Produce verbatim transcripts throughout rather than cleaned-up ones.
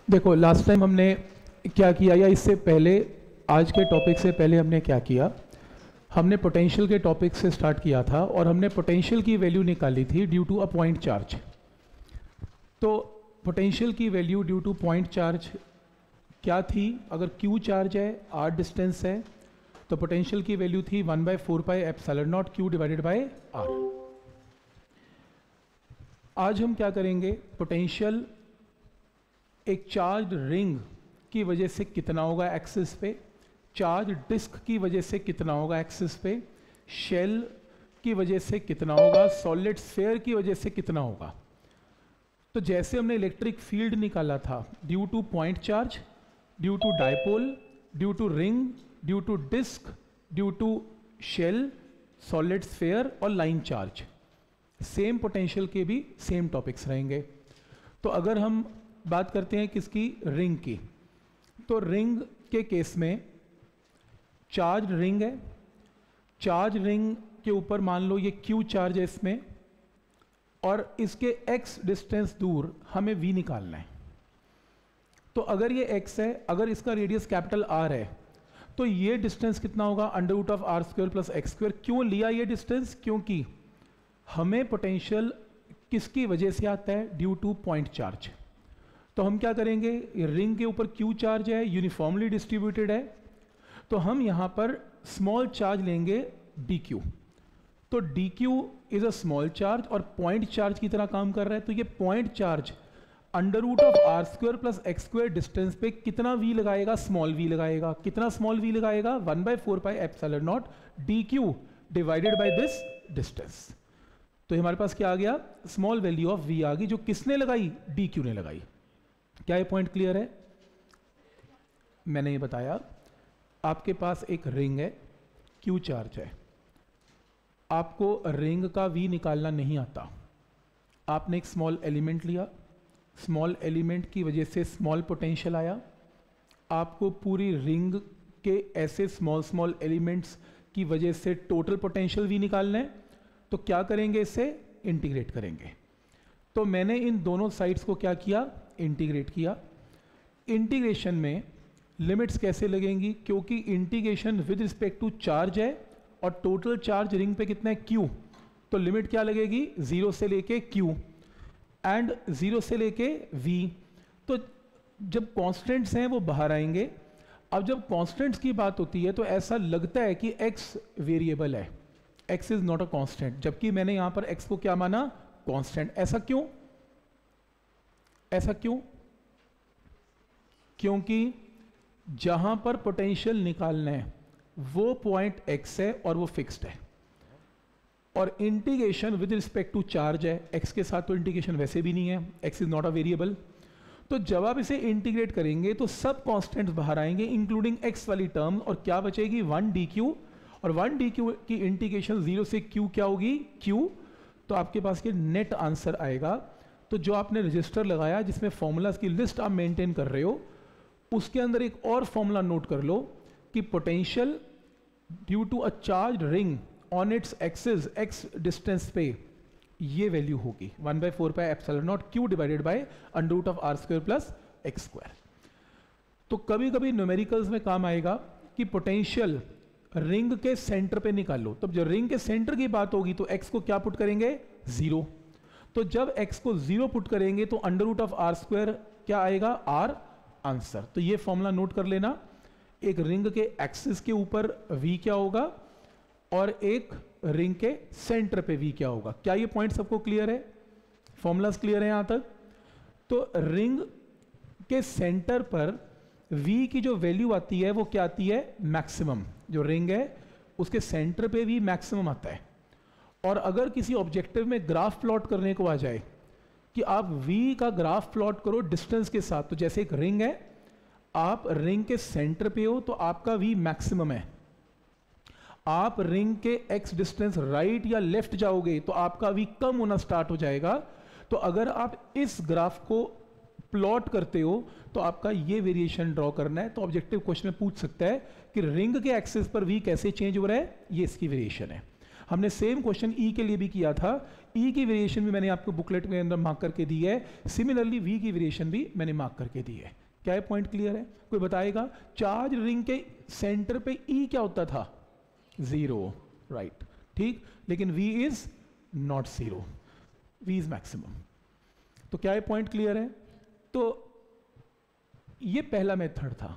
देखो last time हमने क्या किया, या इससे पहले आज के टॉपिक से पहले हमने क्या किया, हमने पोटेंशियल के टॉपिक से स्टार्ट किया था और हमने पोटेंशियल की वैल्यू निकाली थी due to a point charge. तो पोटेंशियल की value due to point charge क्या थी? अगर Q चार्ज है, R डिस्टेंस है, तो पोटेंशियल की वैल्यू थी one by four pi epsilon not Q divided by R। आज हम क्या करेंगे, पोटेंशियल एक चार्ज रिंग की वजह से कितना होगा एक्सिस पे, चार्ज डिस्क की वजह से कितना होगा एक्सिस पे, शेल की वजह से कितना होगा, सॉलिड स्फीयर की वजह से कितना होगा। तो जैसे हमने इलेक्ट्रिक फील्ड निकाला था due to point charge, due to dipole, due to ring, due to disc, due to shell, solid sphere और लाइन चार्ज, सेम पोटेंशियल के भी सेम टॉपिक्स रहेंगे। तो अगर हम बात करते हैं किसकी, रिंग की, तो रिंग के केस में चार्ज रिंग है, चार्ज रिंग के ऊपर मान लो ये Q चार्ज है इसमें, और इसके x डिस्टेंस दूर हमें V निकालना है। तो अगर ये x है, अगर इसका रेडियस कैपिटल R है, तो ये डिस्टेंस कितना होगा, under root of r square plus x square. क्यों लिया ये डिस्टेंस? क्योंकि हमें पोटेंशियल किसकी वजह से आता है, ड्यू टू पॉइंट चार्ज। तो हम क्या करेंगे, रिंग के ऊपर Q चार्ज है, यूनिफॉर्मली डिस्ट्रीब्यूटेड है, तो हम यहां पर स्मॉल चार्ज लेंगे dq। तो dq is a small charge और पॉइंट चार्ज की तरह काम कर रहा है। तो ये point charge under root of r square plus x square distance पे कितना v लगाएगा, स्मॉल v लगाएगा। कितना स्मॉल v लगाएगा, one by four pi epsilon naught dq divided by this distance. तो हमारे पास क्या आ गया, स्मॉल वैल्यू ऑफ v आ गई, जो किसने लगाई, dq ने लगाई। क्या ये पॉइंट क्लियर है? मैंने ये बताया, आपके पास एक रिंग है, Q चार्ज है, आपको रिंग का V निकालना नहीं आता, आपने एक स्मॉल एलिमेंट लिया, स्मॉल एलिमेंट की वजह से स्मॉल पोटेंशियल आया। आपको पूरी रिंग के ऐसे स्मॉल स्मॉल एलिमेंट्स की वजह से टोटल पोटेंशियल V निकालना है। तो क्या करेंगे, इसे इंटीग्रेट करेंगे। तो मैंने इन दोनों साइड्स को क्या किया, इंटीग्रेट किया। इंटीग्रेशन में लिमिट्स कैसे लगेंगी, क्योंकि integration with respect to charge है और टोटल चार्ज रिंग पे कितना है, Q। तो लिमिट क्या लगेगी, जीरो से लेके Q एंड जीरो से लेके V। तो जब कांस्टेंट्स हैं वो बाहर आएंगे। अब जब कांस्टेंट्स की बात होती है तो ऐसा लगता है कि x वेरिएबल है, x is not a constant, जबकि मैंने यहां पर x को क्या माना, कांस्टेंट। ऐसा क्यों, ऐसा क्यों? क्योंकि जहां पर पोटेंशियल निकालना है वो पॉइंट x है और वो फिक्स्ड है, और integration with respect to charge है, x के साथ तो इंटीग्रेशन वैसे भी नहीं है, x is not a variable. तो जब आप इसे इंटीग्रेट करेंगे तो सब कांस्टेंट्स बाहर आएंगे इंक्लूडिंग x वाली टर्म, और क्या बचेगी, वन डी क्यू, और वन डी क्यू की इंटीग्रेशन जीरो से q क्या होगी, q। तो आपके पास ये नेट आंसर आएगा। तो जो आपने रजिस्टर लगाया जिसमें फॉर्मूलाज की लिस्ट आप मेंटेन कर रहे हो, उसके अंदर एक और फॉर्मूला नोट कर लो कि potential due to a charge ring on its axis x distance पे ये वैल्यू होगी one by four pi epsilon not Q divided by under root of r square plus x square. तो कभी कभी numericals में काम आएगा कि पोटेंशियल रिंग के सेंटर पे निकालो। तो जब रिंग के सेंटर की बात होगी तो x को क्या पुट करेंगे, जीरो। तो जब x को जीरो पुट करेंगे तो under root of r square क्या आएगा, r आंसर। तो ये फॉर्मूला नोट कर लेना, एक रिंग के एक्सिस के ऊपर v क्या होगा और एक रिंग के सेंटर पे v क्या होगा। क्या ये पॉइंट सबको क्लियर है, फॉर्मूलाज क्लियर है यहां तक? तो रिंग के सेंटर पर v की जो वैल्यू आती है वो क्या आती है, मैक्सिमम। जो रिंग है उसके सेंटर पे भी मैक्सिमम आता है। और अगर किसी ऑब्जेक्टिव में ग्राफ प्लॉट करने को आ जाए कि आप v का ग्राफ प्लॉट करो डिस्टेंस के साथ, तो जैसे एक रिंग है, आप रिंग के सेंटर पे हो तो आपका v मैक्सिमम है। आप रिंग के x डिस्टेंस राइट या लेफ्ट जाओगे तो आपका v कम होना स्टार्ट हो जाएगा। तो अगर आप इस ग्राफ को प्लॉट करते हो तो आपका ये वेरिएशन ड्रॉ करना है। तो ऑब्जेक्टिव क्वेश्चन में पूछ सकता है कि रिंग के एक्सिस पर v कैसे चेंज हो रहा है, ये इसकी वेरिएशन है। हमने सेम क्वेश्चन ई के लिए भी किया था, ई की वेरिएशन भी मैंने आपको बुकलेट के अंदर मार्क करके दी है, सिमिलरली वी की वेरिएशन भी मैंने मार्क करके दी है। क्या ये पॉइंट क्लियर है? कोई बताएगा चार्ज रिंग के सेंटर पे ई क्या होता था? जीरो, राइट, ठीक, लेकिन V is not zero, V is maximum. तो क्या ये पॉइंट क्लियर है? तो ये पहला मेथड था,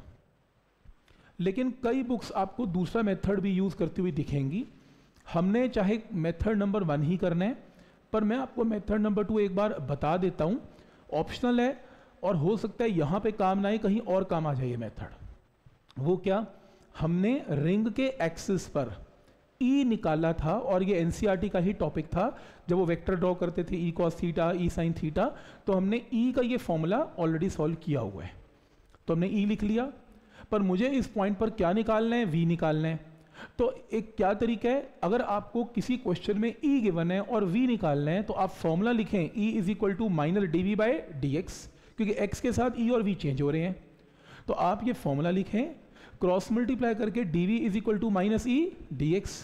लेकिन कई बुक्स आपको दूसरा मेथड भी यूज करती हुई दिखेंगी। हमने चाहे मेथड नंबर वन ही करना है, पर मैं आपको मेथड नंबर टू एक बार बता देता हूं, ऑप्शनल है और हो सकता है यहां पे काम ना आए, कहीं और काम आ जाए ये मेथड। वो क्या? हमने रिंग के एक्सिस पर ई e निकाला था, और ये एनसीईआरटी का ही टॉपिक था, जब वो वेक्टर ड्रॉ करते थे E cos theta, E sine theta, तो हमने ई का ये फॉर्मूला ऑलरेडी सॉल्व किया हुआ है, तो हमने ई लिख लिया। पर मुझे इस पॉइंट पर क्या निकालना है? वी निकालना है। तो एक क्या तरीका है, अगर आपको किसी क्वेश्चन में ई गिवन है और वी निकालना है, तो आप फॉर्मूला लिखें E is equal to minus d V by d x, क्योंकि एक्स के साथ ई और वी चेंज हो रहे हैं। तो आप ये फॉर्मूला लिखें, क्रॉस मल्टीप्लाई करके d V is equal to minus E d x.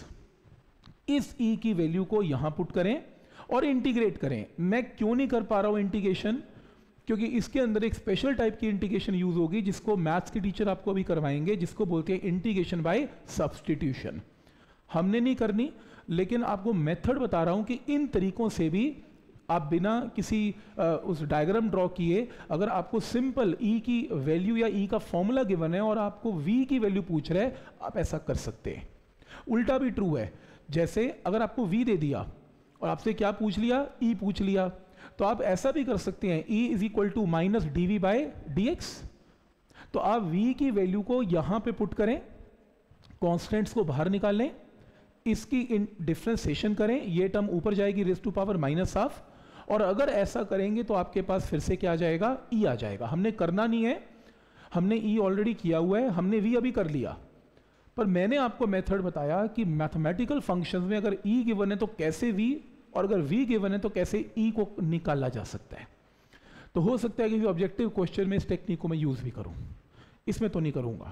इस ई की वैल्यू को यहां पुट करें और इंटीग्रेट करें। मैं क्यों नहीं कर पा रहा हूं इंटीग्रेशन? क्योंकि इसके अंदर एक स्पेशल टाइप की इंटीग्रेशन यूज होगी, जिसको मैथ्स के टीचर आपको अभी करवाएंगे, जिसको बोलते हैं इंटीग्रेशन बाय सब्स्टिट्यूशन। हमने नहीं करनी, लेकिन आपको मेथड बता रहा हूं कि इन तरीकों से भी आप बिना किसी आ, उस डायग्राम ड्रॉ किए, अगर आपको सिंपल ई की वैल्यू या ई का फॉर्मूला गिवन है और आपको वी की वैल्यू पूछ रहे हैं, आप ऐसा कर सकते हैं। उल्टा भी ट्रू है, जैसे अगर आपको वी दे दिया और आपसे क्या पूछ लिया? ई पूछ लिया, तो आप ऐसा भी कर सकते हैं, E is equal to minus d V by d x. तो आप V की वैल्यू को यहां पे पुट करें, कॉन्स्टेंट्स को बाहर निकालें, इसकी डिफरेंशिएशन करें, ये टर्म ऊपर जाएगी raise to power minus half, और अगर ऐसा करेंगे तो आपके पास फिर से क्या आ जाएगा? E आ जाएगा। हमने करना नहीं है, हमने E ऑलरेडी किया हुआ है, हमने V अभी कर लिया, पर मैंने आपको मेथड बताया कि मैथमेटिकल फंक्शंस में अगर E गिवन है तो कैसे V, और अगर V गिवन है तो कैसे E को निकाला जा सकता है। तो हो सकता है कि ऑब्जेक्टिव क्वेश्चन में इस टेक्निक को मैं यूज भी करूं, इसमें तो नहीं करूंगा।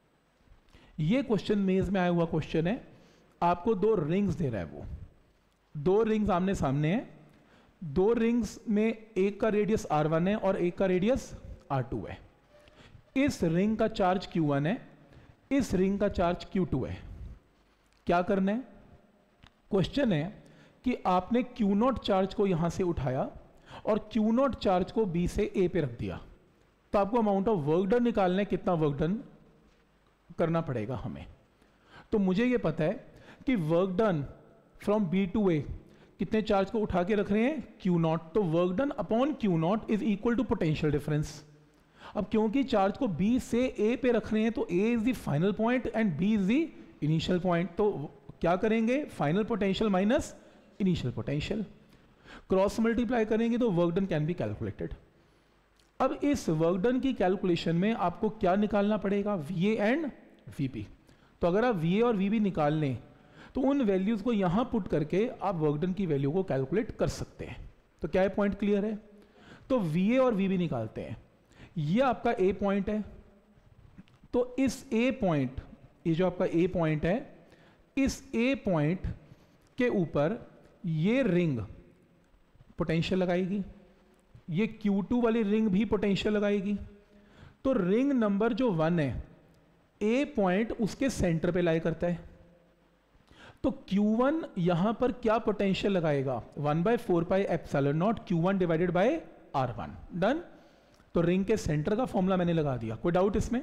ये क्वेश्चन मेज में आया हुआ क्वेश्चन है, आपको दो रिंग्स दे रहा है, वो दो रिंग्स आमने सामने हैं, दो रिंग्स में एक का रेडियस आर वन है और एक का रेडियस आर टू है। इस रिंग का चार्ज क्यू वन है, इस रिंग का चार्ज क्यू टू है। क्या करना है? क्वेश्चन है कि आपने Q नॉट चार्ज को यहां से उठाया और Q नॉट चार्ज को B से A पे रख दिया, तो आपको अमाउंट ऑफ वर्क डन निकालना है, कितना वर्क डन करना पड़ेगा हमें। तो मुझे यह पता है कि work done from B to A, कितने चार्ज को उठा के रख रहे हैं? Q नॉट, तो work done upon Q naught is equal to potential difference. अब क्योंकि चार्ज को B से A पे रख रहे हैं, तो A is the final point and B is the initial point, तो क्या करेंगे? Final potential minus initial potential, cross multiply करेंगे तो work done can be calculated. अब इस वर्क डन की कैलकुलेशन में आपको क्या निकालना पड़ेगा? V A and V B. तो अगर आप वी ए और वी बी निकाल लें तो उन वैल्यूज को यहां पुट करके आप वर्क डन की वैल्यू को कैलकुलेट कर सकते हैं। तो क्या ये पॉइंट क्लियर है? तो वी ए और वी बी निकालते हैं। ये आपका ए पॉइंट है, तो इस ए पॉइंट, ये जो आपका ए पॉइंट है, इस ए पॉइंट के ऊपर ये रिंग पोटेंशियल लगाएगी, ये Q टू वाली रिंग भी पोटेंशियल लगाएगी। तो रिंग नंबर जो वन है, ए पॉइंट उसके सेंटर पे लाई करता है, तो Q वन यहां पर क्या पोटेंशियल लगाएगा? One by four pi epsilon not Q one divided by r one. Done. तो रिंग के सेंटर का फॉर्मूला मैंने लगा दिया, कोई डाउट इसमें?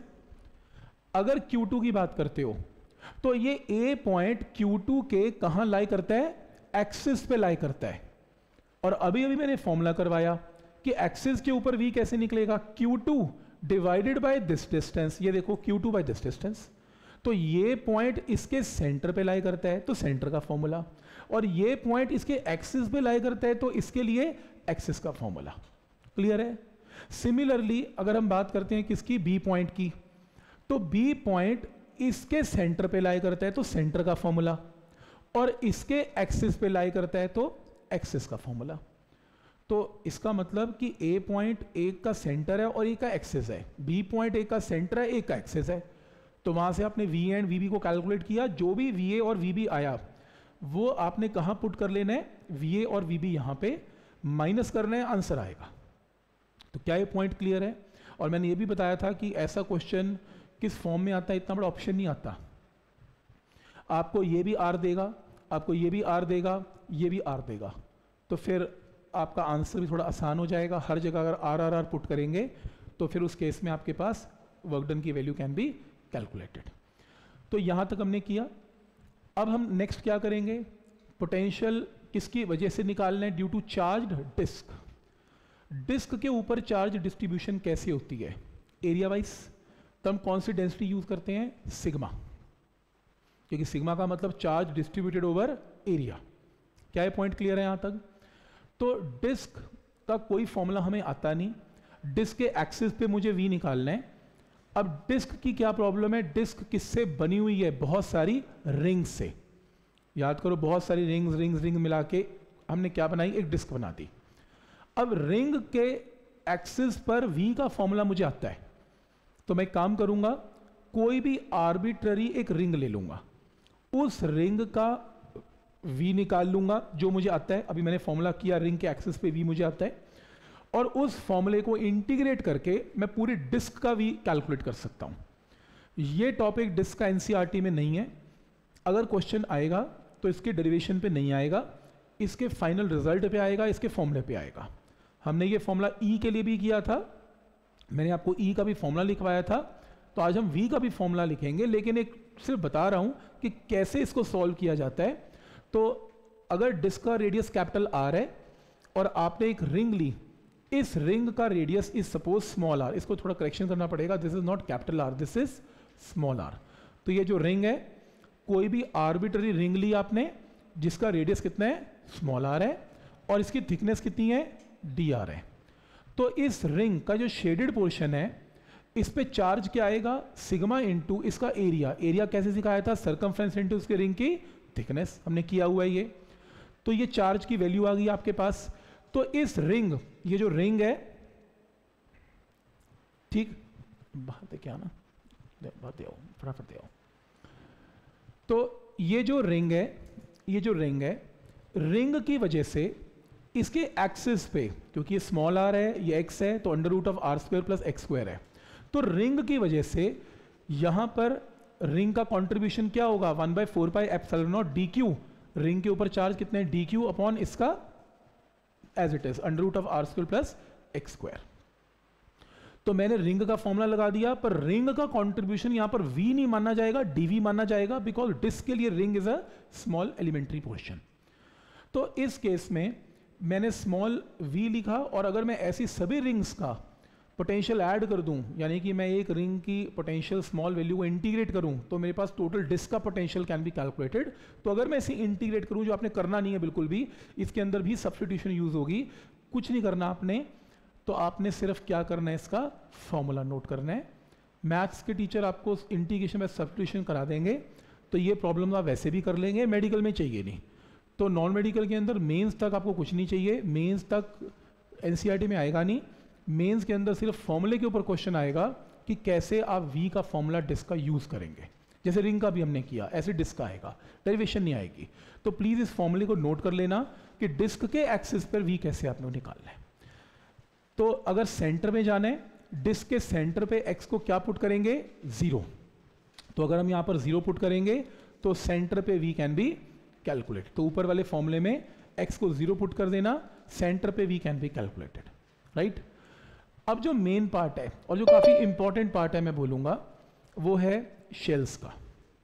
अगर Q टू की बात करते हो तो ये ए पॉइंट Q टू के कहां लाई करता है? एक्सिस पे लाई करता है। और अभी अभी मैंने फॉर्मूला करवाया कि एक्सिस के ऊपर V कैसे निकलेगा? Q two divided by this distance. ये देखो Q two by this distance, तो ये पॉइंट इसके सेंटर पे लाई करता है, तो सेंटर का फॉर्मूला, और ये पॉइंट इसके एक्सिस पे लाई करता है, तो इसके लिए एक्सिस का फॉर्मूला। क्लियर है? सिमिलरली अगर हम बात करते हैं किसकी? बी पॉइंट की, तो बी पॉइंट इसके सेंटर पे लाई करता है, तो सेंटर का फॉर्मूला, और इसके एक्सिस पे लाई करता है, तो एक्सिस का फॉर्मूला। तो इसका मतलब कि ए पॉइंट एक का सेंटर है और एक का एक्सिस है, बी पॉइंट एक का सेंटर है, एक का एक्सिस है। तो वहां से आपने वी एंड वी बी को कैलकुलेट किया, जो भी वी ए और वी बी आया वो आपने कहाँ पुट कर लेना है, वी ए और वी बी यहाँ पे माइनस करना है, आंसर आएगा। तो क्या ये पॉइंट क्लियर है? और मैंने ये भी बताया था कि ऐसा क्वेश्चन किस फॉर्म में आता है, इतना बड़ा ऑप्शन नहीं आता। आपको ये भी आर देगा, आपको ये भी आर देगा, ये भी आर देगा, तो फिर आपका आंसर भी थोड़ा आसान हो जाएगा। हर जगह अगर आर आर आर पुट करेंगे तो फिर उस केस में आपके पास वर्क डन की वैल्यू कैन बी कैलकुलेटेड। तो यहाँ तक हमने किया। अब हम नेक्स्ट क्या करेंगे, पोटेंशियल किसकी वजह से निकालना है, due to charged disc. Disc के ऊपर चार्ज डिस्ट्रीब्यूशन कैसे होती है, एरिया वाइज। तो हम कौन सी डेंसिटी यूज करते हैं, सिग्मा, क्योंकि सिग्मा का मतलब चार्ज डिस्ट्रीब्यूटेड ओवर एरिया। क्या ये पॉइंट क्लियर है यहाँ तक? तो डिस्क का कोई फॉर्मूला हमें आता नहीं, डिस्क के एक्सिस पे मुझे वी निकालना है। अब डिस्क की क्या प्रॉब्लम है, डिस्क किससे बनी हुई है, बहुत सारी रिंग्स से। याद करो, बहुत सारी रिंग्स रिंग्स रिंग मिला के हमने क्या बनाई, एक डिस्क बना दी। अब रिंग के एक्सिस पर वी का फॉर्मूला मुझे आता है, तो मैं काम करूंगा, कोई भी आर्बिट्ररी एक रिंग ले लूंगा, उस रिंग का वी निकाल लूंगा जो मुझे आता है। अभी मैंने फॉर्मूला किया, रिंग के एक्सिस पे वी मुझे आता है, और उस फॉर्मूले को इंटीग्रेट करके मैं पूरी डिस्क का वी कैलकुलेट कर सकता हूं। ये टॉपिक डिस्क का एनसीईआरटी में नहीं है। अगर क्वेश्चन आएगा तो इसके डेरिवेशन पे नहीं आएगा, इसके फाइनल रिजल्ट पे आएगा, इसके फॉर्मूले पे आएगा। हमने ये फॉर्मूला ई के लिए भी किया था, मैंने आपको ई का भी फॉर्मूला लिखवाया था, तो आज हम वी का भी फॉर्मूला लिखेंगे, लेकिन एक सिर्फ बता रहा हूं कि कैसे इसको सॉल्व किया जाता है। तो अगर डिस्क का रेडियस कैपिटल आर है और आपने एक रिंग ली, इस रिंग का radius is suppose small r, इसको थोड़ा करेक्शन करना पड़ेगा, this is not capital r, this is small r. तो ये जो रिंग है, कोई भी आर्बिट्ररी रिंग ली आपने जिसका रेडियस कितना है, स्मॉल आर है, और इसकी थिकनेस कितनी है, डी आर है। तो इस रिंग का जो शेडेड पोर्शन है, इस पे चार्ज क्या आएगा, सिग्मा इंटू इसका एरिया। एरिया कैसे सिखाया था, सरकमफ्रेंस इंटू उसके रिंग की थिकनेस, हमने किया हुआ है ये। तो ये चार्ज की वैल्यू आ गई आपके पास। तो इस रिंग, ये जो रिंग है, ठीक, बाहर दे क्या ना, बाहर दे आओ, फटाफट दे आओ। तो ये जो रिंग है, ये जो रिंग है, रिंग की वजह से इसके एक्सिस पे, क्योंकि ये स्मॉल आर है, ये एक्स है, तो under root of r square plus x square है। तो रिंग की वजह से यहां पर रिंग का कंट्रीब्यूशन क्या होगा, one by four pi epsilon naught d q. Ring के ऊपर चार्ज कितने, डी क्यू अपॉन इसका as it is under root of r square plus x square. तो मैंने रिंग का फॉर्मूला लगा दिया, पर रिंग का कंट्रीब्यूशन यहां पर वी नहीं माना जाएगा, डीवी माना जाएगा, बिकॉज डिस्क के लिए ring is a small elementary portion. तो इस केस में मैंने स्मॉल वी लिखा, और अगर मैं ऐसी सभी रिंग्स का पोटेंशियल ऐड कर दूं, यानी कि मैं एक रिंग की पोटेंशियल स्मॉल वैल्यू को इंटीग्रेट करूं, तो मेरे पास टोटल डिस्क का पोटेंशियल कैन बी कैलकुलेटेड। तो अगर मैं इसे इंटीग्रेट करूं, जो आपने करना नहीं है बिल्कुल भी, इसके अंदर भी सब्स्टिट्यूशन यूज होगी, कुछ नहीं करना आपने। तो आपने सिर्फ क्या करना है, इसका फॉर्मूला नोट करना है। मैथ्स के टीचर आपको इंटीग्रेशन में सब्स्टिट्यूशन करा देंगे, तो ये प्रॉब्लम आप वैसे भी कर लेंगे, मेडिकल में चाहिए नहीं। तो नॉन मेडिकल के अंदर मेंस तक आपको कुछ नहीं चाहिए, मेंस तक एनसीईआरटी में आएगा नहीं। मेंस के अंदर सिर्फ फॉर्मूले के ऊपर क्वेश्चन आएगा कि कैसे आप वी का फॉर्मूला डिस्क का यूज करेंगे। जैसे रिंग का भी हमने किया, ऐसे डिस्क का आएगा, डेरिवेशन नहीं आएगी। तो प्लीज इस फॉर्मूले को नोट कर लेना कि डिस्क के एक्सिस पर वी कैसे आपने निकालना है। तो अगर सेंटर में जाना है, डिस्क के सेंटर पे एक्स को क्या पुट करेंगे, जीरो। तो अगर हम यहां पर जीरो पुट करेंगे तो सेंटर पे वी कैन बी कैलकुलेट। तो ऊपर वाले फॉर्मूले में एक्स को जीरो पुट कर देना, सेंटर पे V can be calculated, right. अब जो मेन पार्ट है और जो काफी इंपॉर्टेंट पार्ट है मैं बोलूंगा, वो है शेल्स का।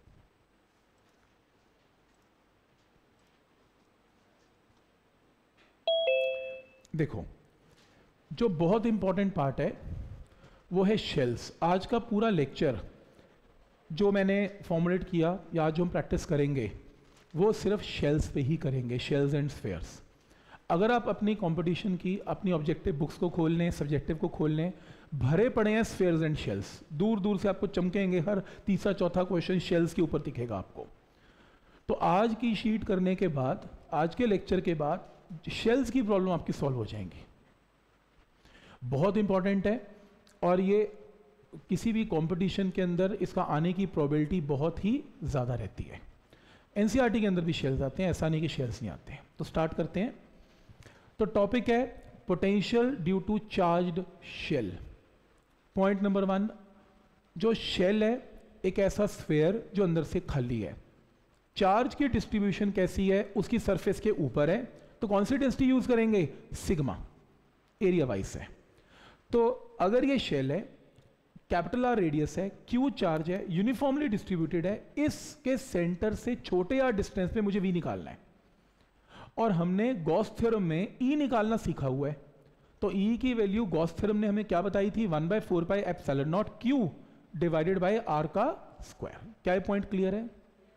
देखो, जो बहुत इंपॉर्टेंट पार्ट है वो है शेल्स। आज का पूरा लेक्चर जो मैंने फॉर्मुलेट किया या जो हम प्रैक्टिस करेंगे वो सिर्फ शेल्स पे ही करेंगे, शेल्स एंड स्फेयर्स। अगर आप अपनी कंपटीशन की अपनी ऑब्जेक्टिव बुक्स को खोल लें, सब्जेक्टिव को खोल लें, भरे पड़े हैं स्फेयर्स एंड शेल्स, दूर दूर से आपको चमकेंगे, हर तीसरा चौथा क्वेश्चन शेल्स के ऊपर दिखेगा आपको। तो आज की शीट करने के बाद, आज के लेक्चर के बाद शेल्स की प्रॉब्लम आपकी सॉल्व हो जाएंगी। बहुत इंपॉर्टेंट है और ये किसी भी कंपटीशन के अंदर इसका आने की प्रोबेबिलिटी बहुत ही ज़्यादा रहती है। एनसीईआरटी के अंदर भी शेल्स आते हैं, ऐसा नहीं कि शेल्स नहीं आते हैं। तो स्टार्ट करते हैं। तो टॉपिक है potential due to charged shell. Point number one, जो शेल है एक ऐसा स्फीयर जो अंदर से खाली है। चार्ज की डिस्ट्रीब्यूशन कैसी है, उसकी सरफेस के ऊपर है, तो कौन सी डेंसिटी यूज करेंगे, सिग्मा, एरिया वाइज है। तो अगर ये शेल है, कैपिटल आर रेडियस है, क्यू चार्ज है, यूनिफॉर्मली डिस्ट्रीब्यूटेड है, इसके सेंटर से छोटे आर डिस्टेंस पे मुझे वी निकालना है। और हमने गॉस थ्योरम में ई निकालना सीखा हुआ है। तो ई की वैल्यू गॉस थ्योरम ने हमें क्या बताई थी, one by four pi epsilon not q divided by r का स्क्वायर। क्या ये पॉइंट क्लियर है?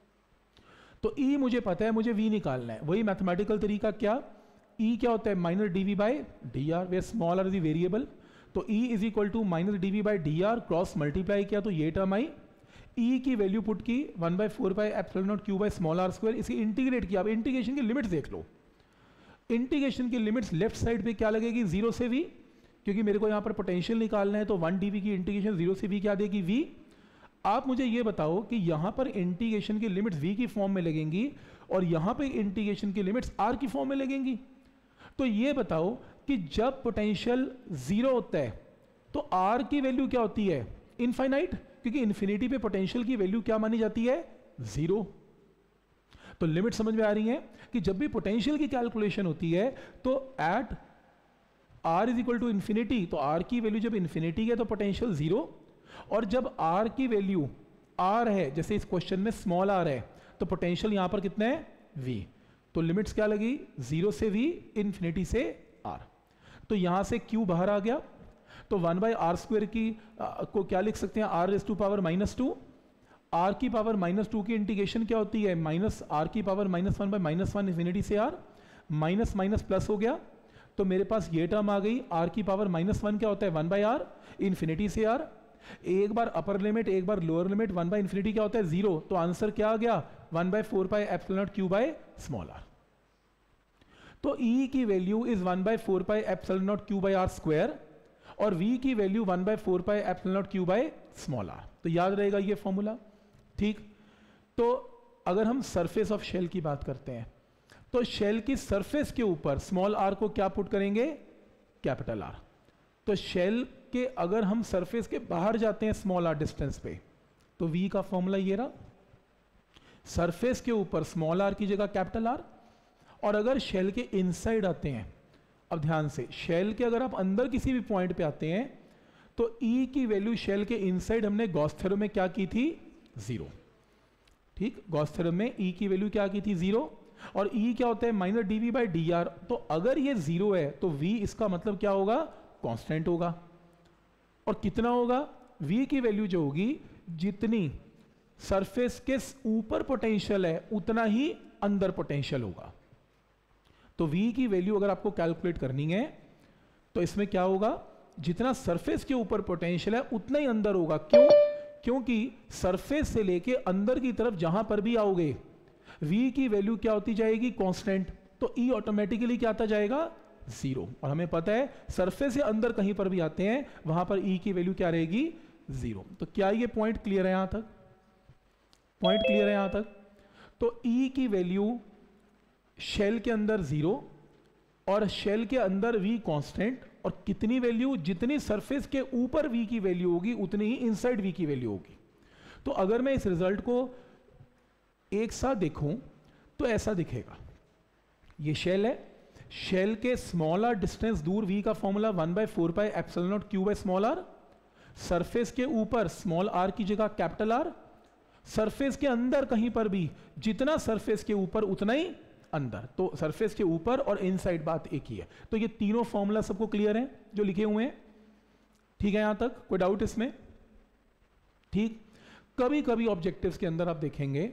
तो ई मुझे पता है, मुझे वी निकालना है। वही मैथमेटिकल तरीका, क्या ई क्या होता है, minus d V by d r, where small r is the variable. तो E is equal to minus d V by d r, cross multiply किया तो ये टर्म आई। ई की वैल्यू पुट की one by four by epsilon not q by small r square, इसे integrate किया। अब इंटीग्रेशन की लिमिट्स देख लो। इंटीग्रेशन की लिमिट्स लेफ्ट साइड पे क्या लगेगी, जीरो से वी, क्योंकि मेरे को यहाँ पर पोटेंशियल निकालना है। तो वन डी वी की इंटीग्रेशन जीरो से वी क्या देगी, वी। आप मुझे ये बताओ कि यहाँ पर इंटीग्रेशन की लिमिट्स v की फॉर्म में लगेंगी और यहाँ पे इंटीग्रेशन की लिमिट्स r की फॉर्म में लगेंगी। तो ये बताओ कि जब पोटेंशियल जीरो होता है तो r की वैल्यू क्या होती है, इनफाइनाइट, क्योंकि इन्फिनिटी पे पोटेंशियल की वैल्यू क्या मानी जाती है, जीरो। तो लिमिट समझ में आ रही है कि जब भी पोटेंशियल की कैलकुलेशन होती है तो at r is equal to infinity, तो r की वैल्यू जब इन्फिनिटी है तो पोटेंशियल जीरो, और जब r की वैल्यू r है, जैसे इस क्वेश्चन में स्मॉल r है, तो पोटेंशियल यहां पर कितना है, v। तो लिमिट्स क्या लगी, जीरो से v, इन्फिनिटी से r। तो यहां से q बाहर आ गया, तो वन बाई आर स्क्वायर की आ, को क्या लिख सकते हैं, r raise to power minus two. r की पावर माइनस टू की इंटीग्रेशन क्या होती है, माइनस r की power minus one by minus one, infinity से r, माइनस माइनस प्लस हो गया। तो मेरे पास ये टर्म आ गई, r की पावर माइनस वन क्या होता है, वन बाई आर, इन्फिनिटी से r। एक बार अपर लिमिट एक बार lower limit, one by infinity क्या होता है, जीरो। तो आंसर क्या आ गया, one by four pi epsilon not Q by small r. तो E की value is one by four pi epsilon not Q by r square और V की value one by four pi epsilon not Q by small r. तो याद रहेगा ये formula, ठीक। तो अगर हम सरफेस ऑफ शेल की बात करते हैं तो शेल की सरफेस के ऊपर स्मॉल आर को क्या पुट करेंगे, कैपिटल आर। तो शेल के अगर हम सरफेस के बाहर जाते हैं स्मॉल आर डिस्टेंस पे, तो V का फॉर्मूला ये रहा, सरफेस के ऊपर स्मॉल आर की जगह कैपिटल आर। और अगर शेल के इनसाइड आते हैं, अब ध्यान से, शेल के अगर आप अंदर किसी भी पॉइंट पे आते हैं तो E की वैल्यू शेल के इनसाइड हमने गॉस थ्योरम में क्या की थी, जीरो, ठीक। गॉस थ्योरम में E की वैल्यू क्या की थी, जीरो, और E क्या होता है, minus d V by d r. तो अगर ये जीरो है तो V इसका मतलब क्या होगा, कांस्टेंट होगा। और कितना होगा, V की वैल्यू जो होगी, जितनी सरफेस के ऊपर पोटेंशियल है उतना ही अंदर पोटेंशियल होगा। तो V की वैल्यू अगर आपको कैलकुलेट करनी है तो इसमें क्या होगा, जितना सरफेस के ऊपर पोटेंशियल है उतना ही अंदर होगा। क्यों? क्योंकि सरफेस से लेके अंदर की तरफ जहां पर भी आओगे V की वैल्यू क्या होती जाएगी, कांस्टेंट। तो E ऑटोमेटिकली क्या आता जाएगा, जीरो। और हमें पता है सरफेस से अंदर कहीं पर भी आते हैं वहां पर E की वैल्यू क्या रहेगी, जीरो। तो क्या ये पॉइंट क्लियर है, यहां तक पॉइंट क्लियर है यहां तक? तो E की वैल्यू शेल के अंदर जीरो और शेल के अंदर V कांस्टेंट, और कितनी वैल्यू, जितनी सरफेस के ऊपर V की वैल्यू होगी उतनी ही इनसाइड V की वैल्यू होगी। तो अगर मैं इस रिजल्ट को एक साथ देखूं तो ऐसा दिखेगा, ये शेल है, शेल के स्मॉल आर डिस्टेंस दूर V का formula one by four pi epsilon not Q by small r, surface के ऊपर स्मॉल r की जगह कैपिटल R, सरफेस के अंदर कहीं पर भी जितना सरफेस के ऊपर उतना ही अंदर। तो सरफेस के ऊपर और इनसाइड बात एक ही है। तो ये तीनों फॉर्मूला सबको क्लियर हैं जो लिखे हुए हैं, ठीक है यहां तक, कोई डाउट इसमें, ठीक। कभी कभी ऑब्जेक्टिव्स के अंदर आप देखेंगे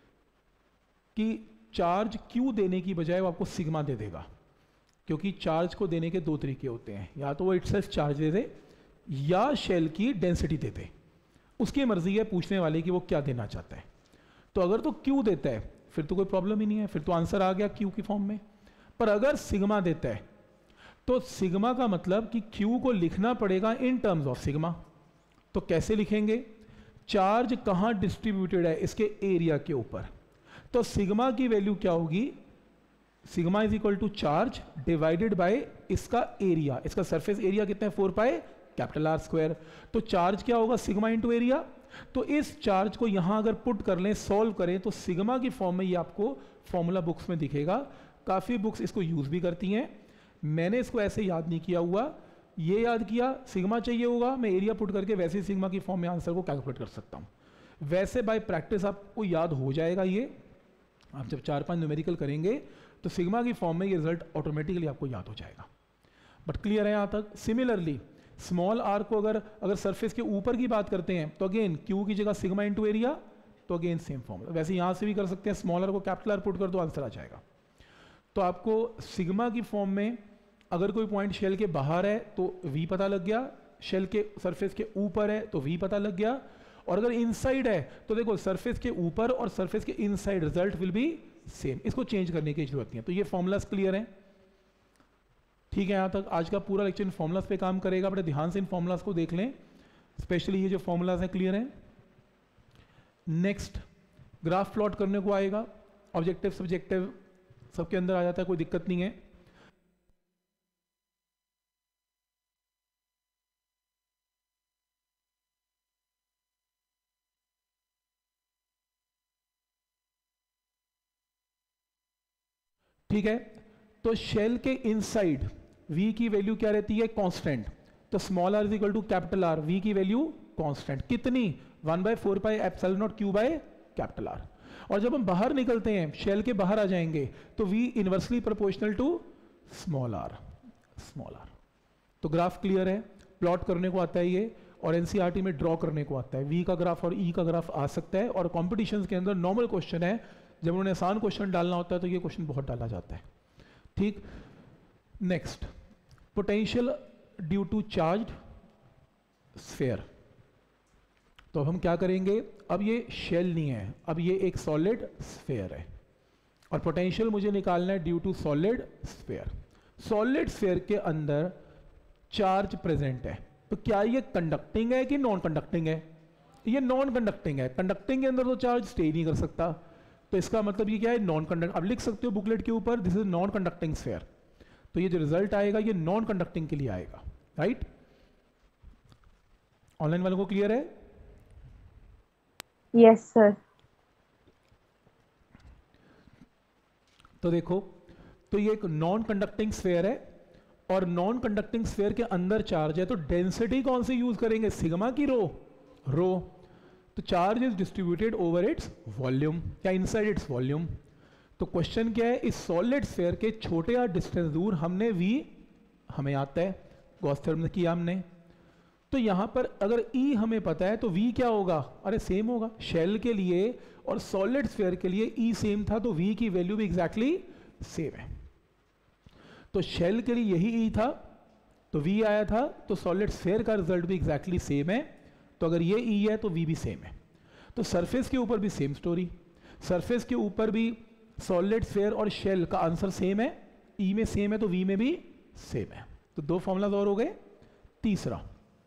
कि चार्ज क्यू देने की बजाय वो आपको सिग्मा दे देगा, क्योंकि चार्ज को देने के दो तरीके होते हैं, या तो वो इटसेल्फ चार्ज दे दे या शेल की डेंसिटी दे दे। उसकी मर्जी है पूछने वाले की वो क्या देना चाहता है। तो अगर तो क्यू देता है फिर तो कोई प्रॉब्लम ही नहीं है, फिर तो आंसर आ गया क्यू की फॉर्म में। पर अगर सिग्मा देता है तो सिग्मा का मतलब कि क्यू को लिखना पड़ेगा इन टर्म्स ऑफ सिग्मा। तो कैसे लिखेंगे, चार्ज कहां डिस्ट्रीब्यूटेड है, इसके एरिया के ऊपर। तो तो सिग्मा की वैल्यू क्या होगी, sigma is equal to charge divided by इसका एरिया, इसका सरफेस एरिया कितना है four pi capital are square. तो चार्ज क्या होगा सिग्मा इंटू एरिया। तो इस चार्ज को यहां अगर पुट कर लें, सॉल्व करें, तो सिग्मा की फॉर्म में ये आपको फॉर्मूला बुक्स में दिखेगा। काफ़ी बुक्स इसको यूज़ भी करती हैं, मैंने इसको ऐसे याद नहीं किया हुआ, ये याद किया सिग्मा चाहिए होगा, मैं एरिया पुट करके वैसे ही सिग्मा की फॉर्म में आंसर को कैलकुलेट कर सकता हूँ। वैसे बाय प्रैक्टिस आपको याद हो जाएगा ये, आप जब चार पांच न्यूमेरिकल करेंगे तो सिग्मा की फॉर्म में ये रिजल्ट ऑटोमेटिकली आपको याद हो जाएगा। बट क्लियर है यहाँ तक। सिमिलरली स्मॉल आर को अगर अगर सरफेस के ऊपर की बात करते हैं तो अगेन क्यू की जगह सिग्मा इंटू एरिया, तो अगेन सेम फॉर्मूला। वैसे यहाँ से भी कर सकते हैं, स्मॉल आर को कैपिटल आर पुट कर दो आंसर आ जाएगा। तो आपको सिग्मा की फॉर्म में अगर कोई पॉइंट शेल के बाहर है तो v पता लग गया, शेल के सरफेस के ऊपर है तो v पता लग गया, और अगर इनसाइड है तो देखो सरफेस के ऊपर और सरफेस के inside result will be same, इसको चेंज करने की जरूरत नहीं है। तो ये फॉर्मूलाज क्लियर हैं, ठीक है। यहाँ तक आज का पूरा लेक्चर इन फॉर्मूलाज पे काम करेगा, बड़े ध्यान से इन फॉर्मूलाज को देख लें, स्पेशली ये जो फॉर्मूलाज हैं क्लियर हैं। नेक्स्ट ग्राफ प्लॉट करने को आएगा, ऑब्जेक्टिव सब्जेक्टिव सबके अंदर आ जाता है, कोई दिक्कत नहीं है। ठीक है, तो शेल के इनसाइड v की वैल्यू क्या रहती है कांस्टेंट, तो small r is equal to capital R, v की वैल्यू कांस्टेंट कितनी one by four pi epsilon not q by capital R। और जब हम बाहर निकलते हैं, शेल के बाहर आ जाएंगे, तो v inversely proportional to small r, small r। तो ग्राफ क्लियर है, प्लॉट करने को आता है ये, और एनसीईआरटी में ड्रॉ करने को आता है। v का ग्राफ और e का ग्राफ आ सकता है, और कॉम्पिटिशन के अंदर नॉर्मल क्वेश्चन है, जब उन्होंने आसान क्वेश्चन डालना होता है तो ये क्वेश्चन बहुत डाला जाता है। ठीक, next potential due to charge sphere. तो अब हम क्या करेंगे, अब ये शेल नहीं है, अब ये एक सॉलिड स्फेयर है, और पोटेंशियल मुझे निकालना है due to solid sphere. Solid sphere के अंदर चार्ज प्रेजेंट है, तो क्या ये कंडक्टिंग है कि नॉन कंडक्टिंग है? ये नॉन कंडक्टिंग है। कंडक्टिंग के अंदर तो चार्ज स्टे नहीं कर सकता, तो इसका मतलब ये क्या है, नॉन कंडक्ट। अब लिख सकते हो बुकलेट के ऊपर, this is non conducting sphere. तो ये जो रिजल्ट आएगा ये नॉन कंडक्टिंग के लिए आएगा, राइट। ऑनलाइन वालों को क्लियर है? Yes sir. तो देखो, तो ये एक नॉन कंडक्टिंग स्फेयर है, और नॉन कंडक्टिंग स्फेयर के अंदर चार्ज है, तो डेंसिटी कौन सी यूज करेंगे, सिग्मा की रो, रो। तो charge is distributed over its volume या इनसाइड इट्स वॉल्यूम। तो क्वेश्चन क्या है, इस सॉलिड स्फेयर के छोटे या डिस्टेंस दूर हमने v हमें आता है, गॉस थ्योरम में किया हमने। तो यहां पर अगर E हमें पता है तो v क्या होगा, अरे सेम होगा। शेल के लिए और सॉलिड स्फेयर के लिए E सेम था, तो v की वैल्यू भी एग्जैक्टली सेम है। तो शेल के लिए यही E था, तो v आया था, तो सॉलिड स्फेयर का रिजल्ट भी एग्जैक्टली सेम है। तो अगर ये E है तो v भी सेम है। तो सरफेस के ऊपर भी सेम स्टोरी, सरफेस के ऊपर भी सॉलिड स्फेयर और शेल का आंसर सेम है, E में सेम है तो v में भी सेम है। तो दो फॉर्मूलाज और हो गए। तीसरा,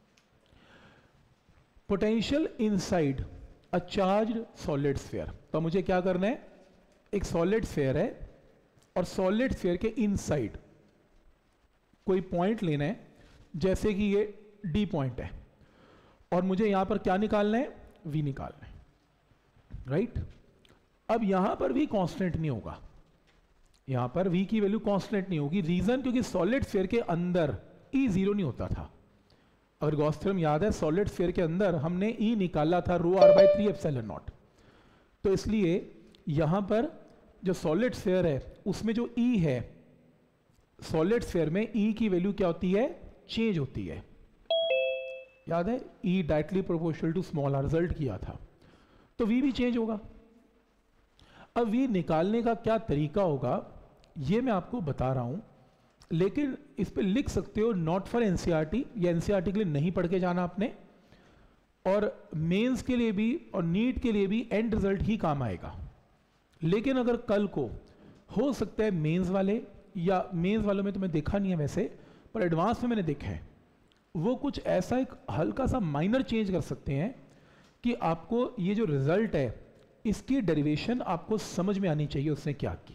potential inside a charged solid sphere. तो मुझे क्या करना है, एक सॉलिड स्फेयर है और सॉलिड स्फेयर के इनसाइड कोई पॉइंट लेना है, जैसे कि ये D पॉइंट है, और मुझे यहां पर क्या निकालना है, v निकालना है, राइट। अब यहां पर v कांस्टेंट नहीं होगा, यहां पर v की वैल्यू कांस्टेंट नहीं होगी। रीजन, क्योंकि सॉलिड स्फीयर के अंदर E जीरो नहीं होता था। अगर गॉस थ्योरम याद है, सॉलिड स्फीयर के अंदर हमने E निकाला था rho r by three epsilon naught. तो इसलिए यहां पर जो सॉलिड स्फीयर है उसमें जो E है, सॉलिड स्फीयर में E की वैल्यू क्या होती है, चेंज होती है। याद है, E directly proportional to small r result किया था, तो V भी चेंज होगा। अब V निकालने का क्या तरीका होगा ये मैं आपको बता रहा हूं, लेकिन इस पे लिख सकते हो नॉट फॉर एनसीईआरटी, या एनसीईआरटी के लिए नहीं पढ़ के जाना आपने, और मेंस के लिए भी और नीट के लिए भी एंड रिजल्ट ही काम आएगा। लेकिन अगर कल को हो सकता है मेंस वाले, या मेंस वालों में तो मैं देखा नहीं है वैसे, पर एडवांस में मैंने देखा है, वो कुछ ऐसा एक हल्का सा माइनर चेंज कर सकते हैं कि आपको ये जो रिजल्ट है इसकी डेरिवेशन आपको समझ में आनी चाहिए उसने क्या की।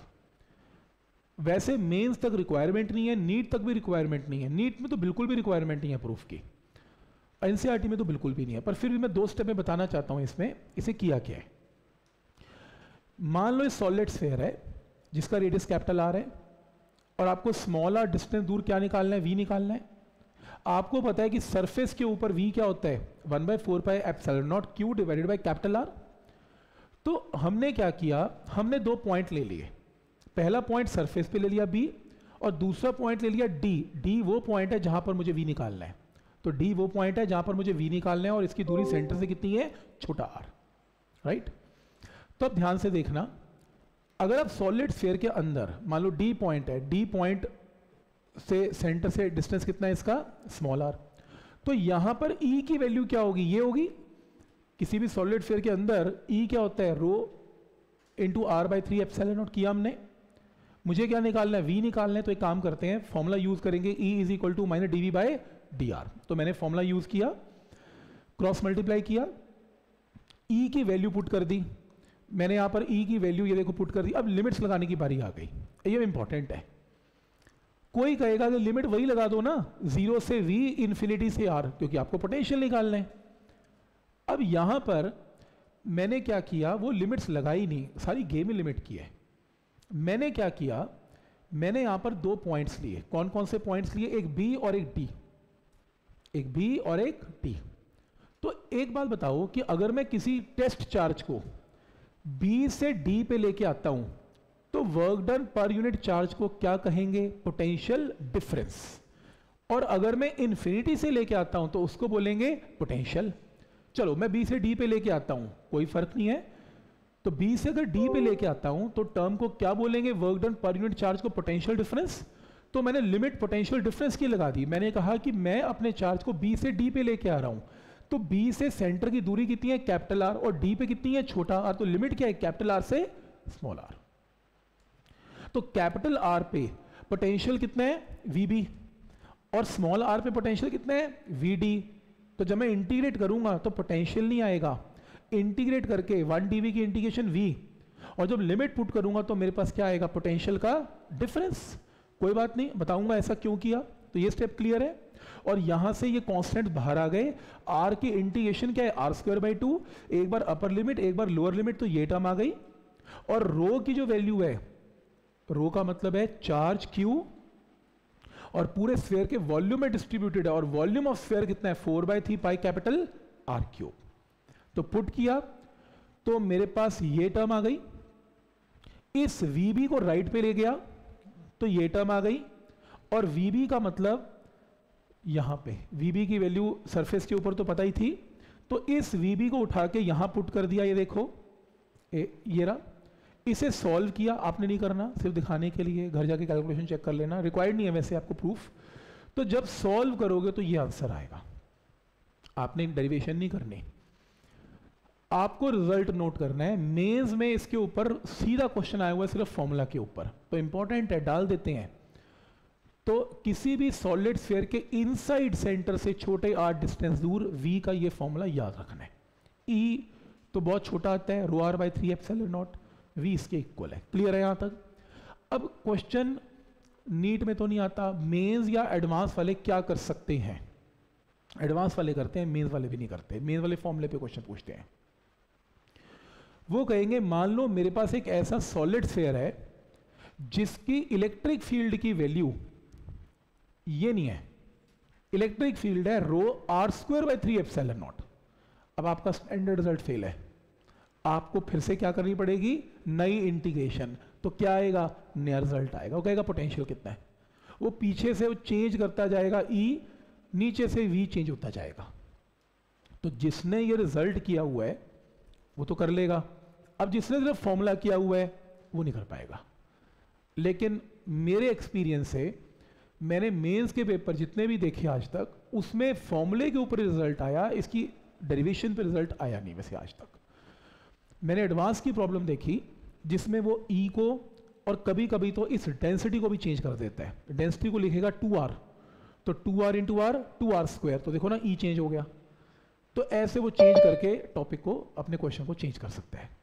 वैसे मेंस तक रिक्वायरमेंट नहीं है, नीट तक भी रिक्वायरमेंट नहीं है, नीट में तो बिल्कुल भी रिक्वायरमेंट नहीं है प्रूफ की, एनसीईआरटी में तो बिल्कुल भी नहीं है, पर फिर भी मैं दो स्टेप में बताना चाहता हूं इसमें इसे किया क्या है। मान लो ये सॉलिड स्फीयर है जिसका रेडियस कैपिटल आर है और आपको स्मॉल आर डिस्टेंस दूर क्या निकालना है, वी निकालना है। आपको पता है कि सरफेस के ऊपर वी क्या होता है, one by four pi epsilon not q divided by capital R. तो हमने क्या किया, हमने दो पॉइंट ले लिए, पहला पॉइंट सरफेस पे ले लिया बी और दूसरा पॉइंट ले लिया डी। डी वो पॉइंट है जहां पर मुझे वी निकालना है, तो डी वो पॉइंट है जहां पर मुझे वी निकालना है और इसकी दूरी सेंटर से कितनी है, छोटा आर, राइट। तो अब ध्यान से देखना, अगर आप सॉलिड स्फीयर के अंदर मान लो डी पॉइंट है, डी पॉइंट से सेंटर से डिस्टेंस कितना है इसका, स्मॉल आर, तो यहां पर ई की वैल्यू क्या होगी, ये होगी। किसी भी सॉलिड स्फीयर के अंदर ई क्या होता है, rho into r by three epsilon naught किया हमने। मुझे क्या निकालना है, वी निकालना है, तो एक काम करते हैं, फॉर्मूला यूज करेंगे, E is equal to minus d V by d r. तो मैंने फॉर्मूला यूज किया, क्रॉस मल्टीप्लाई किया, ई की वैल्यू पुट कर दी मैंने यहां पर, ई की वैल्यू ये देखो पुट कर दी। अब लिमिट्स लगाने की बारी आ गई, ये इंपॉर्टेंट है। कोई कहेगा कि लिमिट वही लगा दो ना, जीरो से वी, इन्फिनिटी से आर, क्योंकि आपको पोटेंशियल निकालना है। अब यहां पर मैंने क्या किया, वो लिमिट्स लगाई नहीं, सारी गेम ही लिमिट की है। मैंने क्या किया, मैंने यहां पर दो पॉइंट्स लिए, कौन कौन से पॉइंट्स लिए, एक बी और एक डी, एक बी और एक डी। तो एक बात बताओ कि अगर मैं किसी टेस्ट चार्ज को बी से डी पे लेके आता हूं तो work done per unit charge को क्या कहेंगे, पोटेंशियल डिफरेंस। और अगर मैं इन्फिनिटी से लेके आता हूं तो उसको बोलेंगे पोटेंशियल। चलो मैं बी से डी पे लेके आता हूं, कोई फर्क नहीं है, तो बी से अगर डी पे लेके आता हूं तो टर्म को क्या बोलेंगे, work done per unit charge को पोटेंशियल डिफरेंस। तो मैंने लिमिट पोटेंशियल डिफरेंस की लगा दी, मैंने कहा कि मैं अपने चार्ज को बी से डी पे लेके आ रहा हूं, तो बी से सेंटर की दूरी कितनी है, कैपिटल आर, और डी पे कितनी है, छोटा आर, तो लिमिट क्या है, कैपिटल आर से स्मॉल आर। तो कैपिटल आर पे पोटेंशियल कितना है, वीबी, और स्मॉल आर पे पोटेंशियल कितना है, वीडी। तो जब मैं इंटीग्रेट करूंगा तो पोटेंशियल नहीं आएगा, इंटीग्रेट करके वन डीवी की इंटीग्रेशन वी, और जब लिमिट पुट करूंगा तो मेरे पास क्या आएगा, पोटेंशियल का डिफरेंस। कोई बात नहीं, बताऊंगा ऐसा क्यों किया। तो ये स्टेप क्लियर है, और यहां से ये कांस्टेंट बाहर आ गए। आर की इंटीग्रेशन क्या है, आर स्क्वायर बाई टू, एक बार अपर लिमिट एक बार लोअर लिमिट, तो ये टर्म आ गई। और रो की जो वैल्यू है, रो का मतलब है चार्ज क्यू, और पूरे स्फीयर के वॉल्यूम में डिस्ट्रीब्यूटेड है, और वॉल्यूम ऑफ स्फीयर कितना है, four by three pi capital R cube. तो पुट किया तो मेरे पास ये टर्म आ गई, इस वीबी को राइट पे ले गया तो ये टर्म आ गई, और वीबी का मतलब यहां पे वीबी की वैल्यू सरफेस के ऊपर तो पता ही थी, तो इस वीबी को उठा के यहां पुट कर दिया, ये देखो ए, ये रहा। इसे सॉल्व किया, आपने नहीं करना, सिर्फ दिखाने के लिए, घर जाके कैलकुलेशन चेक कर लेना, रिक्वायर्ड नहीं है वैसे आपको प्रूफ। तो जब सॉल्व करोगे तो ये आंसर आएगा, आपने डेरिवेशन नहीं करनी, आपको रिजल्ट नोट करना है। मेंस में इसके ऊपर सीधा क्वेश्चन आया हुआ है सिर्फ फॉर्मूला के ऊपर, तो इंपॉर्टेंट है, डाल देते हैं। तो किसी भी सॉलिड स्फीयर के इनसाइड सेंटर से छोटे आर डिस्टेंस दूर वी का ये फॉर्मूला याद रखना है। ई तो बहुत छोटा आता है, rho r by three epsilon naught, V इसके इक्वल है। क्लियर है यहां तक। अब क्वेश्चन नीट में तो नहीं आता, मेंस या एडवांस वाले क्या कर सकते हैं, एडवांस वाले करते हैं, मेंस वाले भी नहीं करते। मेंस वाले फॉर्मूले पे क्वेश्चन पूछते हैं, वो कहेंगे मान लो मेरे पास एक ऐसा सॉलिड स्फीयर है जिसकी इलेक्ट्रिक फील्ड की वैल्यू ये नहीं है, इलेक्ट्रिक फील्ड है rho r square by three epsilon naught. अब आपका स्टैंडर्ड रिजल्ट फेल है, आपको फिर से क्या करनी पड़ेगी, नई इंटीग्रेशन। तो क्या आएगा, नया रिजल्ट आएगा। वो कहेगा पोटेंशियल कितना है, वो पीछे से वो चेंज करता जाएगा, ई नीचे से वी चेंज होता जाएगा। तो जिसने ये रिजल्ट किया हुआ है वो तो कर लेगा, अब जिसने सिर्फ फॉर्मूला किया हुआ है वो नहीं कर पाएगा। लेकिन मेरे एक्सपीरियंस से मैंने मेंस के पेपर जितने भी देखे आज तक, उसमें फॉर्मूले के ऊपर रिजल्ट आया, इसकी डेरिवेशन पे रिजल्ट आया नहीं वैसे आज तक। मैंने एडवांस की प्रॉब्लम देखी जिसमें वो ई को और कभी कभी तो इस डेंसिटी को भी चेंज कर देता है। डेंसिटी को लिखेगा टू आर, तो two r into r two r square, तो देखो ना ई चेंज हो गया। तो ऐसे वो चेंज करके टॉपिक को, अपने क्वेश्चन को चेंज कर सकता है।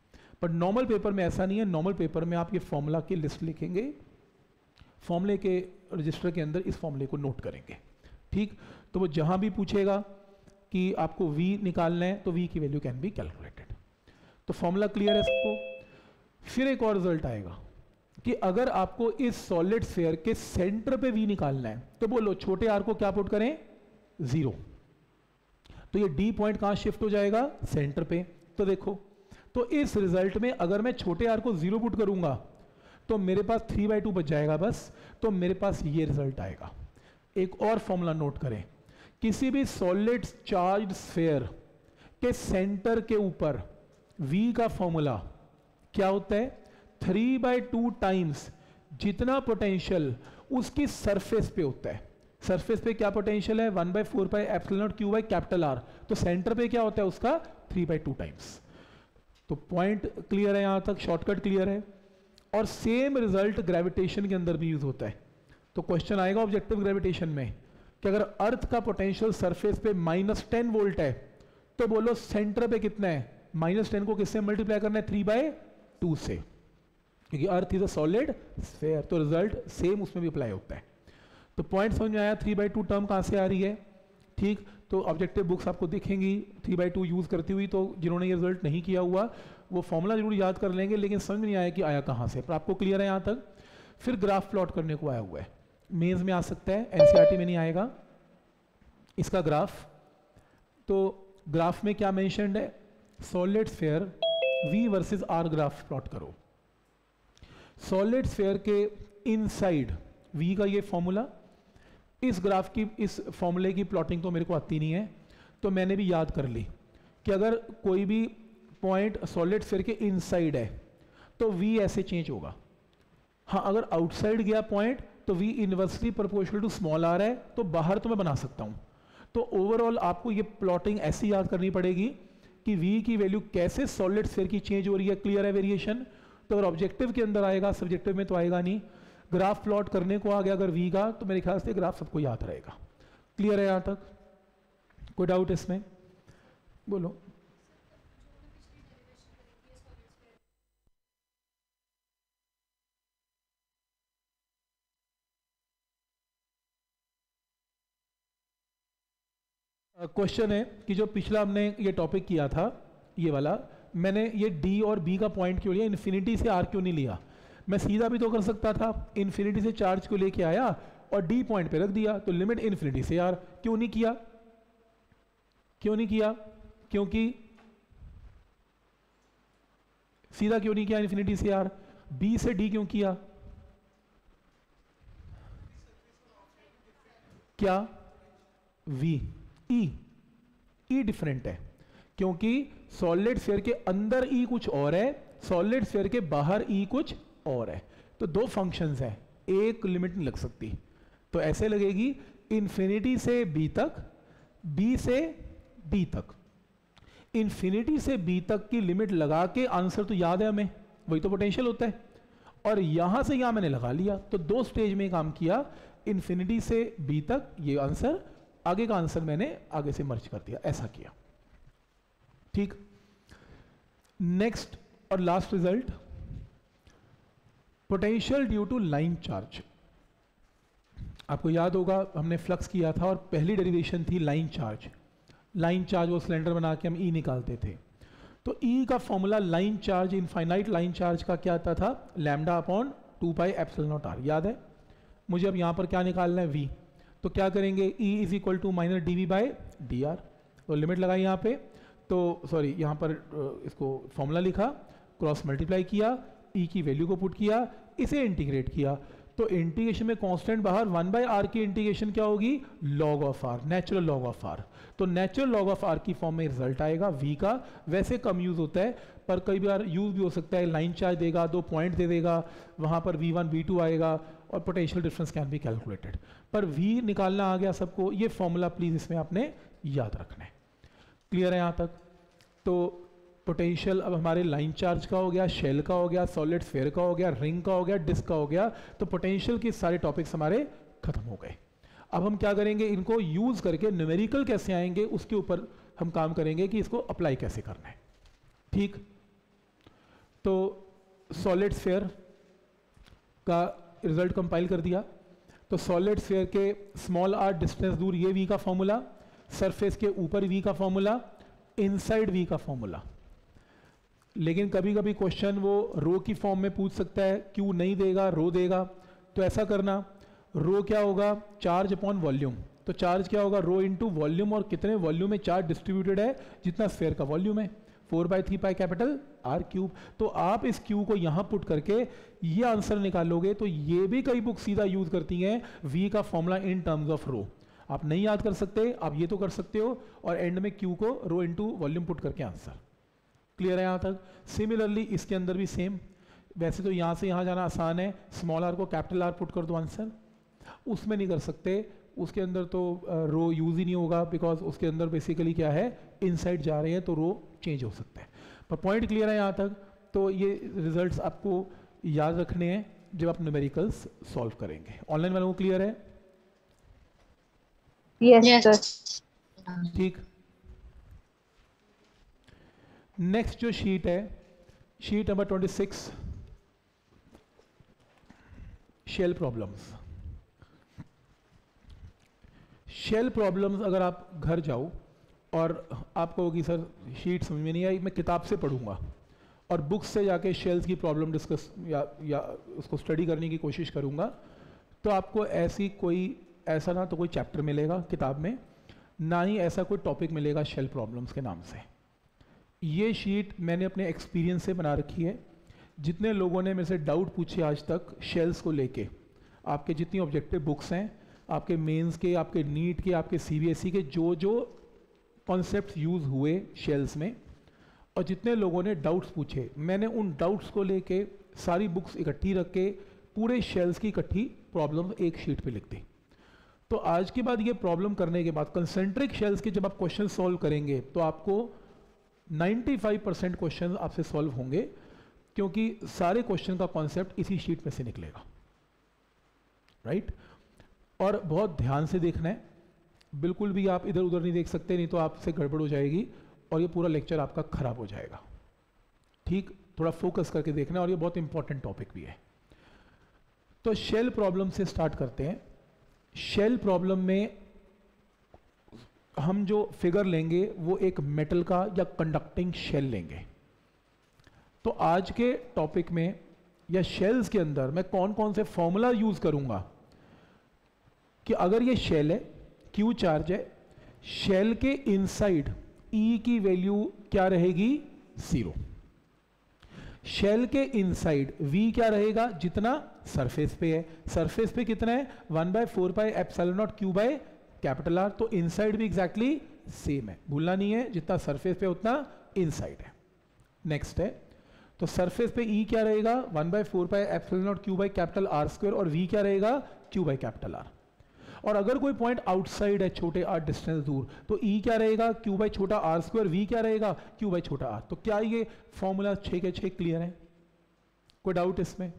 पर नॉर्मल पेपर में ऐसा नहीं है। नॉर्मल पेपर में आप ये फॉर्मूला की लिस्ट लिखेंगे, फॉर्मूले के रजिस्टर के अंदर इस फॉर्मूले को नोट करेंगे, ठीक। तो वो जहां भी पूछेगा कि आपको v निकालना है तो v की वैल्यू कैन बी कैलकुलेटेड। तो फॉर्मूला क्लियर है सबको। फिर एक और रिजल्ट आएगा कि अगर आपको इस सॉलिड स्फीयर के सेंटर पे v निकालना है तो बोलो छोटे r को क्या पुट करें, जीरो। तो ये d पॉइंट कहां शिफ्ट हो जाएगा, सेंटर पे। तो देखो, तो इस रिजल्ट में अगर मैं छोटे r को जीरो पुट करूंगा तो मेरे पास थ्री बाई टू बच जाएगा बस। तो मेरे पास ये रिजल्ट आएगा। एक और फॉर्मूला नोट करें, किसी भी सॉलिड चार्ज स्फीयर के सेंटर के ऊपर v का फॉर्मूला क्या होता है, थ्री बाई टू टाइम्स जितना पोटेंशियल उसकी सरफेस पे होता है। सरफेस पे क्या पोटेंशियल है, one by four by epsilon not q by capital R. तो सेंटर पे क्या होता है उसका, थ्री बाई टू टाइम्स। तो पॉइंट क्लियर है, यहां तक शॉर्टकट क्लियर है। और सेम रिजल्ट ग्रेविटेशन के अंदर भी यूज होता है। तो क्वेश्चन आएगा ऑब्जेक्टिव ग्रेविटेशन में कि अगर अर्थ का पोटेंशियल सरफेस पे माइनस टेन वोल्ट है तो बोलो सेंटर पे कितना है, माइनस टेन को किससे मल्टीप्लाई करना है, थ्री बाई टू से, क्योंकि earth is a solid sphere. तो रिजल्ट सेम उसमें भी अप्लाई होता है। तो पॉइंट समझ में आया, थ्री बाई टू टर्म कहां से आ रही है, ठीक। तो ऑब्जेक्टिव बुक्स आपको दिखेंगी थ्री बाई टू यूज करती हुई। तो जिन्होंने ये रिजल्ट नहीं किया हुआ वो फॉर्मूला जरूर याद कर लेंगे, लेकिन समझ नहीं आया कि आया कहां से। पर आपको क्लियर है यहां तक। फिर ग्राफ प्लॉट करने को आया हुआ है, मेंस में आ सकता है, एनसीईआरटी में नहीं आएगा इसका ग्राफ। तो ग्राफ में क्या मेंशन्ड है, solid sphere v versus r graph plot करो। सॉलिड स्फीयर के इनसाइड v का ये फॉर्मूला, इस ग्राफ की इस फॉर्मूले की प्लॉटिंग तो मेरे को आती नहीं है, तो मैंने भी याद कर ली कि अगर कोई भी पॉइंट सॉलिड स्फीयर के इनसाइड है तो v ऐसे चेंज होगा। हाँ, अगर आउटसाइड गया पॉइंट तो v inversely proportional to small r है, तो बाहर तो मैं बना सकता हूं। तो ओवरऑल आपको ये प्लॉटिंग ऐसी याद करनी पड़ेगी कि v की वैल्यू कैसे सॉलिड स्फीयर की चेंज हो रही है। क्लियर है वेरिएशन। तो अगर ऑब्जेक्टिव के अंदर आएगा, सब्जेक्टिव में तो आएगा नहीं। ग्राफ प्लॉट करने को आ गया अगर v का, तो मेरे ख्याल से ग्राफ सबको याद रहेगा। क्लियर है यहां तक, कोई डाउट इसमें, बोलो। क्वेश्चन uh, है कि जो पिछला हमने ये टॉपिक किया था, ये वाला, मैंने ये d और b का पॉइंट क्यों लिया, इन्फिनिटी से r क्यों नहीं लिया। मैं सीधा भी तो कर सकता था, इन्फिनिटी से चार्ज को लेके आया और d पॉइंट पे रख दिया। तो लिमिट इन्फिनिटी से r, क्यों नहीं किया, क्यों नहीं किया, क्योंकि सीधा क्यों नहीं किया इन्फिनिटी से r, b से d क्यों किया, क्या v e e डिफरेंट है, क्योंकि सॉलिड स्फीयर के अंदर e कुछ और है, सॉलिड स्फीयर के बाहर e कुछ और है। तो दो फंक्शंस हैं, एक लिमिट नहीं लग सकती। तो ऐसे लगेगी इन्फिनिटी से b तक, b से d तक। इन्फिनिटी से b तक की लिमिट लगा के आंसर तो याद है हमें, वही तो पोटेंशियल होता है। और यहां से यहां मैंने लगा लिया, तो दो स्टेज में काम किया, इन्फिनिटी से b तक ये आंसर, आगे का आंसर मैंने आगे से मर्ज कर दिया, ऐसा किया, ठीक। नेक्स्ट और last result, potential due to line charge. आपको याद होगा हमने फ्लक्स किया था और पहली डेरिवेशन थी लाइन चार्ज। लाइन चार्ज वो सिलेंडर बना के हम ई निकालते थे। तो ई का formula line charge, infinite line charge का क्या आता था, lambda upon two pi epsilon naught r, याद है। मुझे अब यहां पर क्या निकालना है, वी। तो क्या करेंगे, E is equal to minus d V by d r. तो लिमिट लगाई यहाँ पे, तो सॉरी यहाँ पर इसको फॉर्मूला लिखा, क्रॉस मल्टीप्लाई किया, E की वैल्यू को पुट किया, इसे इंटीग्रेट किया। तो इंटीग्रेशन में कांस्टेंट बाहर, वन बाई आर की इंटीग्रेशन क्या होगी, log of r, natural log of r. तो नेचुरल लॉग ऑफ आर की फॉर्म में रिजल्ट आएगा V का। वैसे कम यूज होता है, पर कई बार यूज भी हो सकता है। लाइन चार्ज देगा, दो पॉइंट दे देगा, वहां पर वी वन वी टू आएगा और potential difference can be calculated. पर V निकालना आ गया सबको, ये फॉर्मूला प्लीज इसमें आपने याद रखना है। क्लियर है यहां तक। तो पोटेंशियल अब हमारे लाइन चार्ज का हो गया, शेल का हो गया, सॉलिड स्फीयर का हो गया, रिंग का हो गया, डिस्क का हो गया। तो पोटेंशियल के सारे टॉपिक्स हमारे खत्म हो गए। अब हम क्या करेंगे, इनको यूज करके न्यूमेरिकल कैसे आएंगे उसके ऊपर हम काम करेंगे कि इसको अप्लाई कैसे करना है, ठीक। तो सॉलिड स्फीयर का रिजल्ट कंपाइल कर दिया। तो सॉलिड स्फीयर के स्मॉल आर डिस्टेंस दूर ये वी का फॉर्मूला, सरफेस के ऊपर वी का फॉर्मूला, इनसाइड वी का फॉर्मूला। लेकिन कभी कभी क्वेश्चन वो रो की फॉर्म में पूछ सकता है, क्यू नहीं देगा, रो देगा। तो ऐसा करना, रो क्या होगा, चार्ज अपॉन वॉल्यूम। तो चार्ज क्या होगा, रो इनटू वॉल्यूम, और कितने वॉल्यूम में चार्ज डिस्ट्रीब्यूटेड है, जितना स्फीयर का वॉल्यूम है, four by three pi capital R cube. तो आप इस क्यू को यहां पुट करके ये आंसर निकालोगे। तो ये भी कई बुक सीधा यूज करती हैं वी का formula in terms of rho. आप नहीं याद कर सकते, आप ये तो कर सकते हो, और एंड में क्यू को रो इनटू वॉल्यूम पुट करके आंसर। क्लियर है यहां तक? सिमिलरली इसके अंदर भी सेम। वैसे तो यहां से यहां जाना आसान है, स्मॉल आर को कैपिटल आर पुट कर दो आंसर। उसमें नहीं कर सकते, उसके अंदर तो रो यूज ही नहीं होगा, बिकॉज उसके अंदर बेसिकली क्या है, इनसाइड जा रहे हैं, तो रो चेंज हो सकता है। पर पॉइंट क्लियर है यहाँ तक? तो ये रिजल्ट्स आपको याद रखने हैं जब आप न्यूमेरिकल्स सॉल्व करेंगे। ऑनलाइन वालों को क्लियर है? Yes sir. ठीक। नेक्स्ट जो शीट है, sheet number twenty six, shell problems. Shell problems अगर आप घर जाओ और आप कहोगी सर शीट समझ में नहीं आई, मैं किताब से पढ़ूंगा और बुक्स से जाके शेल्स की प्रॉब्लम डिस्कस या या उसको स्टडी करने की कोशिश करूंगा, तो आपको ऐसी कोई ऐसा ना तो कोई चैप्टर मिलेगा किताब में, ना ही ऐसा कोई टॉपिक मिलेगा शेल प्रॉब्लम्स के नाम से। ये शीट मैंने अपने एक्सपीरियंस से बना रखी है। जितने लोगों ने मेरे से डाउट पूछे आज तक शेल्स को लेके, आपके जितनी ऑब्जेक्टिव बुक्स हैं, आपके मेंस के, आपके नीट के, आपके सीबीएसई के, जो जो कॉन्सेप्ट्स यूज़ हुए शेल्स में, और जितने लोगों ने डाउट्स पूछे, मैंने उन डाउट्स को लेके सारी बुक्स इकट्ठी रख के पूरे शेल्स की इकट्ठी प्रॉब्लम एक शीट पे लिख दी। तो आज के बाद ये प्रॉब्लम करने के बाद कंसेंट्रिक शेल्स के जब आप क्वेश्चन सॉल्व करेंगे तो आपको पचानवे परसेंट क्वेश्चन आपसे सॉल्व होंगे, क्योंकि सारे क्वेश्चन का कॉन्सेप्ट इसी शीट में से निकलेगा। Right right? और बहुत ध्यान से देखना है, बिल्कुल भी आप इधर उधर नहीं देख सकते, नहीं तो आपसे गड़बड़ हो जाएगी और ये पूरा लेक्चर आपका खराब हो जाएगा। ठीक, थोड़ा फोकस करके देखना है, और ये बहुत इंपॉर्टेंट टॉपिक भी है। तो शेल प्रॉब्लम से स्टार्ट करते हैं। शेल प्रॉब्लम में हम जो फिगर लेंगे वो एक मेटल का या कंडक्टिंग शेल लेंगे। तो आज के टॉपिक में या शेल्स के अंदर मैं कौन कौन से फॉर्मूला यूज करूंगा कि अगर ये शेल है, क्यू चार्ज है, शेल के इनसाइड ई की वैल्यू क्या रहेगी, जीरो। शेल के इनसाइड वी क्या रहेगा, जितना सरफेस पे है। सरफेस पे कितना है, one by four by epsilon not Q by capital R. तो इनसाइड भी एग्जैक्टली सेम है, भूलना नहीं है, जितना सरफेस पे उतना इनसाइड है। नेक्स्ट है, तो सरफेस पे ई क्या रहेगा, one by four by epsilon not Q by capital are square, और वी क्या रहेगा, क्यू बाय कैपिटल आर। और अगर कोई पॉइंट आउटसाइड है, छोटे आर डिस्टेंस दूर, तो ई क्या रहेगा, क्यू बाई छोटा आर स्क्वायर, वी क्या रहेगा, क्यू बाई छोटा आर। तो क्या ये फॉर्मूला छः के छः क्लियर है? कोई डाउट इसमें?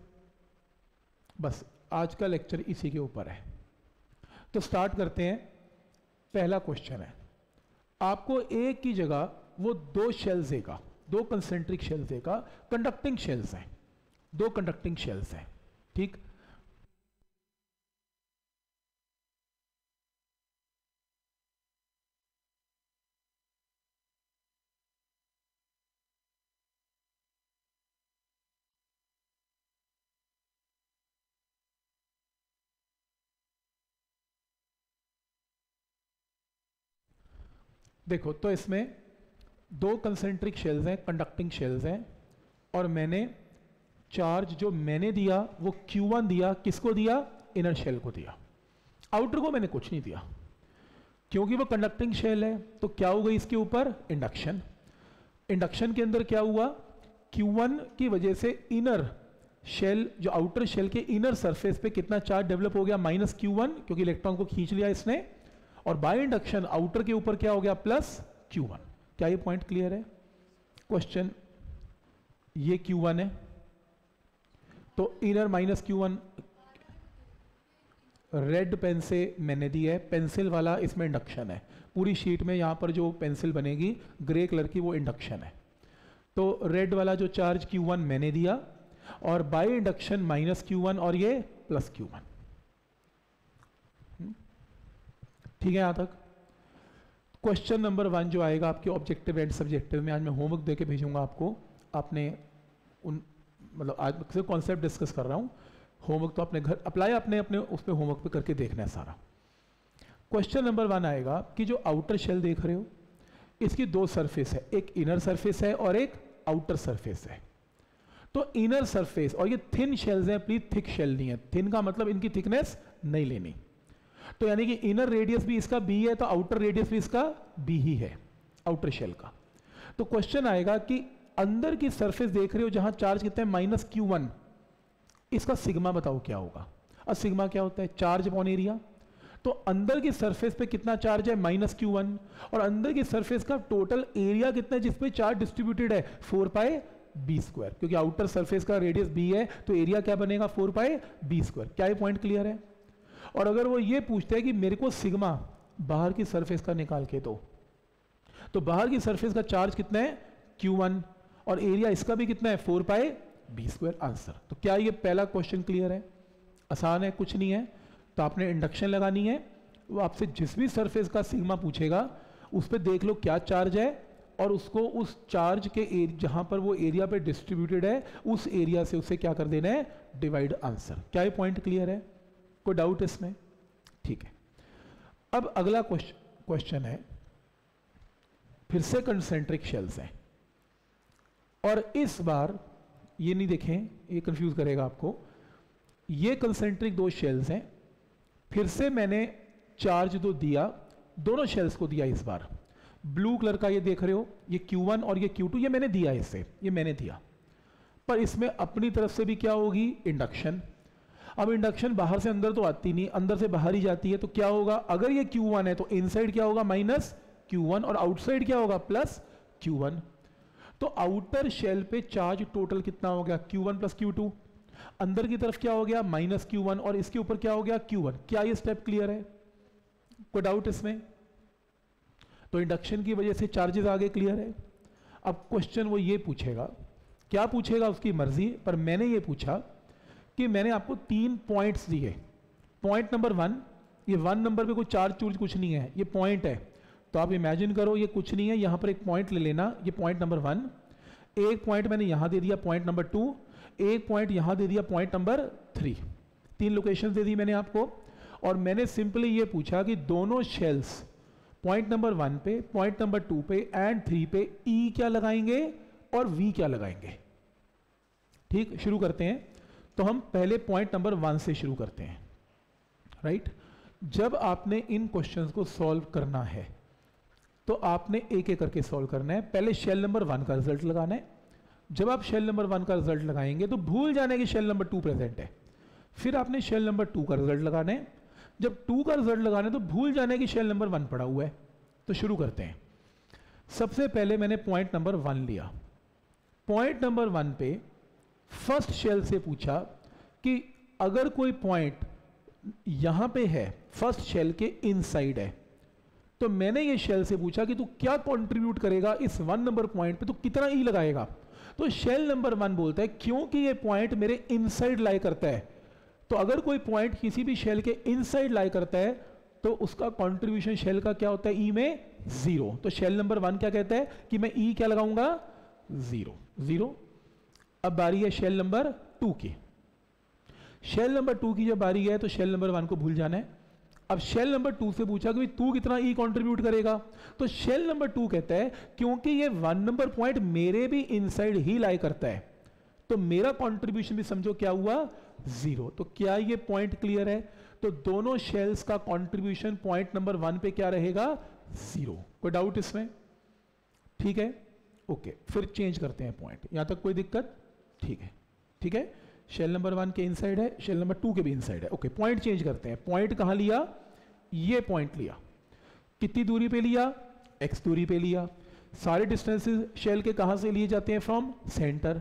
बस आज का लेक्चर इसी के ऊपर है। तो स्टार्ट करते हैं। पहला क्वेश्चन है, आपको एक की जगह वो दो शेल्स देगा, दो कंसेंट्रिक शेल्स देगा, कंडक्टिंग शेल्स हैं, दो कंडक्टिंग शेल्स हैं। ठीक, देखो, तो इसमें दो कंसेंट्रिक शेल्स हैं, कंडक्टिंग शेल्स हैं, और मैंने चार्ज जो मैंने दिया वो क्यू वन दिया, किसको दिया, इनर शेल को दिया। आउटर को मैंने कुछ नहीं दिया, क्योंकि वो कंडक्टिंग शेल है। तो क्या हो गई इसके ऊपर, इंडक्शन। इंडक्शन के अंदर क्या हुआ, क्यू वन की वजह से इनर शेल, जो आउटर शेल के इनर सरफेस पे कितना चार्ज डेवलप हो गया, माइनस क्यू वन, क्योंकि इलेक्ट्रॉन को खींच लिया इसने, और बाय इंडक्शन आउटर के ऊपर क्या हो गया, प्लस क्यू वन। क्या ये पॉइंट क्लियर है? क्वेश्चन, ये क्यू वन है, तो inner minus Q one, red pen से मैंने दी है, पेंसिल वाला इसमें इंडक्शन है। पूरी शीट में यहां पर जो पेंसिल बनेगी ग्रे कलर की, वो इंडक्शन है। तो रेड वाला जो चार्ज क्यू वन मैंने दिया और by induction minus Q one और ये प्लस क्यू वन। ठीक है यहां तक। क्वेश्चन नंबर वन जो आएगा आपके ऑब्जेक्टिव एंड सब्जेक्टिव में, आज मैं होमवर्क दे के भेजूंगा आपको। आपने उन मतलब आज सिर्फ कॉन्सेप्ट डिस्कस कर रहा हूं, होमवर्क तो अपने घर अप्लाई अपने अपने उस पर होमवर्क पे करके देखना है सारा। क्वेश्चन नंबर वन आएगा कि जो आउटर शेल देख रहे हो इसकी दो सरफेस है, एक इनर सरफेस है और एक आउटर सरफेस है। तो इनर सरफेस और ये थिन शेल्स हैं, प्लीज थिक शेल नहीं है, थिन का मतलब इनकी थिकनेस नहीं लेनी। तो यानी कि इनर रेडियस भी इसका बी है तो आउटर रेडियस भी इसका बी ही है आउटर शेल का। तो क्वेश्चन आएगा कि अंदर की सरफेस देख रहे हो जहां चार्ज कितना है माइनस क्यू वन, इसका सिग्मा बताओ क्या होगा। अब सिग्मा क्या होता है, चार्ज अपॉन एरिया। तो अंदर की सरफेस पे कितना चार्ज है माइनस क्यू वन, और अंदर की सरफेस का टोटल एरिया कितना है जिसपे चार्ज डिस्ट्रीब्यूटेड है फोर पाई बी स्क्वायर, क्योंकि आउटर सरफेस का रेडियस बी है तो एरिया क्या बनेगा फोर पाई बी स्क्वायर। क्या ये पॉइंट क्लियर है। और अगर वो ये पूछते हैं कि मेरे को सिग्मा बाहर की सरफेस का निकाल के दो, तो बाहर की सरफेस का चार्ज कितना है क्यू वन और एरिया इसका भी कितना है four pi B square answer. तो क्या ये पहला क्वेश्चन क्लियर है, आसान है, कुछ नहीं है। तो आपने इंडक्शन लगानी है, वो आपसे जिस भी सरफेस का सिग्मा पूछेगा उस पर देख लो क्या चार्ज है और उसको उस चार्ज के जहां पर वो एरिया पे डिस्ट्रीब्यूटेड है उस एरिया से उसे क्या कर देना है डिवाइड आंसर। क्या ये पॉइंट क्लियर है, कोई डाउट इसमें। ठीक है, अब अगला क्वेश्चन है, फिर से कंसेंट्रिक शेल्स हैं और इस बार ये नहीं देखें, ये कंफ्यूज करेगा आपको। ये कंसेंट्रिक दो शेल्स हैं, फिर से मैंने चार्ज तो दिया, दोनों शेल्स को दिया इस बार। ब्लू कलर का ये देख रहे हो, ये क्यू वन और ये क्यू टू, ये मैंने दिया इसे, ये मैंने दिया। पर इसमें अपनी तरफ से भी क्या होगी इंडक्शन। अब इंडक्शन बाहर से अंदर तो आती नहीं, अंदर से बाहर ही जाती है। तो क्या होगा, अगर ये क्यू वन है तो इनसाइड क्या होगा माइनस क्यू वन और आउटसाइड क्या होगा प्लस क्यू वन। तो आउटर शेल पे चार्ज टोटल कितना हो गया q one plus Q two, अंदर की तरफ क्या हो गया माइनस क्यू वन और इसके ऊपर क्या हो गया क्यू वन। क्या ये स्टेप क्लियर है, कोई डाउट इसमें। तो इंडक्शन की वजह से चार्जेस आगे क्लियर है। अब क्वेश्चन वो ये पूछेगा, क्या पूछेगा उसकी मर्जी, पर मैंने ये पूछा कि मैंने आपको तीन पॉइंट्स दिए। पॉइंट नंबर वन, ये वन नंबर पे कोई चार्ज चूर्ज कुछ नहीं है, ये पॉइंट है। तो आप इमेजिन करो ये कुछ नहीं है, यहां पर एक पॉइंट ले लेना, ये पॉइंट नंबर वन। एक पॉइंट मैंने यहां दे दिया पॉइंट नंबर टू, एक पॉइंट यहां दे दिया पॉइंट नंबर थ्री। तीन लोकेशन दे दी मैंने आपको और मैंने सिंपली ये पूछा कि दोनों शेल्स पॉइंट नंबर वन पे, पॉइंट नंबर टू पे एंड थ्री पे ई क्या लगाएंगे और वी क्या लगाएंगे। ठीक, शुरू करते हैं। तो हम पहले पॉइंट नंबर वन से शुरू करते हैं। राइट, जब आपने इन क्वेश्चंस को सॉल्व करना है तो आपने एक एक करके सॉल्व करना है। पहले शेल नंबर वन का रिजल्ट लगाना है। जब आप शेल नंबर वन का रिजल्ट लगाएंगे तो भूल जाने कि शेल नंबर टू प्रेजेंट है। फिर आपने शेल नंबर टू का रिजल्ट लगाना है। जब टू का रिजल्ट लगाना है तो भूल जाने कि शेल नंबर वन पड़ा हुआ है। तो शुरू करते हैं। सबसे पहले मैंने पॉइंट नंबर वन लिया। पॉइंट नंबर वन पे फर्स्ट शेल से पूछा कि अगर कोई पॉइंट यहां पे है, फर्स्ट शेल के इनसाइड है, तो मैंने ये शेल से पूछा कि तू क्या कंट्रीब्यूट करेगा इस वन नंबर पॉइंट पे, तो कितना ई लगाएगा। तो शेल नंबर वन बोलता है क्योंकि ये पॉइंट मेरे इनसाइड लाई करता है, तो अगर कोई पॉइंट किसी भी शेल के इनसाइड लाई करता है तो उसका कंट्रीब्यूशन शेल का क्या होता है ई में जीरो। तो शेल नंबर वन क्या कहता है कि मैं ई क्या लगाऊंगा जीरो जीरो। अब बारी है शेल नंबर टू की। शेल नंबर टू की जब बारी है तो शेल नंबर वन को भूल जाना है। अब शेल नंबर टू से पूछा कि तू कितना ई कंट्रीब्यूट करेगा, तो शेल नंबर टू कहता है क्योंकि ये वन नंबर पॉइंट मेरे भी इनसाइड ही लाई करता है तो मेरा कंट्रीब्यूशन भी समझो क्या हुआ जीरो। तो क्या ये पॉइंट क्लियर है। तो दोनों शेल्स का कंट्रीब्यूशन पॉइंट नंबर वन पे क्या रहेगा जीरो। कोई डाउट इसमें, ठीक है ओके। फिर चेंज करते हैं पॉइंट, यहां तक कोई दिक्कत, ठीक है ठीक है। शेल नंबर वन के इनसाइड है, शेल नंबर टू के भी इनसाइड है, ओके। पॉइंट चेंज करते हैं। पॉइंट कहां लिया, ये पॉइंट लिया। कितनी दूरी पे लिया, एक्स दूरी पे लिया। सारे डिस्टेंसेस शेल के कहां से लिए जाते हैं, फ्रॉम सेंटर।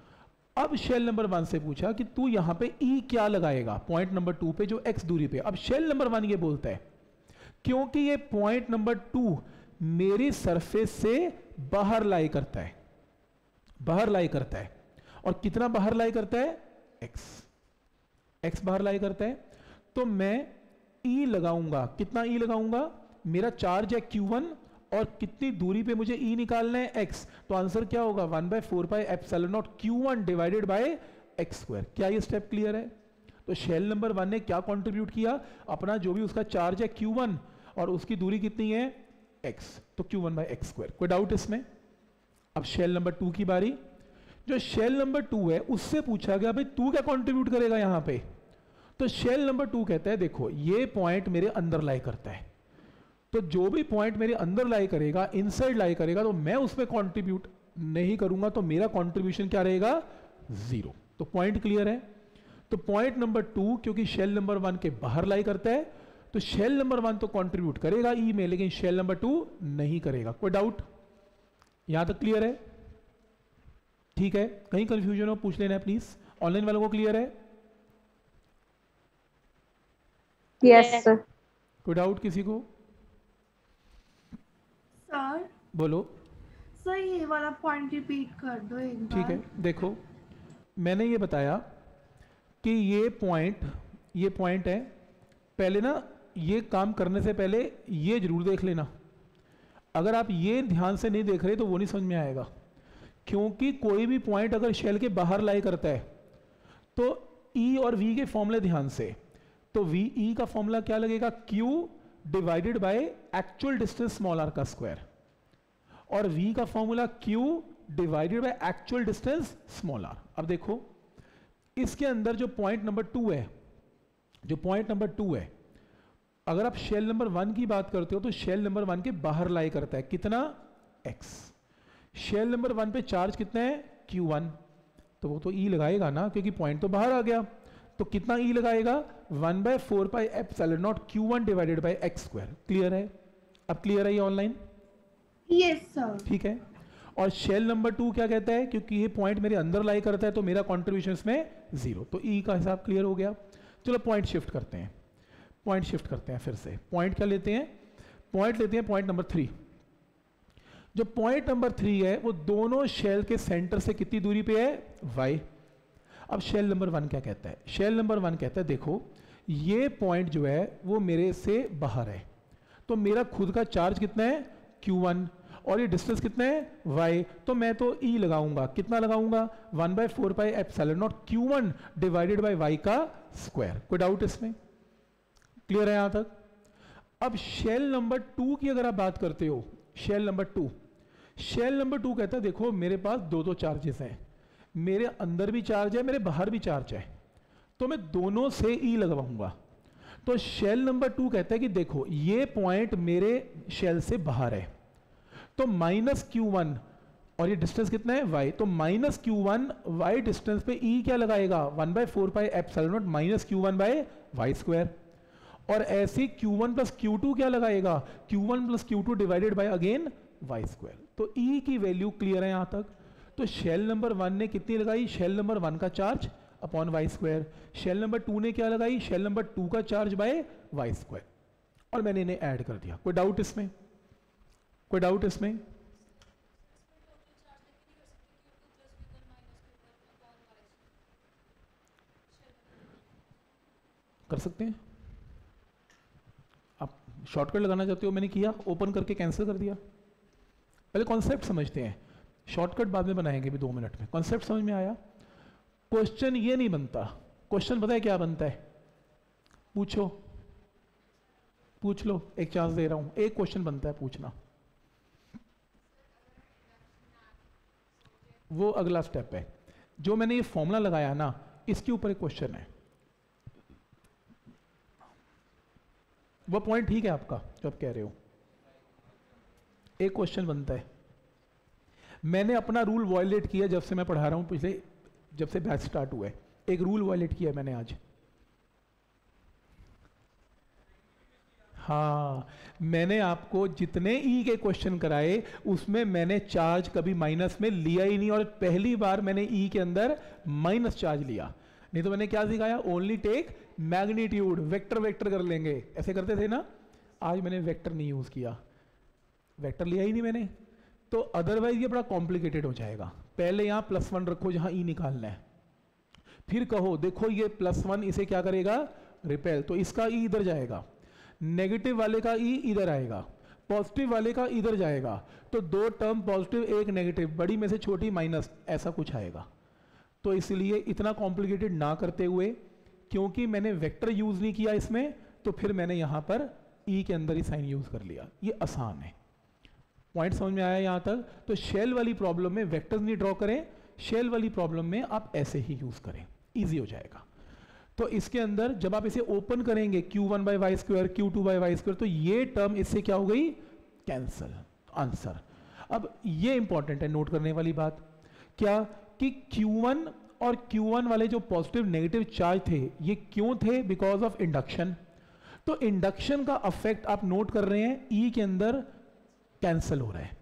अब शेल नंबर वन से पूछा कि तू यहां पे ई क्या लगाएगा पॉइंट नंबर टू पे जो एक्स दूरी पे। अब शेल नंबर वन ये बोलता है क्योंकि ये पॉइंट नंबर टू मेरी सरफेस से बाहर लाई करता है, बाहर लाई करता है, और कितना बाहर लाई करता है, x, x बाहर लाई करता है, तो मैं E लगाऊंगा, कितना E लगाऊंगा, मेरा चार्ज है क्यू वन और कितनी दूरी पे मुझे E निकालना है, x, तो आंसर क्या होगा, one by four pi epsilon not Q one divided by x square. क्या ये स्टेप क्लियर है? तो शेल नंबर वन ने क्या कंट्रीब्यूट किया, अपना जो भी उसका चार्ज है क्यू वन और उसकी दूरी कितनी है, x, तो Q one by x square. कोई डाउट इसमें? अब शेल नंबर टू की बारी। जो शेल नंबर टू है उससे पूछा गया भाई तू क्या कंट्रीब्यूट करेगा यहां पे, तो शेल नंबर टू कहता है देखो ये पॉइंट मेरे अंदर लाई करता है, तो जो भी पॉइंट मेरे अंदर लाई करेगा, इनसाइड लाई करेगा, तो मैं उसमें कंट्रीब्यूट नहीं करूंगा, तो मेरा कंट्रीब्यूशन क्या रहेगा, जीरो। तो पॉइंट क्लियर है? तो पॉइंट नंबर टू क्योंकि शेल नंबर वन के बाहर लाई करता है, तो शेल नंबर वन तो कंट्रीब्यूट करेगा ई में, लेकिन शेल नंबर टू नहीं करेगा। कोई डाउट? यहां तक क्लियर है? ठीक है, कहीं कंफ्यूजन हो पूछ लेना है प्लीज। ऑनलाइन वालों को क्लियर है? Yes sir. कोई डाउट किसी को? सर बोलो। सर ये वाला पॉइंट रिपीट कर दो एक बार। ठीक है, देखो मैंने ये बताया कि ये पॉइंट ये पॉइंट है, पहले ना ये काम करने से पहले ये जरूर देख लेना। अगर आप ये ध्यान से नहीं देख रहे तो वो नहीं समझ में आएगा, क्योंकि कोई भी पॉइंट अगर शेल के बाहर लाई करता है तो E और V के फॉर्मूले ध्यान से, तो V E का फॉर्मूला क्या लगेगा, Q divided by actual distance small r का स्क्वायर, और V का formula Q divided by actual distance small r। अब देखो इसके अंदर जो पॉइंट नंबर टू है, जो पॉइंट नंबर टू है, अगर आप शेल नंबर वन की बात करते हो तो शेल नंबर वन के बाहर लाई करता है, कितना, x। शेल नंबर वन पे चार्ज कितना है, क्यू वन, तो वो तो E लगाएगा ना, क्योंकि पॉइंट तो बाहर आ गया, तो कितना E लगाएगा, one by four pi epsilon not Q one divided by x square. Clear है? अब क्लियर है ये ऑनलाइन? Yes sir. ठीक है। और शेल नंबर टू क्या कहता है, क्योंकि ये पॉइंट मेरे अंदर लाई करता है तो मेरा कॉन्ट्रीब्यूशन इसमें जीरो, तो E का हिसाब क्लियर हो गया। चलो पॉइंट शिफ्ट करते हैं, पॉइंट शिफ्ट करते हैं फिर से। पॉइंट क्या लेते हैं, पॉइंट लेते हैं पॉइंट नंबर थ्री। जो पॉइंट नंबर थ्री है वो दोनों शेल के सेंटर से कितनी दूरी पे है, y। अब शेल नंबर वन क्या कहता है, शेल नंबर वन कहता है देखो ये पॉइंट जो है वो मेरे से बाहर है, तो मेरा खुद का चार्ज कितना है, क्यू वन, और ये डिस्टेंस कितना है, y, तो मैं तो E लगाऊंगा, कितना लगाऊंगा, one by four pi epsilon not Q one divided by y का स्क्वायर। कोई डाउट इसमें? क्लियर है यहां तक? अब शेल नंबर टू की अगर आप बात करते हो, shell number two, shell number two कहता है देखो मेरे पास दो दो चार्जेस हैं, मेरे अंदर भी चार्ज है, मेरे बाहर भी चार्ज है, तो मैं दोनों से E लगवाऊंगा। तो शेल नंबर टू कहता है कि देखो ये पॉइंट मेरे शेल से बाहर है, तो माइनस क्यू वन, और ये डिस्टेंस कितना है, y, तो minus Q one, y distance पे E क्या लगाएगा, one by four pi epsilon not minus Q one by y square, और ऐसे q one plus Q two क्या लगाएगा, q one plus Q two divided by again y square. तो E की value clear है यहां तक? तो शेल नंबर वन ने कितनी लगाई, शेल नंबर वन का charge upon y square, shell number two ने क्या लगाई, शेल नंबर टू का चार्ज बाय वाई स्क्वायर, और मैंने इन्हें ऐड कर दिया। कोई डाउट इसमें? कोई डाउट इसमें? कर सकते हैं आप, शॉर्टकट लगाना चाहते हो, मैंने किया, ओपन करके कैंसिल कर दिया। पहले कॉन्सेप्ट समझते हैं, शॉर्टकट बाद में बनाएंगे भी दो मिनट में। कॉन्सेप्ट समझ में आया? क्वेश्चन ये नहीं बनता, क्वेश्चन पता है क्या बनता है, पूछो पूछ लो, एक चांस दे रहा हूं, एक क्वेश्चन बनता है पूछना, वो अगला स्टेप है। जो मैंने ये फॉर्मूला लगाया ना, इसके ऊपर एक क्वेश्चन है, वो पॉइंट ठीक है आपका जो आप कह रहे हो, एक क्वेश्चन बनता है। मैंने अपना रूल वायलेट किया जब से मैं पढ़ा रहा हूं, पिछले जब से बैच स्टार्ट हुआ है, एक रूल वायलेट किया मैंने आज। हाँ, मैंने आपको जितने ई के क्वेश्चन कराए उसमें मैंने चार्ज कभी माइनस में लिया ही नहीं, और पहली बार मैंने ई के अंदर माइनस चार्ज लिया। नहीं तो मैंने क्या सिखाया, only take magnitude, vector vector कर लेंगे, ऐसे करते थे ना। आज मैंने वेक्टर नहीं यूज किया, वेक्टर लिया ही नहीं मैंने, तो अदरवाइज ये बड़ा कॉम्प्लिकेटेड हो जाएगा। पहले यहां प्लस वन रखो जहां ई निकालना है, फिर कहो देखो ये प्लस वन इसे क्या करेगा, रिपेल, तो इसका ई इधर जाएगा, नेगेटिव वाले का ई इधर आएगा, पॉजिटिव वाले का इधर जाएगा, तो दो टर्म पॉजिटिव एक नेगेटिव, बड़ी में से छोटी माइनस, ऐसा कुछ आएगा। तो इसलिए इतना कॉम्प्लिकेटेड ना करते हुए, क्योंकि मैंने वेक्टर यूज नहीं किया इसमें, तो फिर मैंने यहां पर ई के अंदर ही साइन यूज कर लिया, ये आसान है। पॉइंट समझ में आया यहां तक? तो शेल वाली प्रॉब्लम में वेक्टर्स नहीं ड्रॉ करें, शेल वाली प्रॉब्लम में आप ऐसे ही यूज करें, इजी हो जाएगा। तो इसके अंदर जब आप इसे ओपन करेंगे q one by y square, q two by y square, तो ये टर्म इससे क्या हो गई, कैंसल, आंसर। अब ये इंपॉर्टेंट है नोट करने वाली बात, क्या कि क्यू वन और क्यू वन वाले जो पॉजिटिव नेगेटिव चार्ज थे, ये क्यों थे, बिकॉज ऑफ इंडक्शन। तो इंडक्शन का अफेक्ट आप नोट कर रहे हैं, ई के अंदर कैंसल हो रहा है,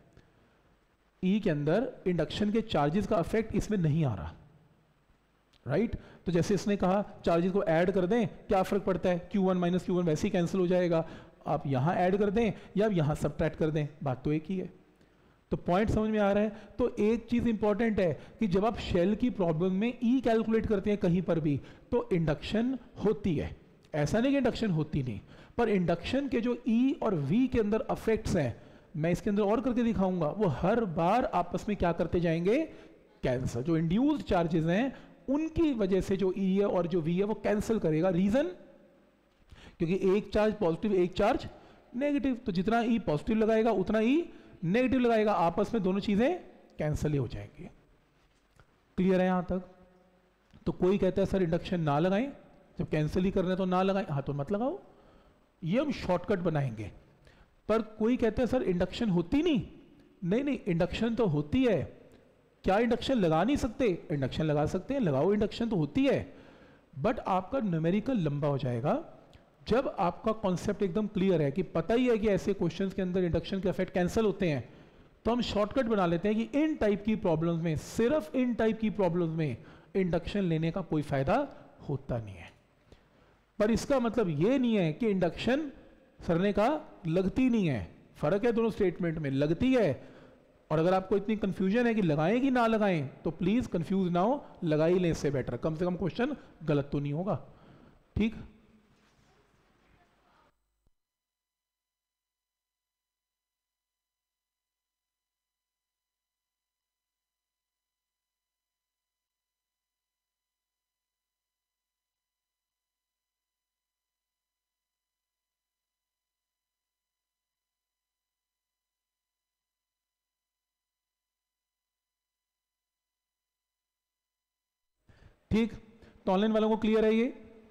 ई के अंदर इंडक्शन के चार्जेस का अफेक्ट इसमें नहीं आ रहा, राइट right? तो जैसे इसने कहा चार्जेस को ऐड कर दें, क्या फर्क पड़ता है, Q one minus Q one वैसे ही कैंसिल हो जाएगा, आप यहां ऐड कर दें या आप यहां सब्ट्रैक्ट कर दें, बात तो एक ही है। तो पॉइंट समझ में आ रहा है? तो एक चीज इंपॉर्टेंट है कि जब आप शेल की प्रॉब्लम में ई कैलकुलेट करते हैं कहीं पर भी, तो इंडक्शन होती है, ऐसा नहीं कि इंडक्शन होती नहीं, पर इंडक्शन के जो ई और वी के अंदर अफेक्ट्स हैं, मैं इसके अंदर और करके दिखाऊंगा, वो हर बार आपस में क्या करते जाएंगे, कैंसिल। जो इंड्यूस्ड चार्जेस हैं उनकी वजह से जो ई है और जो वी है वो कैंसिल करेगा, रीजन क्योंकि एक चार्ज पॉजिटिव एक चार्ज नेगेटिव, तो जितना ई पॉजिटिव लगाएगा उतना ई नेगेटिव लगाएगा, आपस में दोनों चीजें कैंसिल ही हो जाएंगी। क्लियर है यहां तक? तो कोई कहता है सर इंडक्शन ना लगाएं, जब कैंसिल ही करना है तो ना लगाएं, हाँ तो मत लगाओ, ये हम शॉर्टकट बनाएंगे। पर कोई कहता है सर इंडक्शन होती नहीं, नहीं नहीं इंडक्शन तो होती है, क्या इंडक्शन लगा नहीं सकते, इंडक्शन लगा सकते हैं, लगाओ, इंडक्शन तो होती है, बट आपका न्यूमेरिकल लंबा हो जाएगा जब आपका कॉन्सेप्ट एकदम क्लियर है कि पता ही है कि ऐसे क्वेश्चंस के अंदर इंडक्शन के इफेक्ट कैंसिल होते हैं। तो हम शॉर्टकट बना लेते हैं कि इन टाइप की प्रॉब्लम्स में, सिर्फ इन टाइप की प्रॉब्लम्स में इंडक्शन लेने का कोई फायदा होता नहीं है। पर इसका मतलब ये नहीं है कि इंडक्शन सरने का लगती नहीं है, फर्क है दोनों स्टेटमेंट में, लगती है। और अगर आपको इतनी कंफ्यूजन है कि लगाएं कि ना लगाएं, तो प्लीज कंफ्यूज ना हो, लगा ही लें, इससे बेटर, कम से कम क्वेश्चन गलत तो नहीं होगा। ठीक, ठीक, तो ऑनलाइन वालों को क्लियर है ये?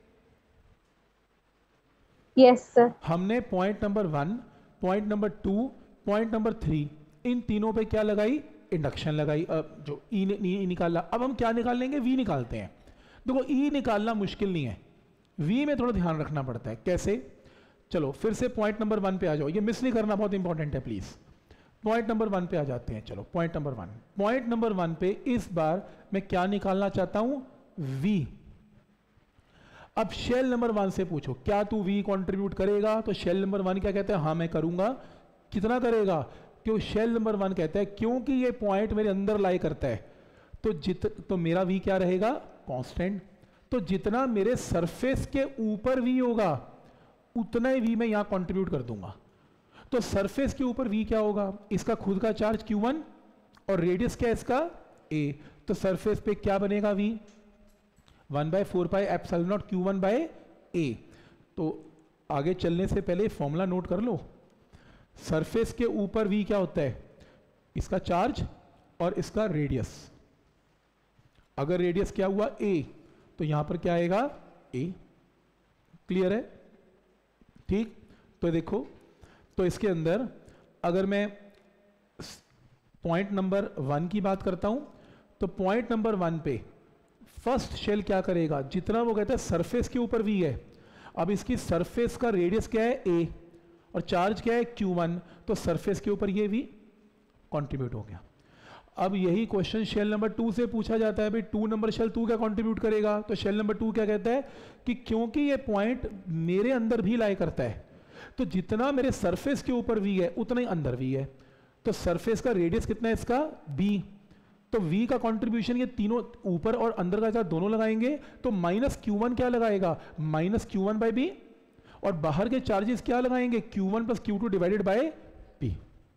Yes sir. हमने point number one, point number two, point number three, इन तीनों पे क्या लगाई, इंडक्शन लगाई, जो ई ने ई निकाला। अब हम क्या निकाल लेंगे, वी निकालते हैं। देखो ई निकालना मुश्किल नहीं है, वी में थोड़ा ध्यान रखना पड़ता है। कैसे? चलो फिर से पॉइंट नंबर वन पे आ जाओ, ये मिस नहीं करना, बहुत इंपॉर्टेंट है, प्लीज। पॉइंट नंबर वन पे आ जाते हैं। चलो point number one, point number one पे इस बार मैं क्या निकालना चाहता हूं, V। अब शेल नंबर वन से पूछो क्या तू V कंट्रीब्यूट करेगा, तो शेल नंबर वन क्या कहता है, हाँ मैं करूंगा। कितना करेगा, क्यों शेल नंबर वन कहता है क्योंकि ये पॉइंट मेरे अंदर लाई करता है, तो जित तो मेरा V क्या रहेगा, कांस्टेंट। तो जितना मेरे सरफेस के ऊपर V होगा उतना ही V मैं यहां कंट्रीब्यूट कर दूंगा। तो सरफेस के ऊपर V क्या होगा, इसका खुद का चार्ज क्यू वन और रेडियस क्या है इसका A। तो सरफेस पे क्या बनेगा V, one by four pi epsilon not Q one by a. तो आगे चलने से पहले फॉर्मूला नोट कर लो, सरफेस के ऊपर V क्या होता है, इसका चार्ज और इसका रेडियस। अगर रेडियस क्या हुआ A, तो यहां पर क्या आएगा A। क्लियर है? ठीक, तो देखो, तो इसके अंदर अगर मैं पॉइंट नंबर वन की बात करता हूं, तो पॉइंट नंबर वन पे फर्स्ट शेल क्या करेगा, जितना वो कहता है सरफेस के ऊपर V है, अब इसकी सरफेस का रेडियस क्या है A और चार्ज क्या है क्यू वन, तो सरफेस के ऊपर ये V कंट्रीब्यूट हो गया। अब यही क्वेश्चन शेल नंबर टू से पूछा जाता है, भाई टू नंबर शेल टू क्या कंट्रीब्यूट करेगा, तो शेल नंबर टू क्या कहता है कि क्योंकि ये पॉइंट मेरे अंदर भी लाई करता है, तो जितना मेरे सरफेस के ऊपर V है उतना ही अंदर V है। तो सरफेस का रेडियस कितना है इसका B, तो v का कंट्रीब्यूशन ये तीनों ऊपर और अंदर का चार्ज दोनों लगाएंगे तो माइनस क्यू वन क्या लगाएगा, minus Q one by b, और बाहर के चार्जेस क्या लगाएंगे, q one plus Q two divided by p.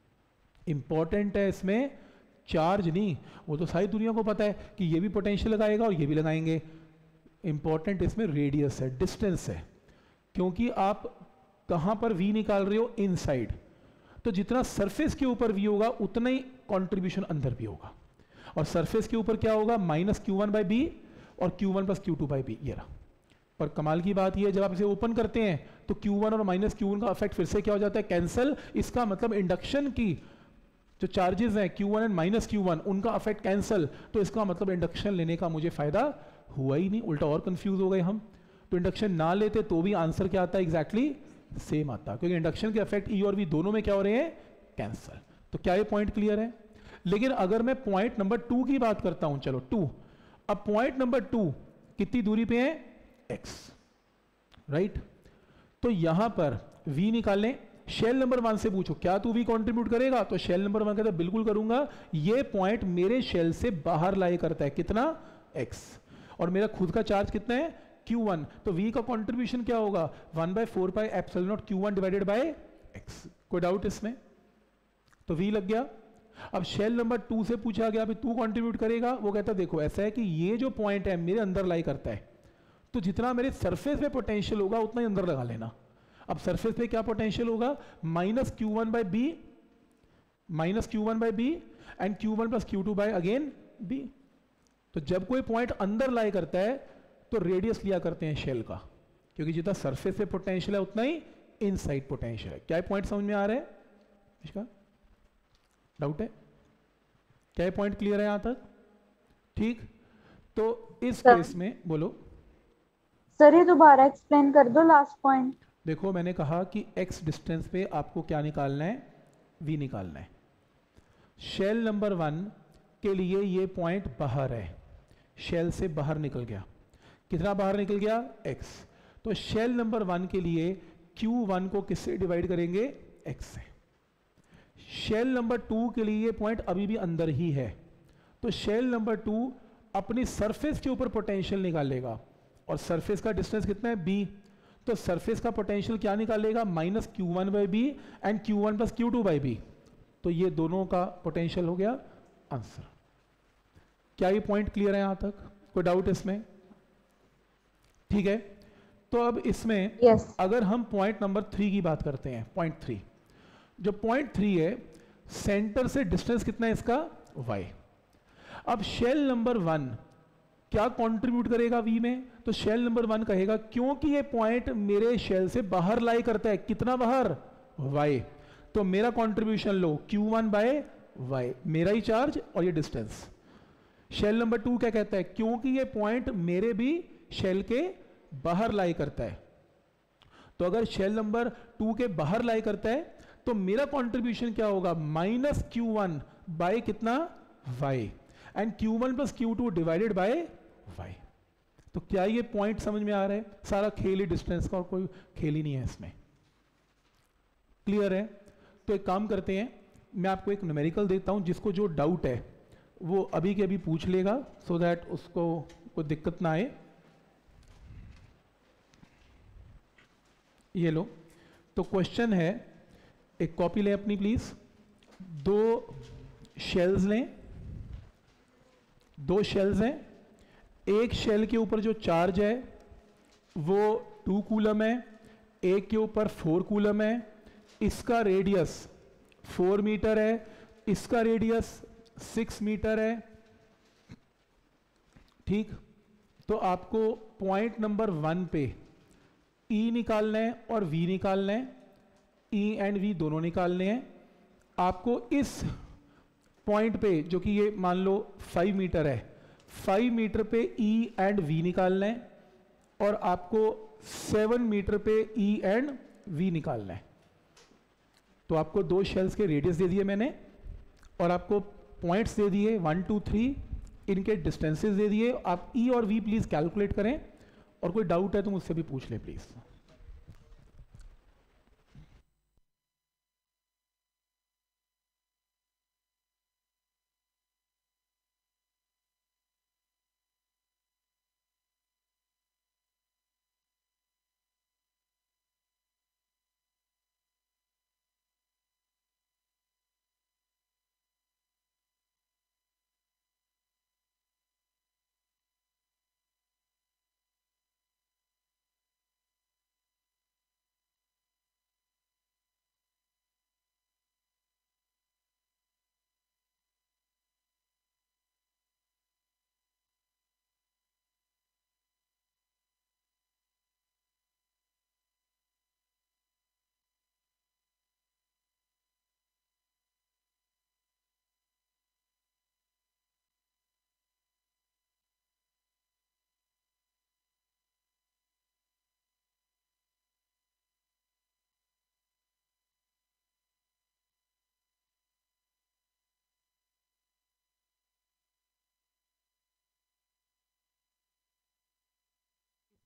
Important है इसमें चार्ज नहीं, वो तो सारी दुनिया को पता है कि ये भी पोटेंशियल लगाएगा और ये भी लगाएंगे। इंपॉर्टेंट इसमें रेडियस है, डिस्टेंस है, क्योंकि आप कहां पर v निकाल रहे हो, इनसाइड। तो जितना सरफेस के ऊपर v होगा उतना ही कंट्रीब्यूशन अंदर भी होगा, और सरफेस के ऊपर क्या होगा, minus Q one by b और q one plus Q two by b. ये रहा। पर कमाल की बात ये है, जब आप इसे ओपन करते हैं तो क्यू वन और माइनस क्यू वन का इफेक्ट फिर से क्या हो जाता है, कैंसिल। इसका मतलब इंडक्शन की जो चार्जेस हैं Q one and minus Q one, उनका इफेक्ट कैंसिल। तो इसका मतलब इंडक्शन लेने का मुझे फायदा हुआ ही नहीं, उल्टा और कंफ्यूज हो गए हम। तो इंडक्शन ना लेते तो भी आंसर क्या आता है, एग्जैक्टली सेम आता, क्योंकि इंडक्शन के इफेक्ट ई और वी दोनों में क्या हो रहे हैं, कैंसिल। तो क्या ये पॉइंट क्लियर है? लेकिन अगर मैं पॉइंट नंबर टू की बात करता हूं, चलो टू, अब पॉइंट नंबर टू कितनी दूरी पे है, एक्स, राइट। तो यहां पर v निकालें, शेल नंबर वन से पूछो क्या तू v कंट्रीब्यूट करेगा, तो शेल नंबर वन कहता है बिल्कुल करूंगा। ये पॉइंट मेरे शेल से बाहर लाई करता है, कितना, x, और मेरा खुद का चार्ज कितना है, क्यू वन। तो v का कंट्रीब्यूशन क्या होगा, one by four pi epsilon not Q one divided by x। कोई डाउट इसमें? तो v लग गया। अब शेल नंबर टू से पूछा गया अभी तू कंट्रीब्यूट करेगा, वो कहता है देखो ऐसा है कि ये जो पॉइंट है मेरे अंदर लाई करता है, तो जितना मेरे सरफेस पे पोटेंशियल होगा उतना ही अंदर लगा लेना। अब सरफेस पे क्या पोटेंशियल होगा, minus Q one by b, minus Q one by b and q one plus Q two by again b. तो जब कोई पॉइंट अंदर लाई करता है तो रेडियस लिया करते हैं शेल का, क्योंकि जितना सरफेस पे पोटेंशियल है उतना ही इनसाइड पोटेंशियल है। क्या पॉइंट समझ में आ रहा है? इसका डाउट है? क्या पॉइंट क्लियर है यहां तक? ठीक। तो इस केस में बोलो सर, ये दोबारा एक्सप्लेन कर दो लास्ट पॉइंट। देखो मैंने कहा कि x डिस्टेंस पे आपको क्या निकालना है, v निकालना है। शेल नंबर वन के लिए ये पॉइंट बाहर है, शेल से बाहर निकल गया। कितना बाहर निकल गया, x। तो शेल नंबर वन के लिए क्यू वन को किससे डिवाइड करेंगे, x से। शेल नंबर टू के लिए ये पॉइंट अभी भी अंदर ही है, तो शेल नंबर टू अपनी सरफेस के ऊपर पोटेंशियल निकालेगा, और सरफेस का डिस्टेंस कितना है, b। तो सरफेस का पोटेंशियल क्या निकालेगा, minus Q one by b and q one plus Q two by b. तो ये दोनों का पोटेंशियल हो गया आंसर। क्या ये पॉइंट क्लियर है यहां तक? कोई डाउट इसमें? ठीक है। तो अब इसमें yes. अगर हम पॉइंट नंबर थ्री की बात करते हैं, पॉइंट थ्री, जो पॉइंट थ्री है सेंटर से डिस्टेंस कितना है इसका, y। अब शेल नंबर वन क्या कंट्रीब्यूट करेगा v में, तो शेल नंबर वन कहेगा क्योंकि ये पॉइंट मेरे शेल से बाहर लाई करता है, कितना बाहर, y, तो मेरा कंट्रीब्यूशन लो क्यू वन बाय y, मेरा ही चार्ज और ये डिस्टेंस। शेल नंबर टू क्या कहता है, क्योंकि ये पॉइंट मेरे भी शेल के बाहर लाई करता है, तो अगर शेल नंबर टू के बाहर लाई करता है तो मेरा कंट्रीब्यूशन क्या होगा, माइनस क्यू वन बाय कितना, y, and q one plus Q two divided by y। तो क्या ये पॉइंट समझ में आ रहा है? सारा खेल ही डिस्टेंस का और कोई खेल ही नहीं है इसमें। क्लियर है? तो एक काम करते हैं, मैं आपको एक न्यूमेरिकल देता हूं, जिसको जो डाउट है वो अभी के अभी पूछ लेगा, सो so दैट उसको कोई दिक्कत ना आए। ये लो, तो क्वेश्चन है, एक कॉपी लें अपनी प्लीज। दो शेल्स लें, दो शेल्स हैं, एक शेल के ऊपर जो चार्ज है वो टू कूलम है, एक के ऊपर फोर कूलम है, इसका रेडियस फोर मीटर है, इसका रेडियस सिक्स मीटर है। ठीक। तो आपको पॉइंट नंबर वन पे E निकालना है और V निकालना है, E एंड V दोनों निकालने हैं। आपको इस पॉइंट पे जो कि ये मान लो फाइव मीटर है, फाइव मीटर पे E एंड V निकालना है, और आपको सेवन मीटर पे E एंड V निकालना है। तो आपको दो शेल्स के रेडियस दे दिए मैंने, और आपको पॉइंट्स दे दिए वन टू थ्री, इनके डिस्टेंसेस दे दिए। आप E और V प्लीज कैलकुलेट करें, और कोई डाउट है तो मुझसे भी पूछ लें प्लीज।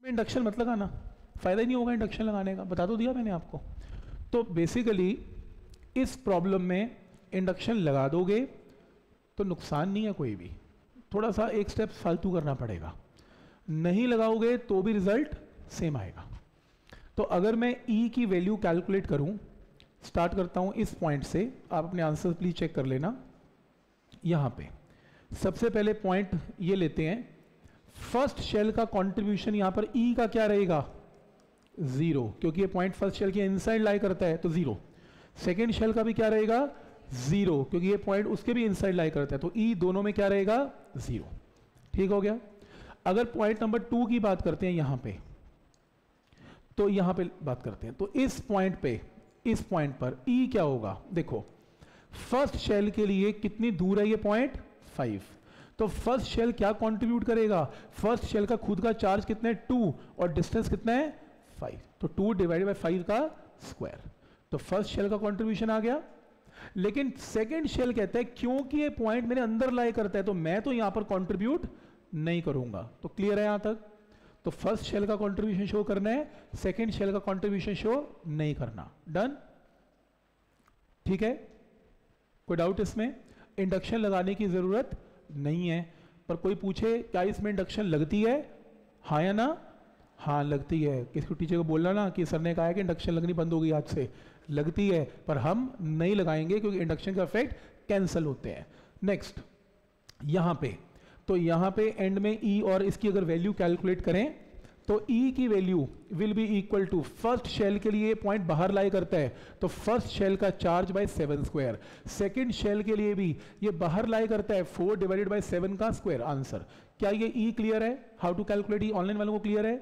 इंडक्शन मत लगाना, फ़ायदा ही नहीं होगा इंडक्शन लगाने का, बता तो दिया मैंने आपको। तो बेसिकली इस प्रॉब्लम में इंडक्शन लगा दोगे तो नुकसान नहीं है कोई भी, थोड़ा सा एक स्टेप फालतू करना पड़ेगा, नहीं लगाओगे तो भी रिजल्ट सेम आएगा। तो अगर मैं E की वैल्यू कैलकुलेट करूं, स्टार्ट करता हूं इस पॉइंट से, आप अपने आंसर प्लीज चेक कर लेना। यहां पे सबसे पहले पॉइंट ये लेते हैं, फर्स्ट शेल का कंट्रीब्यूशन यहां पर E का क्या रहेगा, जीरो, क्योंकि ये पॉइंट फर्स्ट शेल के इनसाइड लाई करता है तो जीरो। सेकेंड शेल का भी क्या रहेगा, जीरो, क्योंकि ये पॉइंट उसके भी इनसाइड लाई करता है, तो E दोनों में क्या रहेगा, जीरो। ठीक हो गया। अगर पॉइंट नंबर टू की बात करते हैं यहां पे, तो यहां पे बात करते हैं, तो इस पॉइंट पे, इस पॉइंट पर E क्या होगा, देखो फर्स्ट शेल के लिए कितनी दूर है ये पॉइंट, फाइव, तो फर्स्ट शेल क्या कंट्रीब्यूट करेगा, फर्स्ट शेल का खुद का चार्ज कितना है, टू, और डिस्टेंस कितना है, फाइव, तो टू डिवाइडेड बाय फाइव का स्क्वायर, तो फर्स्ट शेल का कंट्रीब्यूशन आ गया। लेकिन सेकेंड शेल कहता है क्योंकि ये पॉइंट मेरे अंदर लाई करता है तो मैं तो यहां पर कंट्रीब्यूट नहीं करूंगा, तो क्लियर है यहां तक। तो फर्स्ट शेल का कंट्रीब्यूशन शो करना है, सेकेंड शेल का कंट्रीब्यूशन शो नहीं करना, डन। ठीक है, कोई डाउट इसमें, इंडक्शन लगाने की जरूरत नहीं है। पर कोई पूछे क्या इसमें इंडक्शन लगती है, हाँ या ना, हाँ लगती है। किसी टीचर को बोलना ना कि सर ने कहा है कि इंडक्शन लगनी बंद हो गई आज से, लगती है, पर हम नहीं लगाएंगे क्योंकि इंडक्शन का इफेक्ट कैंसिल होते हैं। नेक्स्ट यहां पे, तो यहां पे एंड में E और इसकी अगर वैल्यू कैलकुलेट करें तो E की value will be equal to, first shell के लिए पॉइंट बाहर लाई करता है तो फर्स्ट शेल का charge by seven square, second shell के लिए भी ये बाहर लाई करता है फोर डिवाइडेड बाय सेवन का स्क्वायर, आंसर। क्या ये E क्लियर है, how to calculate E online वालों को क्लियर है?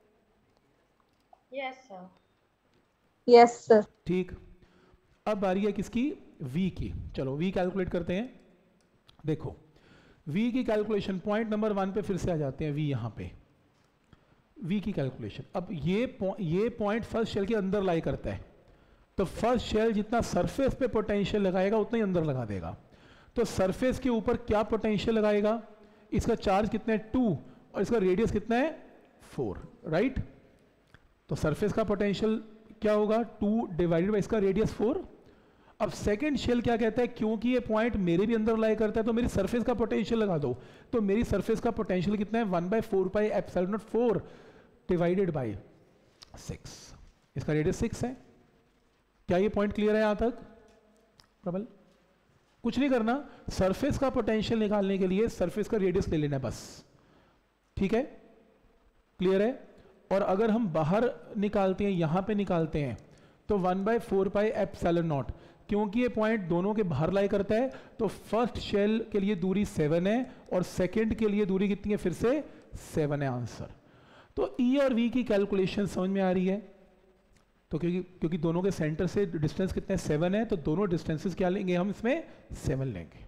Yes sir, yes sir. ठीक, अब बारी है किसकी, V की। चलो V कैलकुलेट करते हैं। देखो V की कैलकुलेशन पॉइंट नंबर वन पे फिर से आ जाते हैं, V यहां पे V की कैलकुलेशन। अब ये पो, ये पॉइंट फर्स्ट शेल के अंदर लाई करता है तो फर्स्ट शेल जितना सरफेस पे पोटेंशियल लगाएगा उतना ही अंदर लगा देगा। तो सरफेस के ऊपर क्या पोटेंशियल लगाएगा, इसका चार्ज कितना है, टू, और इसका रेडियस कितना है, फोर, राइट। तो सरफेस का पोटेंशियल क्या होगा, टू डिवाइडेड बाय इसका रेडियस फोर। अब सेकेंड शेल क्या कहता है, क्योंकि ये पॉइंट मेरे भी अंदर लाई करता है तो मेरी सरफेस का पोटेंशियल लगा दो, तो मेरी सरफेस का पोटेंशियल कितना है, one by four pi epsilon nought four divided by six, इसका रेडियस सिक्स है। क्या ये पॉइंट क्लियर है यहां तक प्रबल? कुछ नहीं करना, सरफेस का पोटेंशियल निकालने के लिए सरफेस का रेडियस ले लेना है बस, ठीक है, क्लियर है। और अगर हम बाहर निकालते हैं, यहां पे निकालते हैं, तो one by four pi epsilon nought, क्योंकि ये पॉइंट दोनों के बाहर लाई करता है तो फर्स्ट शेल के लिए दूरी सेवन है और सेकंड के लिए दूरी कितनी है, फिर से सेवन है, आंसर। तो E और V की कैलकुलेशन समझ में आ रही है, तो क्योंकि क्योंकि दोनों के सेंटर से डिस्टेंस कितने, सेवन है, तो दोनों डिस्टेंसेस क्या लेंगे हम इसमें, सेवन लेंगे।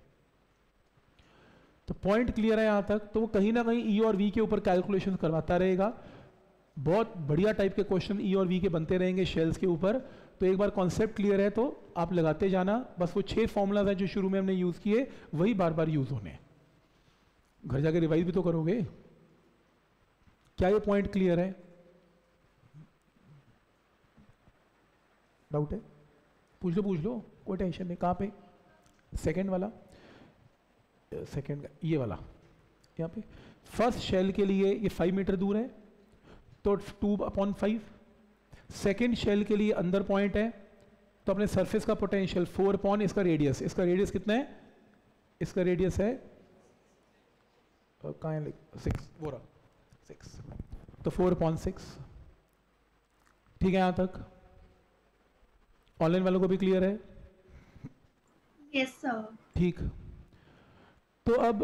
तो पॉइंट क्लियर है यहां तक। तो वो कहीं ना कहीं E और V के ऊपर कैलकुलेशन करवाता रहेगा। बहुत बढ़िया टाइप के क्वेश्चन E और V के बनते रहेंगे शेल्स के ऊपर। तो एक बार कॉन्सेप्ट क्लियर है तो आप लगाते जाना, बस वो छह फॉर्मूलाज हैं जो शुरू में हमने यूज किए वही बार बार यूज होने, घर जाके रिवाइज भी तो करोगे। क्या ये पॉइंट क्लियर है? डाउट है पूछ लो, पूछ लो, कोई टेंशन नहीं। कहाँ पे, सेकंड वाला, सेकंड ये वाला, यहाँ पे फर्स्ट शेल के लिए ये फाइव मीटर दूर है तो two upon five, second shell के लिए अंदर पॉइंट है तो अपने सरफेस का पोटेंशियल फोर अपॉन इसका रेडियस, इसका रेडियस कितना है, इसका रेडियस है कहाँ है, सिक्स, वो रहा सिक्स, तो फोर अपॉन सिक्स। ठीक है यहां तक? ऑनलाइन वालों को भी क्लियर है? Yes sir. ठीक, तो अब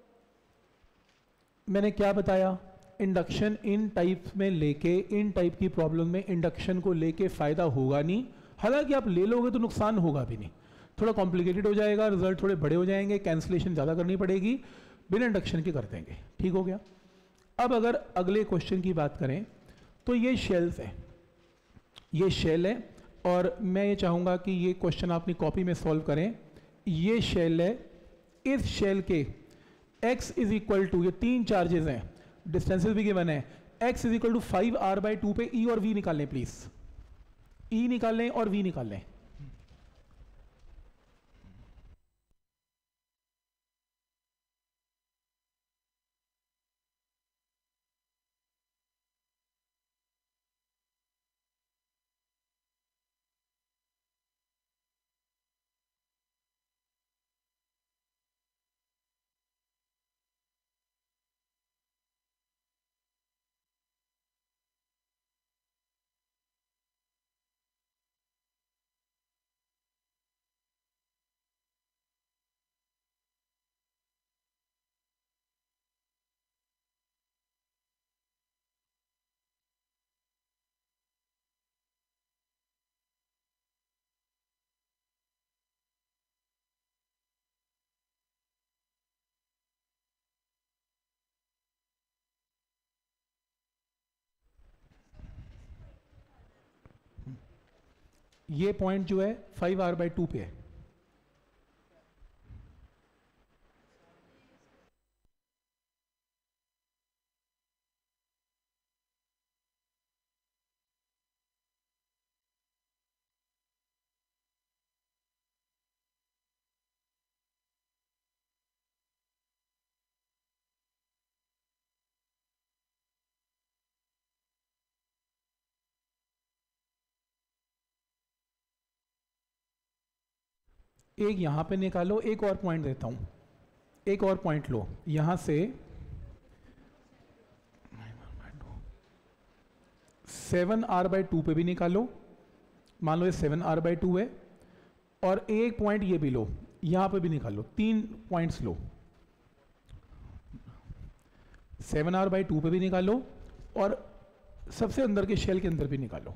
मैंने क्या बताया, इंडक्शन इन टाइप में लेके, इन टाइप की प्रॉब्लम में इंडक्शन को लेके फायदा होगा नहीं, हालांकि आप ले लोगे तो नुकसान होगा भी नहीं, थोड़ा कॉम्प्लिकेटेड हो जाएगा, रिजल्ट थोड़े बड़े हो जाएंगे, कैंसिलेशन ज़्यादा करनी पड़ेगी, बिना इंडक्शन के कर देंगे। ठीक हो गया। अब अगर अगले क्वेश्चन की बात करें तो ये शेल्स है, ये शेल है और मैं ये चाहूँगा कि ये क्वेश्चन अपनी कॉपी में सॉल्व करें। ये शेल है, इस शेल के x इज इक्वल टू, ये तीन चार्जेस हैं, डिस्टेंसेस भी गिवन है, x is equal to five R by two पे ई और v निकाल लें प्लीज, ई निकाल लें और v निकाल लें। ये पॉइंट जो है फाइव आर बाई टू पे है। एक यहाँ पे निकालो, एक और पॉइंट देता हूँ, एक और पॉइंट लो यहाँ से सेवन आर बाई टू पे भी निकालो, मान लो ये सेवन आर बाई टू है, और एक पॉइंट ये भी लो, यहाँ पे भी निकालो, तीन पॉइंट्स लो, सेवन आर बाई टू पे भी निकालो और सबसे अंदर के शेल के अंदर भी निकालो।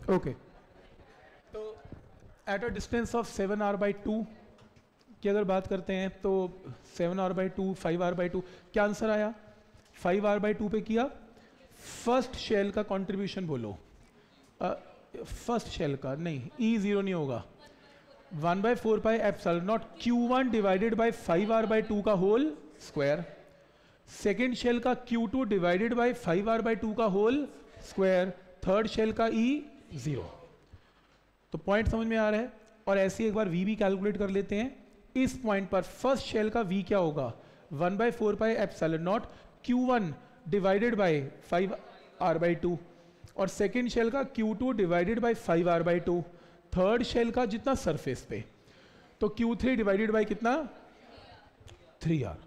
ओके, तो at a distance of seven R by two की अगर बात करते हैं तो seven R by two, five R by two, क्या आंसर आया? फाइव आर बाई टू पे किया। फर्स्ट शेल का कंट्रीब्यूशन बोलो, फर्स्ट शेल का नहीं, ई जीरो नहीं होगा। One by four pi epsilon not Q one divided by five R by two का होल स्क्वायर। सेकेंड शेल का Q two divided by five R by two का whole square. Third shell का E zero. तो point समझ में आ रहा है। और ऐसे एक बार वी भी कैलकुलेट कर लेते हैं। इस पॉइंट पर फर्स्ट शेल का वी क्या होगा? One by four pi epsilon not Q one divided by five R by two, और सेकेंड शेल का Q two divided by five R by two. Third shell का जितना सरफेस पे, तो क्यू थ्री डिवाइडेड बाई कितना? Three R.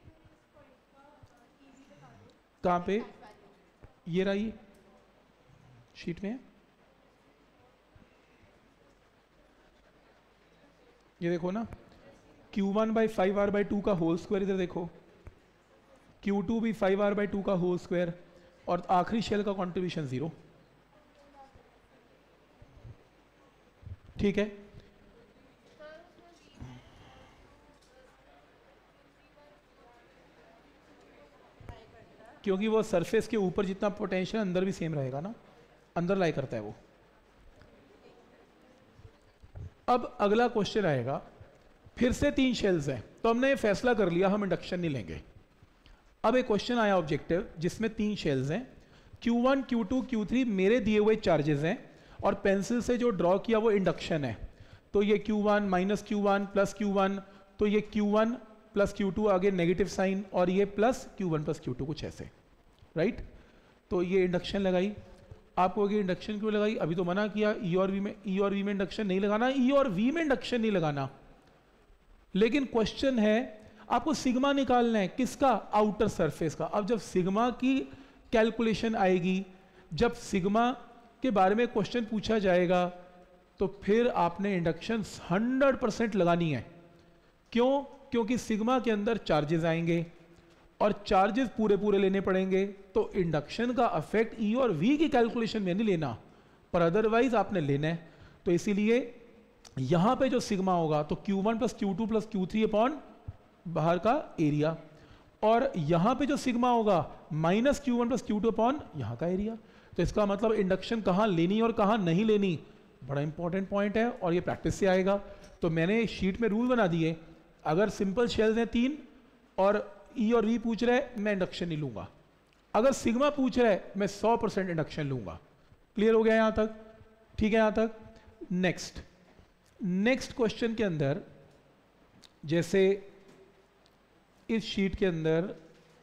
कहां पे? ये रहा, ये शीट में है, ये देखो ना, Q one by five R by two का होल स्क्वायर, इधर देखो क्यू टू भी फाइव आर बाई टू का होल स्क्वायर, और आखिरी शेल का कंट्रीब्यूशन जीरो। ठीक है, क्योंकि वो सरफेस के ऊपर जितना पोटेंशियल अंदर भी सेम रहेगा ना, अंदर लाई करता है वो। अब अगला क्वेश्चन आएगा, फिर से तीन शेल्स हैं, तो हमने ये फैसला कर लिया हम इंडक्शन नहीं लेंगे। अब एक क्वेश्चन आया ऑब्जेक्टिव जिसमें तीन शेल्स हैं, Q one, Q two, Q three मेरे दिए हुए चार्जेस हैं, और पेंसिल से जो ड्रॉ किया वो इंडक्शन है। तो ये Q one minus Q one plus Q one, तो ये Q one plus Q two आगे नेगेटिव साइन, और ये plus Q one plus Q two, कुछ ऐसे, राइट। तो ये इंडक्शन लगाई। आपको ये इंडक्शन क्यों लगाई? अभी तो मना किया ई और वी में, ई और वी में इंडक्शन नहीं लगाना, ई और वी में इंडक्शन नहीं लगाना। लेकिन क्वेश्चन है आपको सिग्मा निकालना है, किसका? आउटर सरफेस का। अब जब सिग्मा की कैलकुलेशन आएगी, जब सिग्मा के बारे में क्वेश्चन पूछा जाएगा, तो फिर आपने इंडक्शन हंड्रेड परसेंट लगानी है। क्यों? क्योंकि सिग्मा के अंदर चार्जेस आएंगे और चार्जेस पूरे पूरे लेने पड़ेंगे, तो इंडक्शन का अफेक्ट ई और वी की कैलकुलेशन में नहीं लेना, पर अदरवाइज आपने लेना है। तो इसीलिए यहां पे जो सिग्मा होगा तो Q one plus Q two plus Q three upon बाहर का एरिया, और यहां पे जो सिग्मा होगा minus Q one plus Q two upon यहां का एरिया। तो इसका मतलब इंडक्शन कहां लेनी और कहां नहीं लेनी, बड़ा इंपॉर्टेंट पॉइंट है, और ये प्रैक्टिस से आएगा। तो मैंने शीट में रूल बना दिए, अगर सिंपल शेल्स हैं तीन और ई और वी पूछ रहे हैं, मैं इंडक्शन नहीं लूंगा। अगर सिग्मा पूछ रहा है, मैं सौ परसेंट इंडक्शन लूंगा। क्लियर हो गया यहां तक? ठीक है यहां तक। नेक्स्ट नेक्स्ट क्वेश्चन के अंदर, जैसे इस शीट के अंदर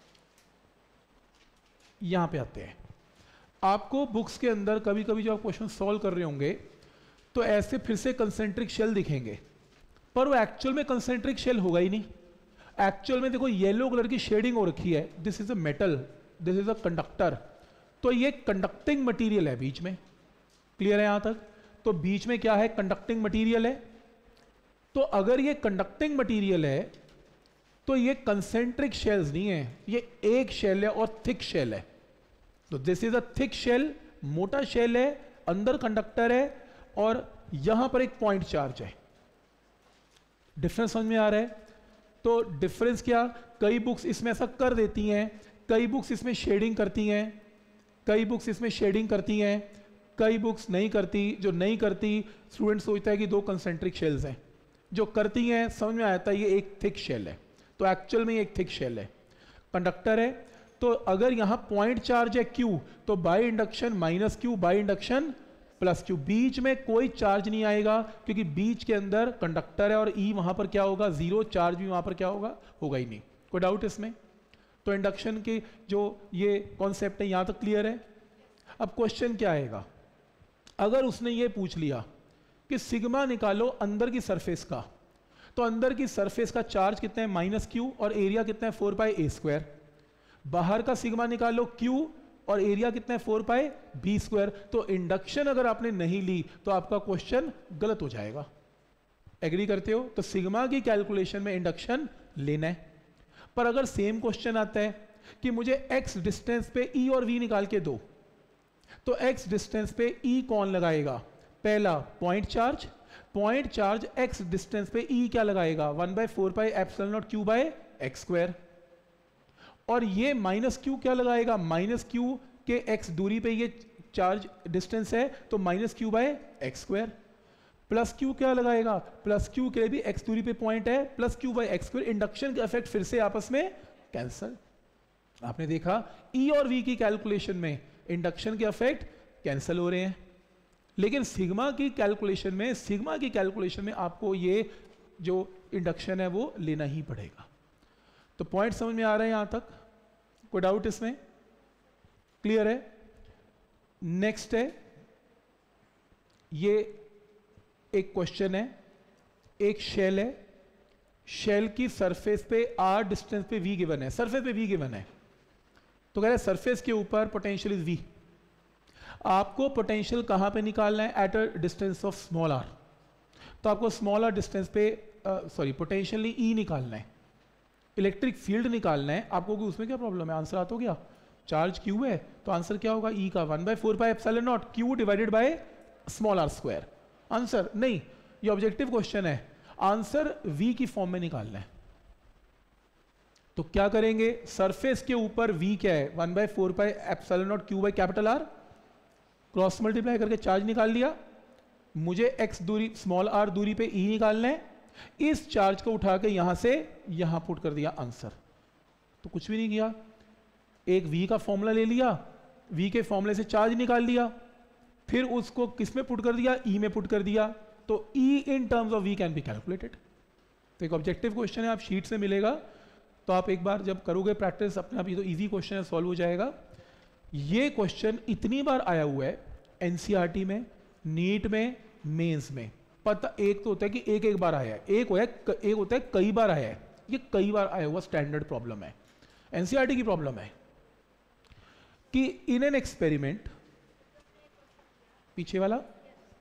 यहां पे आते हैं, आपको बुक्स के अंदर कभी कभी जब आप क्वेश्चन सॉल्व कर रहे होंगे तो ऐसे फिर से कंसेंट्रिक शेल दिखेंगे, पर वो एक्चुअल में कंसेंट्रिक शेल होगा ही नहीं। एक्चुअल में देखो येलो कलर की शेडिंग हो रखी है, this is a metal, this is a conductor, तो ये कंडक्टिंग मटेरियल है बीच में। क्लियर है यहां तक? तो बीच में क्या है? कंडक्टिंग मटेरियल है। तो अगर ये कंडक्टिंग मटेरियल है तो ये कंसेंट्रिक शेल्स नहीं है, ये एक शेल है और थिक शेल है। तो this is a thick shell, मोटा शेल है, अंदर कंडक्टर है, और यहां पर एक पॉइंट चार्ज है। डिफरेंस समझ में आ रहा है? तो डिफरेंस क्या? कई बुक्स इसमें ऐसा कर देती हैं, कई बुक्स इसमें शेडिंग करती हैं, कई बुक्स इसमें शेडिंग करती हैं, कई बुक्स नहीं करती। जो नहीं करती, स्टूडेंट सोचता है कि दो कंसेंट्रिक शेल्स हैं, जो करती हैं समझ में आता है ये एक थिक शेल है। तो एक्चुअल में ये एक थिक शेल है, कंडक्टर है। तो अगर यहां पॉइंट चार्ज है Q, तो by induction minus Q, by induction plus Q, बीच में कोई चार्ज नहीं आएगा, क्योंकि बीच के अंदर कंडक्टर है, और E वहां पर क्या होगा? जीरो। चार्ज भी वहां पर क्या होगा? होगा ही नहीं। कोई डाउट इसमें? तो इंडक्शन के जो ये कॉन्सेप्ट है यहां तक क्लियर है। अब क्वेश्चन क्या आएगा? अगर उसने ये पूछ लिया कि सिग्मा निकालो अंदर की सरफेस का, तो अंदर की सरफेस का चार्ज कितना है? माइनस क्यू, और एरिया कितना है? Four pi A square. बाहर का सिग्मा निकालो क्यू, और एरिया कितना है? Four pi B square. तो इंडक्शन अगर आपने नहीं ली तो आपका क्वेश्चन गलत हो जाएगा। एग्री करते हो? तो सिग्मा की कैलकुलेशन में इंडक्शन लेना है। पर अगर सेम क्वेश्चन आता है कि मुझे एक्स डिस्टेंस पे ई और वी निकाल के दो, तो x डिस्टेंस पे E कौन लगाएगा? पहला point charge, point charge x distance पे E क्या लगाएगा? One by four pi epsilon not Q by x square. और ये माइनस क्यू क्या लगाएगा? माइनस क्यू के x दूरी पे ये चार्ज डिस्टेंस है तो minus Q by x square. Plus Q क्या लगाएगा? प्लस क्यू के लिए भी x दूरी पे पॉइंट है, plus Q by x square. Induction का इफेक्ट फिर से आपस में कैंसल। आपने देखा E और V की कैलकुलेशन में इंडक्शन के इफेक्ट कैंसिल हो रहे हैं, लेकिन सिग्मा की कैलकुलेशन में सिग्मा की कैलकुलेशन में आपको ये जो इंडक्शन है वो लेना ही पड़ेगा। तो पॉइंट समझ में आ रहा है यहां तक? कोई डाउट इसमें? क्लियर है? नेक्स्ट है, ये एक क्वेश्चन है, एक शेल है, शेल की सरफेस पे r डिस्टेंस पे v गिवन है, सरफेस पे v गिवन है, तो कह रहे हैं सरफेस के ऊपर पोटेंशियल इज v। आपको पोटेंशियल कहां पे निकालना है? At a distance of small r। तो आपको स्मॉल r डिस्टेंस पे सॉरी पोटेंशियल नहीं E निकालना है, इलेक्ट्रिक फील्ड निकालना है आपको। कि उसमें क्या प्रॉब्लम है? आंसर आता हो गया, चार्ज q है तो आंसर क्या होगा? E का one by four pi epsilon not q divided by small r square. Answer नहीं, ये ऑब्जेक्टिव क्वेश्चन है, आंसर v की फॉर्म में निकालना है। तो क्या करेंगे? सरफेस के ऊपर v क्या है? One by four pi epsilon not Q by capital R, cross multiply करके चार्ज निकाल लिया। मुझे x दूरी स्मॉल r दूरी पे E निकालना है, इस चार्ज को उठा के यहां से यहां पुट कर दिया आंसर। तो कुछ भी नहीं किया, एक v का फॉर्मूला ले लिया, v के फॉर्मूले से चार्ज निकाल लिया, फिर उसको किस में पुट कर दिया? E में पुट कर दिया। तो E in terms of v can be calculated. तो एक ऑब्जेक्टिव क्वेश्चन है, आप शीट से मिलेगा, तो आप एक बार जब करोगे प्रैक्टिस अपने आप, ये तो इजी क्वेश्चन है, सॉल्व हो जाएगा। ये क्वेश्चन इतनी बार आया हुआ है एनसीईआरटी में, नीट में, मेंस में। पता एक तो होता है कि एक एक बार आया है, एक होता है एक होता है कई बार आया है। ये कई बार आया हुआ स्टैंडर्ड प्रॉब्लम है, एनसीईआरटी की प्रॉब्लम है कि इन एन एक्सपेरिमेंट, पीछे वाला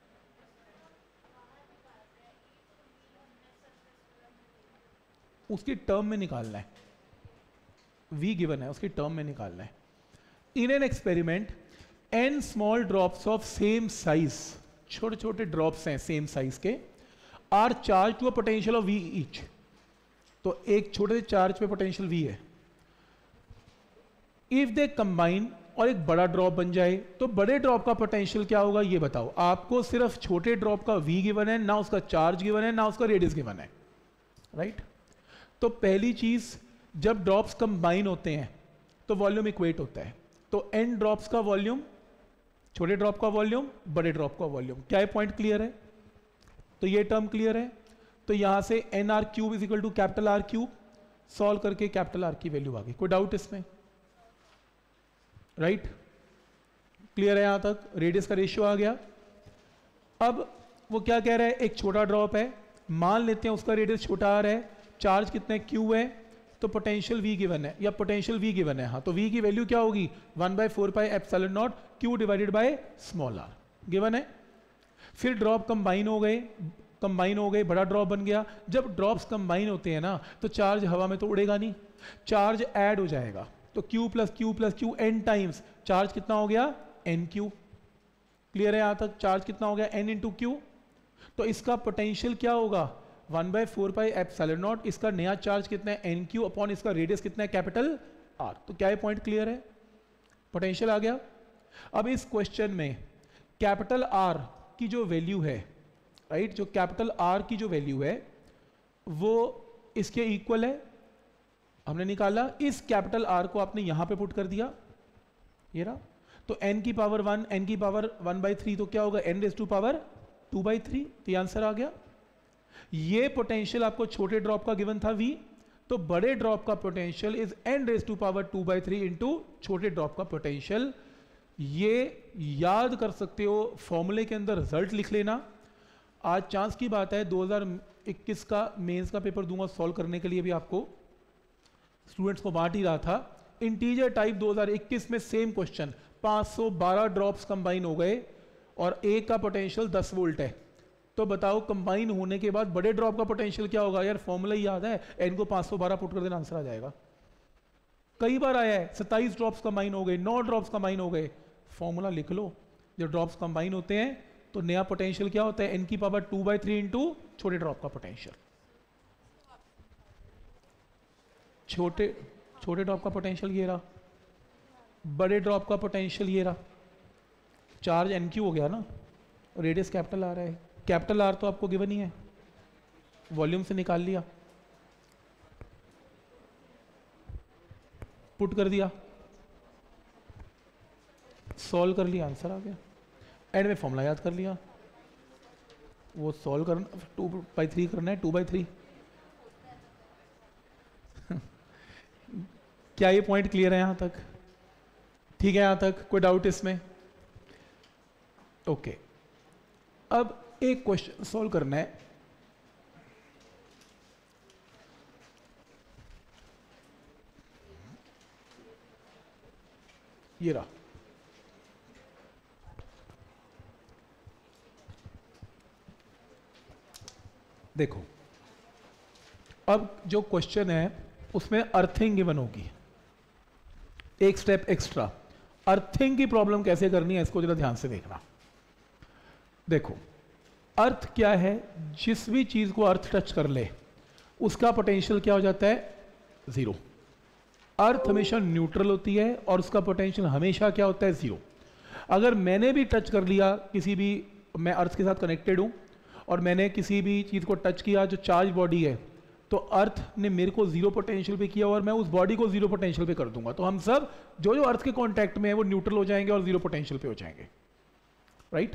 उसकी टर्म में निकालना है, v गिवन है उसकी टर्म में निकालना है। In an experiment n small drops of same size, छोटे छोटे ड्रॉप्स हैं सेम साइज के, are charge to a potential of v each. तो एक छोटे से चार्ज पे पोटेंशियल v है। इफ दे कंबाइन, और एक बड़ा ड्रॉप बन जाए, तो बड़े ड्रॉप का पोटेंशियल क्या होगा ये बताओ। आपको सिर्फ छोटे ड्रॉप का v गिवन है, ना उसका चार्ज गिवन है, ना उसका रेडियस गिवन है, राइट right? तो पहली चीज, जब ड्रॉप्स कंबाइन होते हैं तो वॉल्यूम इक्वेट होता है। तो n ड्रॉप्स का वॉल्यूम, छोटे ड्रॉप का वॉल्यूम, बड़े ड्रॉप का वॉल्यूम। क्या ये पॉइंट क्लियर है? तो ये टर्म क्लियर है। तो यहां से N R cube is equal to capital R cube, solve करके कैपिटल आर की वैल्यू आ गई। कोई डाउट इसमें? Right right? क्लियर है यहां तक? रेडियस का रेशियो आ गया। अब वो क्या कह रहा है? एक छोटा ड्रॉप है, मान लेते हैं उसका रेडियस छोटा आर है, चार्ज कितना है? क्यू है, तो पोटेंशियल v गिवन है, या पोटेंशियल v गिवन है। हाँ, तो v की वैल्यू क्या होगी? One by four pi epsilon not q divided by small r given है। फिर ड्रॉप कंबाइन हो गए, कंबाइन हो गए, बड़ा ड्रॉप बन गया। जब ड्रॉप्स कंबाइन होते हैं ना, तो चार्ज हवा में तो उड़ेगा नहीं, चार्ज ऐड हो जाएगा। तो q plus Q plus Q n times, charge कितना हो गया? N Q. क्लियर है यहां तक? चार्ज कितना हो गया? n into Q. तो इसका पोटेंशियल क्या होगा? One by four pi epsilon not, इसका नया चार्ज कितना है? एन क्यू अपॉन इसका रेडियस कितना है? Capital R. तो क्या ये पॉइंट क्लियर है? पोटेंशियल आ गया। अब इस क्वेश्चन में कैपिटल आर की जो वैल्यू है, राइट, जो कैपिटल आर की जो वैल्यू है वो इसके इक्वल है, हमने निकाला। इस कैपिटल आर को आपने यहां पे पुट कर दिया, ये रहा। तो n की पावर वन, n की पावर वन बाई थ्री, तो क्या होगा? n raise to power two by three. तो ये आंसर आ गया। ये पोटेंशियल आपको छोटे ड्रॉप का गिवन था v, तो बड़े ड्रॉप का potential is n raise to power two by three into छोटे ड्रॉप का पोटेंशियल। ये याद कर सकते हो, फॉर्मूले के अंदर रिजल्ट लिख लेना। आज चांस की बात है, दो हज़ार इक्कीस का मेंस का पेपर दूंगा सॉल्व करने के लिए, भी आपको स्टूडेंट्स को बांट ही रहा था। इंटीजर टाइप दो हज़ार इक्कीस में सेम क्वेश्चन, पाँच सौ बारह ड्रॉप्स कंबाइन हो गए और एक का पोटेंशियल दस वोल्ट है। तो बताओ कंबाइन होने के बाद बड़े ड्रॉप का पोटेंशियल क्या होगा? यार फॉर्मूला ही याद है, एन को पाँच सौ बारह पुट कर देना, आंसर आ जाएगा। कई बार आया है, सत्ताईस ड्रॉप्स कंबाइन हो गए, नौ ड्रॉप्स कंबाइन हो गए, फॉर्मूला लिख लो, जब ड्रॉप्स कंबाइन होते हैं तो नया पोटेंशियल क्या होता है, एन की power two by three into छोटे ड्रॉप का पोटेंशियल। छोटे छोटे ड्रॉप का पोटेंशियल ये रहा, बड़े ड्रॉप का पोटेंशियल ये रहा। चार्ज एन क्यू हो गया ना, रेडियस कैपिटल आर है, कैपिटल आर तो आपको गिवन ही है, वॉल्यूम से निकाल लिया, पुट कर दिया, सॉल्व कर लिया, आंसर आ गया। एंड में फॉर्मूला याद कर लिया, वो सॉल्व करना, टू बाई थ्री करना है, टू बाई थ्री। क्या ये पॉइंट क्लियर है यहां तक? ठीक है यहां तक, कोई डाउट इसमें? ओके, अब एक क्वेश्चन सॉल्व करना है। ये रहा, देखो अब जो क्वेश्चन है उसमें अर्थिंग गिवन होगी, एक स्टेप एक्स्ट्रा। अर्थिंग की प्रॉब्लम कैसे करनी है इसको जरा ध्यान से देखना। देखो अर्थ क्या है, जिस भी चीज को अर्थ टच कर ले उसका पोटेंशियल क्या हो जाता है, जीरो। अर्थ हमेशा न्यूट्रल होती है और उसका पोटेंशियल हमेशा क्या होता है, जीरो। अगर मैंने भी टच कर लिया किसी भी, मैं अर्थ के साथ कनेक्टेड हूं और मैंने किसी भी चीज को टच किया जो चार्ज बॉडी है, तो अर्थ ने मेरे को जीरो पोटेंशियल पे किया और मैं उस बॉडी को जीरो पोटेंशियल पे कर दूंगा। तो हम सब जो जो अर्थ के कांटेक्ट में है वो न्यूट्रल हो जाएंगे और जीरो पोटेंशियल पे हो जाएंगे, राइट।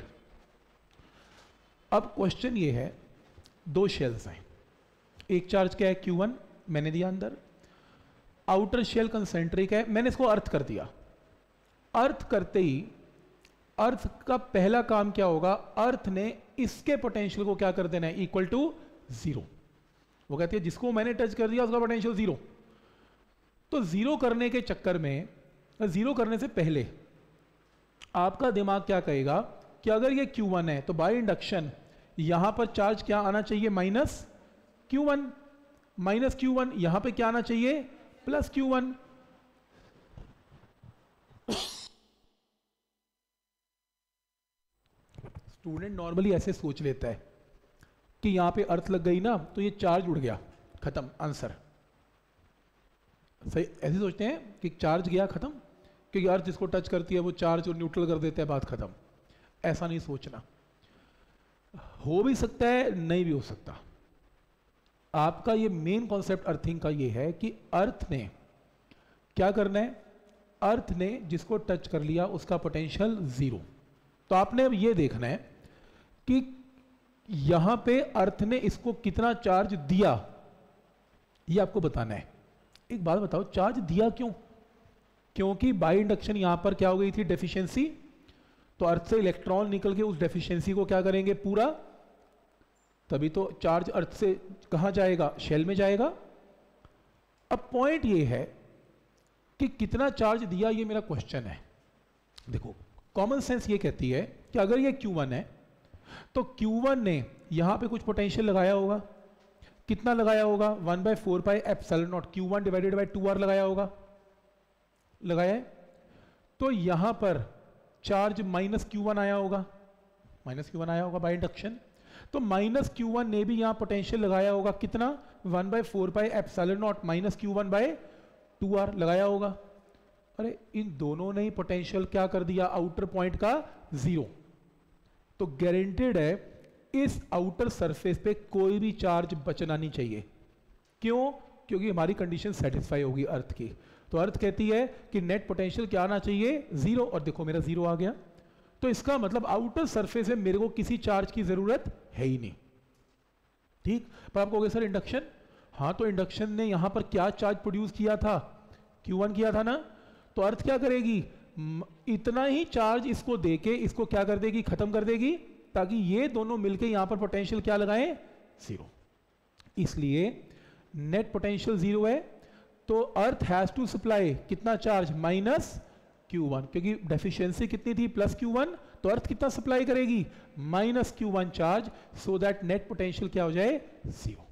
अब क्वेश्चन ये है, दो शेल्स हैं, एक चार्ज क्या है क्यू वन, मैंने दिया अंदर, आउटर शेल कंसेंट्रिक है, मैंने इसको अर्थ कर दिया। अर्थ करते ही अर्थ का पहला काम क्या होगा, अर्थ ने इसके पोटेंशियल को क्या कर देना है, इक्वल टू जीरो। वो कहती है जिसको मैंने टच कर दिया उसका पोटेंशियल जीरो। तो जीरो करने के चक्कर में, जीरो करने से पहले आपका दिमाग क्या कहेगा कि अगर ये क्यू वन है तो बाय इंडक्शन यहां पर चार्ज क्या आना चाहिए, minus Q one. Minus Q one यहां पे क्या आना चाहिए, plus Q one. Student normally ऐसे सोच लेता है कि यहां पे अर्थ लग गई ना तो ये चार्ज उड़ गया, खत्म, आंसर। सही ऐसे सोचते हैं कि चार्ज गया, खत्म, क्योंकि अर्थ जिसको टच करती है वो चार्ज और न्यूट्रल कर देता है, बात खत्म। ऐसा नहीं सोचना, हो भी सकता है नहीं भी हो सकता। आपका ये मेन कॉन्सेप्ट अर्थिंग का ये है कि अर्थ ने क्या करना है, अर्थ ने जिसको टच कर लिया उसका पोटेंशियल जीरो। तो आपने अब ये देखना है कि यहां पे अर्थ ने इसको कितना चार्ज दिया, ये आपको बताना है। एक बात बताओ, चार्ज दिया क्यों? क्योंकि बाय इंडक्शन यहां पर क्या हो गई थी, डेफिशिएंसी। तो अर्थ से इलेक्ट्रॉन निकल के उस डेफिशिएंसी को क्या करेंगे, पूरा, तभी तो चार्ज अर्थ से कहां जाएगा, शेल में जाएगा। अब पॉइंट ये है कि कितना चार्ज दिया, ये मेरा क्वेश्चन है। देखो कॉमन सेंस ये कहती है कि अगर ये क्यू वन है तो क्यू वन ने यहां पे कुछ पोटेंशियल लगाया होगा, कितना लगाया होगा, one by four by epsilon not Q one divided by two R लगाया होगा, लगाया है। तो यहां पर चार्ज माइनस क्यू वन आया होगा, माइनस क्यू वन आया होगा बाय इंडक्शन। तो माइनस क्यू वन ने भी यहां पोटेंशियल लगाया होगा, कितना, one by four by epsilon not minus Q one by two R लगाया होगा। अरे इन दोनों ने ही पोटेंशियल क्या कर दिया, आउटर पॉइंट का जीरो। तो गारंटेड है इस आउटर सरफेस पे कोई भी चार्ज बचना नहीं चाहिए। क्यों? क्योंकि हमारी कंडीशन सेटिस्फाई होगी अर्थ की। तो अर्थ कहती है कि नेट पोटेंशियल क्या आना चाहिए, जीरो, और देखो मेरा जीरो आ गया। तो इसका मतलब आउटर सरफेस में मेरे को किसी चार्ज की जरूरत है ही नहीं, ठीक। पर आप कहोगे सर इंडक्शन, हाँ तो इंडक्शन ने यहां पर क्या चार्ज प्रोड्यूस किया था, क्यू वन किया था ना। तो अर्थ क्या करेगी, इतना ही चार्ज इसको देके इसको क्या कर देगी, खत्म कर देगी, ताकि ये दोनों मिलके यहां पर पोटेंशियल क्या लगाएं, जीरो। इसलिए नेट पोटेंशियल जीरो है। तो अर्थ हैज टू सप्लाई कितना चार्ज, माइनस क्यू वन, क्योंकि डेफिशिएंसी कितनी थी, प्लस क्यू वन। तो अर्थ कितना सप्लाई करेगी, minus Q one charge, so that net potential क्या हो जाए, जीरो।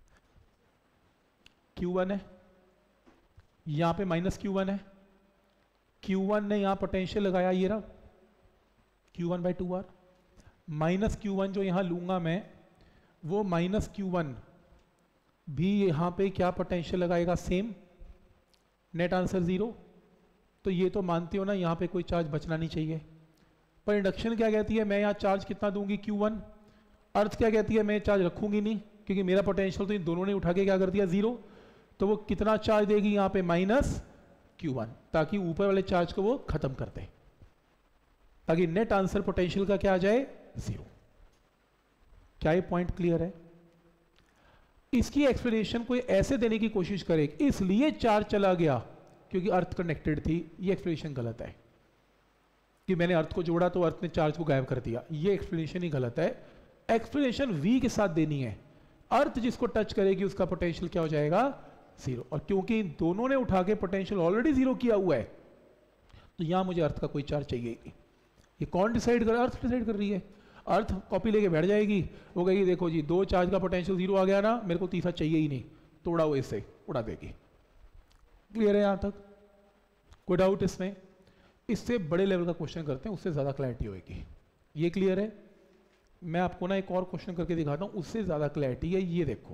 क्यू वन है, यहां पे माइनस क्यू वन है, क्यू वन ने यहां पोटेंशियल लगाया, ये रहा Q one by two R, minus Q one जो यहां लूंगा मैं, वो माइनस क्यू वन भी यहां पे क्या पोटेंशियल लगाएगा, सेम, नेट आंसर जीरो। तो ये तो मानते हो ना यहां पे कोई चार्ज बचना नहीं चाहिए। पर इंडक्शन क्या कहती है, मैं यहां चार्ज कितना दूंगी, क्यू वन। अर्थ क्या कहती है, मैं चार्ज रखूंगी नहीं, क्योंकि मेरा पोटेंशियल तो इन दोनों ने उठा के क्या कर दिया, जीरो। तो वो कितना चार्ज देगी यहां पे, माइनस क्यू वन, ताकि ऊपर वाले चार्ज को वो खत्म कर दे, ताकि नेट आंसर पोटेंशियल का क्या आ जाए, जीरो। क्या ये पॉइंट क्लियर है? इसकी एक्सप्लेनेशन कोई ऐसे देने की कोशिश करे, इसलिए चार्ज चला गया क्योंकि अर्थ कनेक्टेड थी, ये एक्सप्लेनेशन गलत है। कि मैंने अर्थ को जोड़ा तो अर्थ ने चार्ज को गायब कर दिया, ये एक्सप्लेनेशन ही गलत है। एक्सप्लेनेशन वी के साथ देनी है, अर्थ जिसको टच करेगी उसका पोटेंशियल क्या हो जाएगा, जीरो। और क्योंकि इन दोनों ने उठा के पोटेंशियल ऑलरेडी जीरो किया हुआ है, तो यहां मुझे अर्थ का कोई चार्ज चाहिए ही नहीं। ये कौन डिसाइड कर, अर्थ डिसाइड कर रही है। अर्थ कॉपी लेके बैठ जाएगी, वो कहेगी देखो जी दो चार्ज का पोटेंशियल जीरो आ गया ना, मेरे को तीसरा चाहिए ही नहीं, तो उड़ाओ इससे, उड़ा देगी। क्लियर है यहां तक? कोई डाउट इसमें? इससे बड़े लेवल का क्वेश्चन करते हैं, उससे ज्यादा क्लैरिटी होगी। ये क्लियर है? मैं आपको ना एक और क्वेश्चन करके दिखाता हूं, उससे ज्यादा क्लैरिटी है। ये देखो,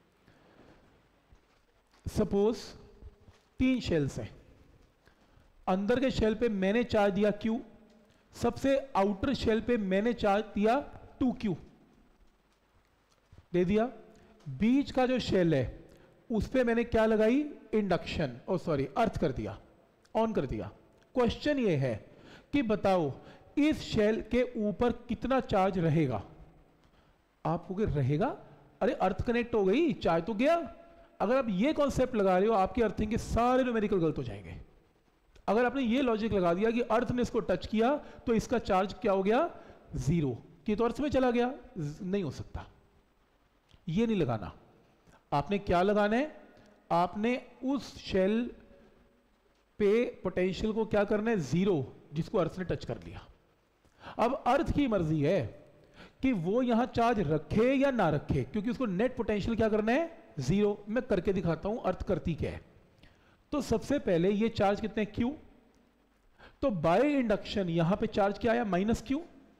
सपोज तीन शेल्स हैं, अंदर के शेल पे मैंने चार्ज दिया क्यू, सबसे आउटर शेल पे मैंने चार्ज दिया टू क्यू दे दिया, बीच का जो शेल है उस पे मैंने क्या लगाई, इंडक्शन, ओ सॉरी अर्थ कर दिया, ऑन कर दिया। क्वेश्चन ये है कि बताओ इस शेल के ऊपर कितना चार्ज रहेगा। आप कहोगे रहेगा, अरे अर्थ कनेक्ट हो गई, चार्ज तो गया। अगर आप ये कॉन्सेप्ट लगा रहे हो, आपके अर्थिंग के सारे न्यूमेरिकल गलत हो जाएंगे। अगर आपने ये लॉजिक लगा दिया कि अर्थ ने इसको टच किया तो इसका चार्ज क्या हो गया, जीरो, कि तो अर्थ में चला गया, नहीं हो सकता। ये नहीं लगाना। आपने क्या लगाना है, आपने उस शेल पे पोटेंशियल को क्या करना है, जीरो, जिसको अर्थ ने टच कर लिया। अब अर्थ की मर्जी है कि वो यहां चार्ज रखे या ना रखे, क्योंकि उसको नेट पोटेंशियल क्या करना है, जीरो। मैं करके दिखाता हूं अर्थ करती क्या है। तो सबसे पहले ये चार्ज कितने, क्यू, तो बाय इंडक्शन यहां पे चार्ज क्या आया, माइनस क्यू।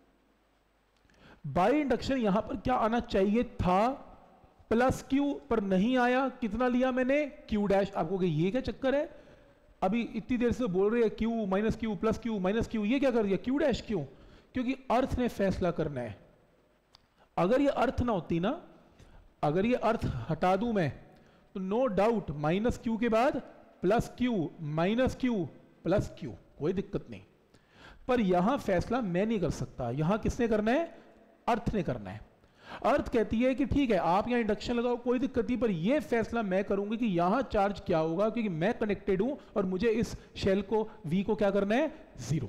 बाय इंडक्शन यहां पर क्या आना चाहिए था, प्लस क्यू, पर नहीं आया। कितना लिया मैंने, क्यू डैश। आपको ये क्या चक्कर है, अभी इतनी देर से बोल रहे हैं Q minus Q plus Q minus Q, ये क्या कर दिया, क्यू डैश। क्यों? क्योंकि अर्थ ने फैसला करना है। अगर ये अर्थ ना होती ना, अगर ये अर्थ हटा दूं मैं, तो नो डाउट माइनस क्यू के बाद plus Q minus Q plus Q, कोई दिक्कत नहीं। पर यहां फैसला मैं नहीं कर सकता, यहां किसने करना है, अर्थ ने करना है। अर्थ कहती है कि ठीक है आप यहां इंडक्शन लगाओ, कोई दिक्कत नहीं, पर यह फैसला मैं करूंगी कि यहां चार्ज क्या होगा, क्योंकि मैं कनेक्टेड हूं और मुझे इस शेल को वी को क्या करना है, जीरो।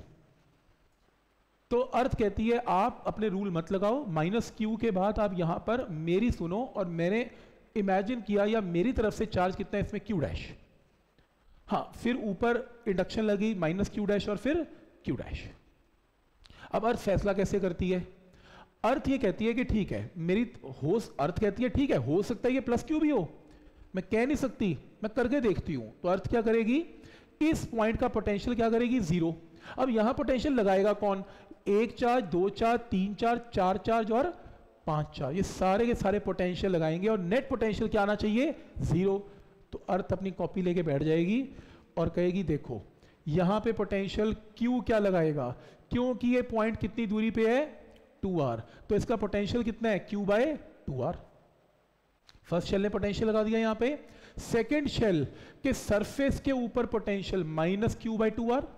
तो अर्थ कहती है आप अपने रूल मत लगाओ, माइनस क्यू के बाद आप यहां पर मेरी सुनो, और मैंने इमेजिन किया या मेरी तरफ से चार्ज कितना है इसमें, क्यू डैश। हाँ, फिर ऊपर इंडक्शन लगी, माइनस क्यू डैश और फिर क्यू डैश। अब अर्थ फैसला कैसे करती है, अर्थ ये कहती है कि ठीक है मेरी हो, अर्थ कहती है ठीक है हो सकता है ये प्लस क्यू भी हो, मैं कह नहीं सकती, मैं करके देखती हूं। तो अर्थ क्या करेगी, इस पॉइंट का पोटेंशियल क्या करेगी, जीरो। अब यहां पोटेंशियल लगाएगा कौन, एक चार्ज, दो चार्ज, तीन चार्ज, चार चार्ज और पांच चार्ज, ये सारे के सारे पोटेंशियल लगाएंगे और नेट पोटेंशियल क्या आना चाहिए, जीरो। तो अर्थ अपनी कॉपी लेके बैठ जाएगी और कहेगी देखो यहां पे पोटेंशियल क्यू क्या लगाएगा, क्योंकि ये पॉइंट कितनी दूरी पे है, टू आर, तो इसका पोटेंशियल कितना है, Q by two R. First shell ने पोटेंशियल लगा दिया यहां पे, सेकेंड शेल के सरफेस के ऊपर potential minus Q by two R,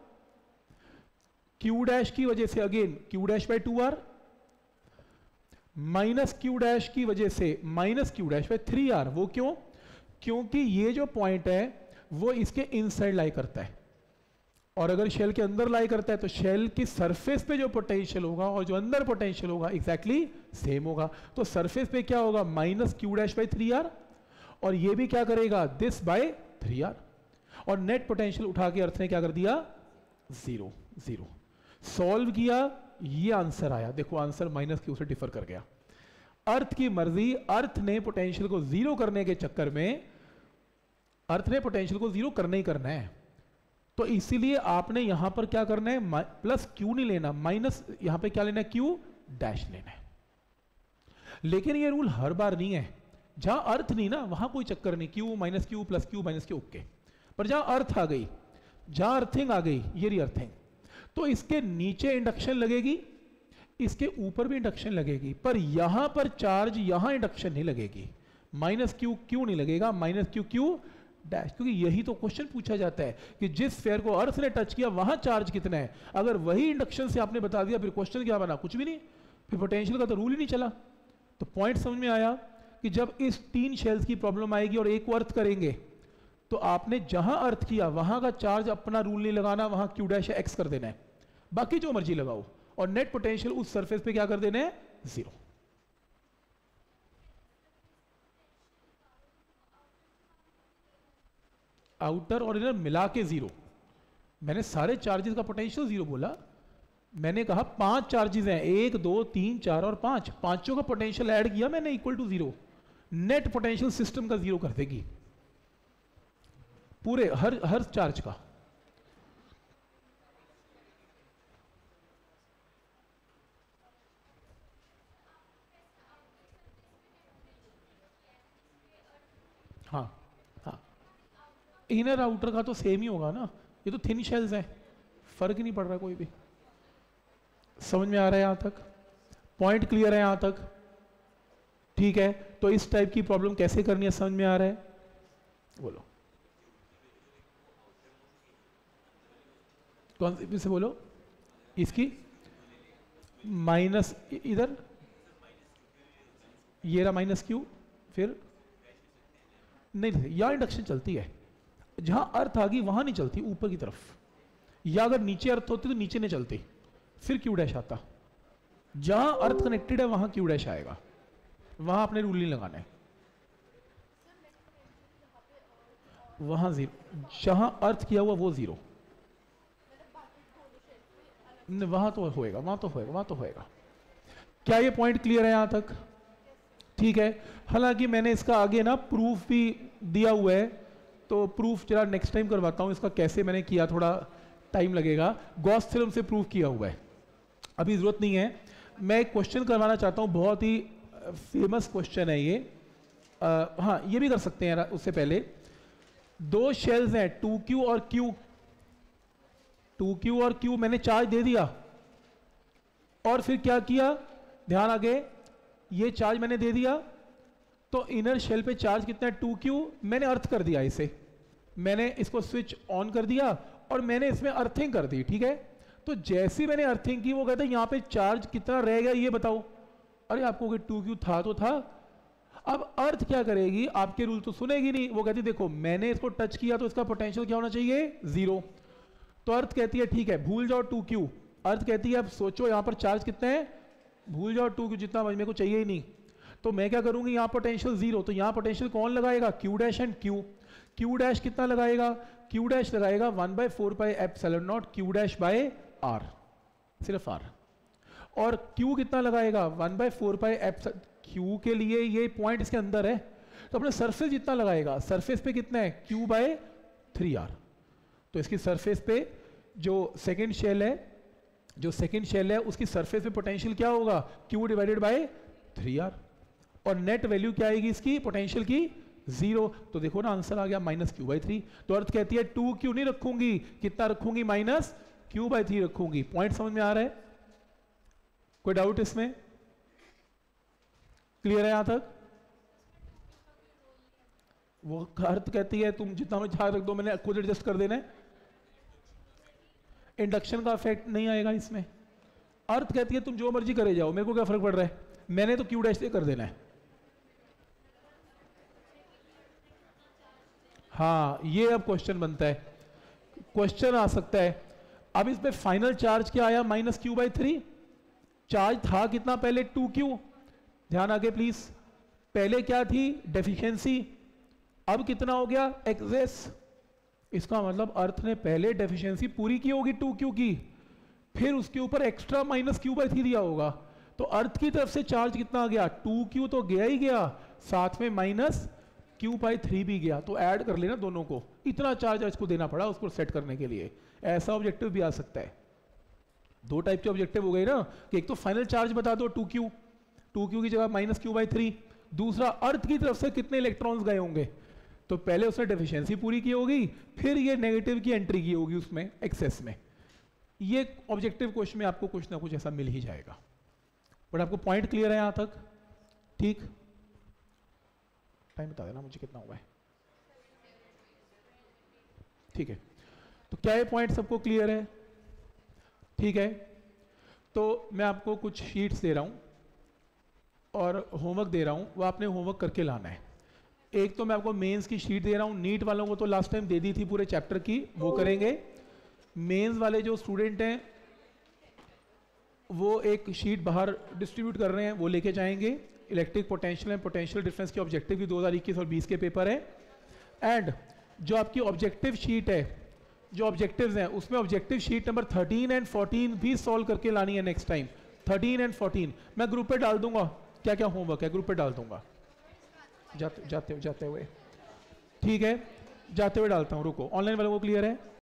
Q dash की वजह से again Q dash by two R, minus Q dash की वजह से minus Q dash by three R. वो क्यों, क्योंकि ये जो पॉइंट है वो इसके इनसाइड लाई करता है, और अगर शेल के अंदर लाई करता है तो शेल की सरफेस पे जो पोटेंशियल होगा और जो अंदर पोटेंशियल होगा एग्जैक्टली सेम होगा। तो सरफेस पे क्या होगा, minus Q dash by three R, और ये भी क्या करेगा, दिस बाय थ्री आर, और नेट पोटेंशियल उठा के अर्थ ने क्या कर दिया, जीरो जीरो। सॉल्व किया, ये आंसर आया। देखो आंसर माइनस क्यू से डिफर कर गया। अर्थ की मर्जी, अर्थ ने पोटेंशियल को जीरो करने के चक्कर में, अर्थ ने पोटेंशियल को जीरो करना ही करना है, तो इसीलिए आपने यहां पर क्या करना है, प्लस क्यू नहीं लेना, माइनस यहां पे क्या लेना है, क्यू डैश लेना है। लेकिन ये रूल हर बार नहीं है। जहां अर्थ नहीं ना वहां कोई चक्कर नहीं, Q minus Q plus Q minus Q okay. पर जहां अर्थ आ गई, जहां अर्थिंग आ गई, ये री अर्थिंग, तो इसके नीचे इंडक्शन लगेगी, इसके ऊपर भी इंडक्शन लगेगी, पर यहां पर चार्ज, यहां इंडक्शन नहीं लगेगी, माइनस क्यू क्यू नहीं लगेगा, माइनस क्यू क्यू डैश। क्योंकि यही तो क्वेश्चन पूछा जाता है कि जिस स्फीयर को अर्थ ने टच किया वहां चार्ज कितना है। अगर वही इंडक्शन से आपने बता दिया, फिर क्वेश्चन क्या बना, कुछ भी नहीं, फिर पोटेंशियल का तो रूल ही नहीं चला। तो पॉइंट समझ में आया कि जब इस तीन शेल्स की प्रॉब्लम आएगी और एक को अर्थ करेंगे, तो आपने जहां अर्थ किया वहां का चार्ज अपना रूल नहीं लगाना, वहां क्यू डैश एक्स कर देना है, बाकी जो मर्जी लगाओ, और नेट पोटेंशियल उस सरफेस पे क्या कर देना है, जीरो। आउटर और इनर मिला के जीरो। मैंने सारे चार्जेस का पोटेंशियल जीरो बोला। मैंने कहा पांच चार्जेस हैं, एक दो तीन चार और पांच, पांचों का पोटेंशियल ऐड किया मैंने equal to zero. Net potential system का जीरो कर देगी, पूरे हर हर चार्ज का। हाँ हाँ, इनर आउटर का तो सेम ही होगा ना, ये तो थिन शेल्स हैं, फर्क ही नहीं पड़ रहा कोई भी। समझ में आ रहा है यहां तक, पॉइंट क्लियर है यहां तक, ठीक है। तो इस टाइप की प्रॉब्लम कैसे करनी है समझ में आ रहा है, बोलो कौन सी, फिर से बोलो। इसकी माइनस इधर, ये रहा माइनस क्यू, फिर नहीं, या इंडक्शन चलती है, जहां अर्थ आ गई वहां नहीं चलती, ऊपर की तरफ, या अगर नीचे अर्थ होती तो नीचे नहीं चलती, फिर क्यू डैश आता। जहां अर्थ कनेक्टेड है वहां क्यू डैश आएगा, वहां आपने रूल नहीं लगाना है, वहां जीरो, जहां अर्थ किया हुआ वो जीरो, वहां तो होएगा, वहां तो होएगा, वहां तो होएगा। क्या ये पॉइंट क्लियर है यहां तक, ठीक है। हालांकि मैंने इसका आगे ना प्रूफ भी दिया हुआ है, तो प्रूफ जरा नेक्स्ट टाइम करवाता हूं, इसका कैसे मैंने किया, थोड़ा टाइम लगेगा। गॉस थ्योरम से प्रूफ किया हुआ है, अभी जरूरत नहीं है। मैं एक क्वेश्चन करवाना चाहता हूं, बहुत ही फेमस क्वेश्चन है ये। आ, हाँ, ये भी कर सकते हैं उससे पहले। दो शेल्स हैं टू क्यू और क्यू, टू क्यू और क्यू, मैंने चार्ज दे दिया, और फिर क्या किया, ध्यान आगे, ये चार्ज मैंने दे दिया, तो इनर शेल पे चार्ज कितना है, टू क्यू, मैंने अर्थ कर दिया इसे, मैंने इसको स्विच ऑन कर दिया और मैंने इसमें अर्थिंग कर दी, ठीक है। तो जैसे मैंने अर्थिंग की, वो कहते हैं यहां पे चार्ज कितना रह गया ये बताओ। अरे आपको टू क्यू था तो था। अब अर्थ क्या करेगी, आपके रूल तो सुनेगी नहीं, वो कहती देखो मैंने इसको टच किया तो इसका पोटेंशियल क्या होना चाहिए, जीरो। तो अर्थ कहती है ठीक है भूल जाओ टू क्यू, अर्थ कहती है अब सोचो यहां पर चार्ज कितना है, भूल जाओ टू क्यू, जितना मेरे को चाहिए ही नहीं। तो मैं क्या करूंगी, यहां पोटेंशियल जीरो, तो यहां पोटेंशियल कौन लगाएगा, Q dash and Q. Q dash कितना लगाएगा, क्यू डैश लगाएगा one by four pi epsilon not Q dash by R, सिर्फ आर। और क्यू कितना लगाएगा, one by four pi epsilon, Q के लिए ये पॉइंट इसके अंदर है, तो अपने सरफेस जितना लगाएगा, सरफेस पे कितना है, क्यू बाय थ्री आर। तो इसकी सरफेस पे जो सेकेंड शेल है, जो सेकेंड शेल है उसकी सरफेस पे पोटेंशियल क्या होगा, Q divided by three R, और नेट वैल्यू क्या आएगी इसकी पोटेंशियल की, जीरो। तो देखो ना आंसर आ गया माइनस क्यू बाई थ्री। तो अर्थ कहती है टू क्यू नहीं रखूंगी, कितना रखूंगी, माइनस क्यू बाई थ्री रखूंगी। पॉइंट समझ में आ रहा है, कोई डाउट इसमें, क्लियर है यहां तक। वो अर्थ कहती है तुम जितना मुझे ध्यान रख दो, मैंने खुद एडजस्ट कर देना है, इंडक्शन का इफेक्ट नहीं आएगा इसमें। अर्थ कहती है तुम जो मर्जी करे जाओ, मेरे को क्या फर्क पड़ रहा है, मैंने तो क्यू डैश से कर देना है। हाँ, ये अब क्वेश्चन बनता है, क्वेश्चन आ सकता है। अब इस पे फाइनल चार्ज क्या आया, minus Q by three. Charge था कितना पहले, टू क्यू, ध्यान आगे प्लीज, पहले क्या थी डेफिशिएंसी, अब कितना हो गया एक्सेस। इसका मतलब अर्थ ने पहले डेफिशिएंसी पूरी की होगी टू क्यू की, फिर उसके ऊपर extra minus Q by three दिया होगा। तो अर्थ की तरफ से चार्ज कितना आ गया, टू क्यू तो गया ही गया, साथ में माइनस क्यू बाई थ्री भी गया। तो ऐड कर लेना दोनों को, इतना चार्ज इसको देना पड़ा उसको सेट करने के लिए। ऐसा ऑब्जेक्टिव भी आ सकता है। दो टाइप के ऑब्जेक्टिव हो गए ना, कि एक तो फाइनल चार्ज बता दो टू क्यू, टू क्यू की जगह माइनस क्यू बाई थ्री, दूसरा अर्थ की तरफ से कितने इलेक्ट्रॉन्स गए होंगे। तो पहले उसने डेफिशिएंसी पूरी की होगी, फिर ये नेगेटिव की एंट्री की होगी उसमें एक्सेस में। ये ऑब्जेक्टिव क्वेश्चन में आपको कुछ ना कुछ ऐसा मिल ही जाएगा। बट आपको पॉइंट क्लियर है यहां तक? ठीक, टाइम बता देना मुझे कितना हुआ है। ठीक है, तो क्या ये पॉइंट सबको क्लियर है? ठीक है, तो मैं आपको कुछ शीट्स दे रहा हूं और होमवर्क दे रहा हूं, वो आपने होमवर्क करके लाना है। एक तो मैं आपको मेंस की शीट दे रहा हूं, नीट वालों को तो लास्ट टाइम दे दी थी पूरे चैप्टर की, वो करेंगे। मेंस वाले जो स्टूडेंट हैं वो एक शीट बाहर डिस्ट्रीब्यूट कर रहे हैं, वो लेके जाएंगे। Electric potential and potential difference के ऑब्जेक्टिव भी दो हज़ार इक्कीस और बीस के पेपर है। एंड जो आपकी ऑब्जेक्टिव शीट है, जो ऑब्जेक्टिव्स हैं उसमें objective sheet number thirteen and fourteen भी सॉल्व करके लानी है next time. Thirteen and fourteen मैं ग्रुप पे डाल दूंगा, क्या क्या होमवर्क है ग्रुप पे डाल दूंगा जाते जाते जाते हुए। ठीक है, जाते हुए डालता हूँ, रुको। ऑनलाइन वालों को क्लियर है?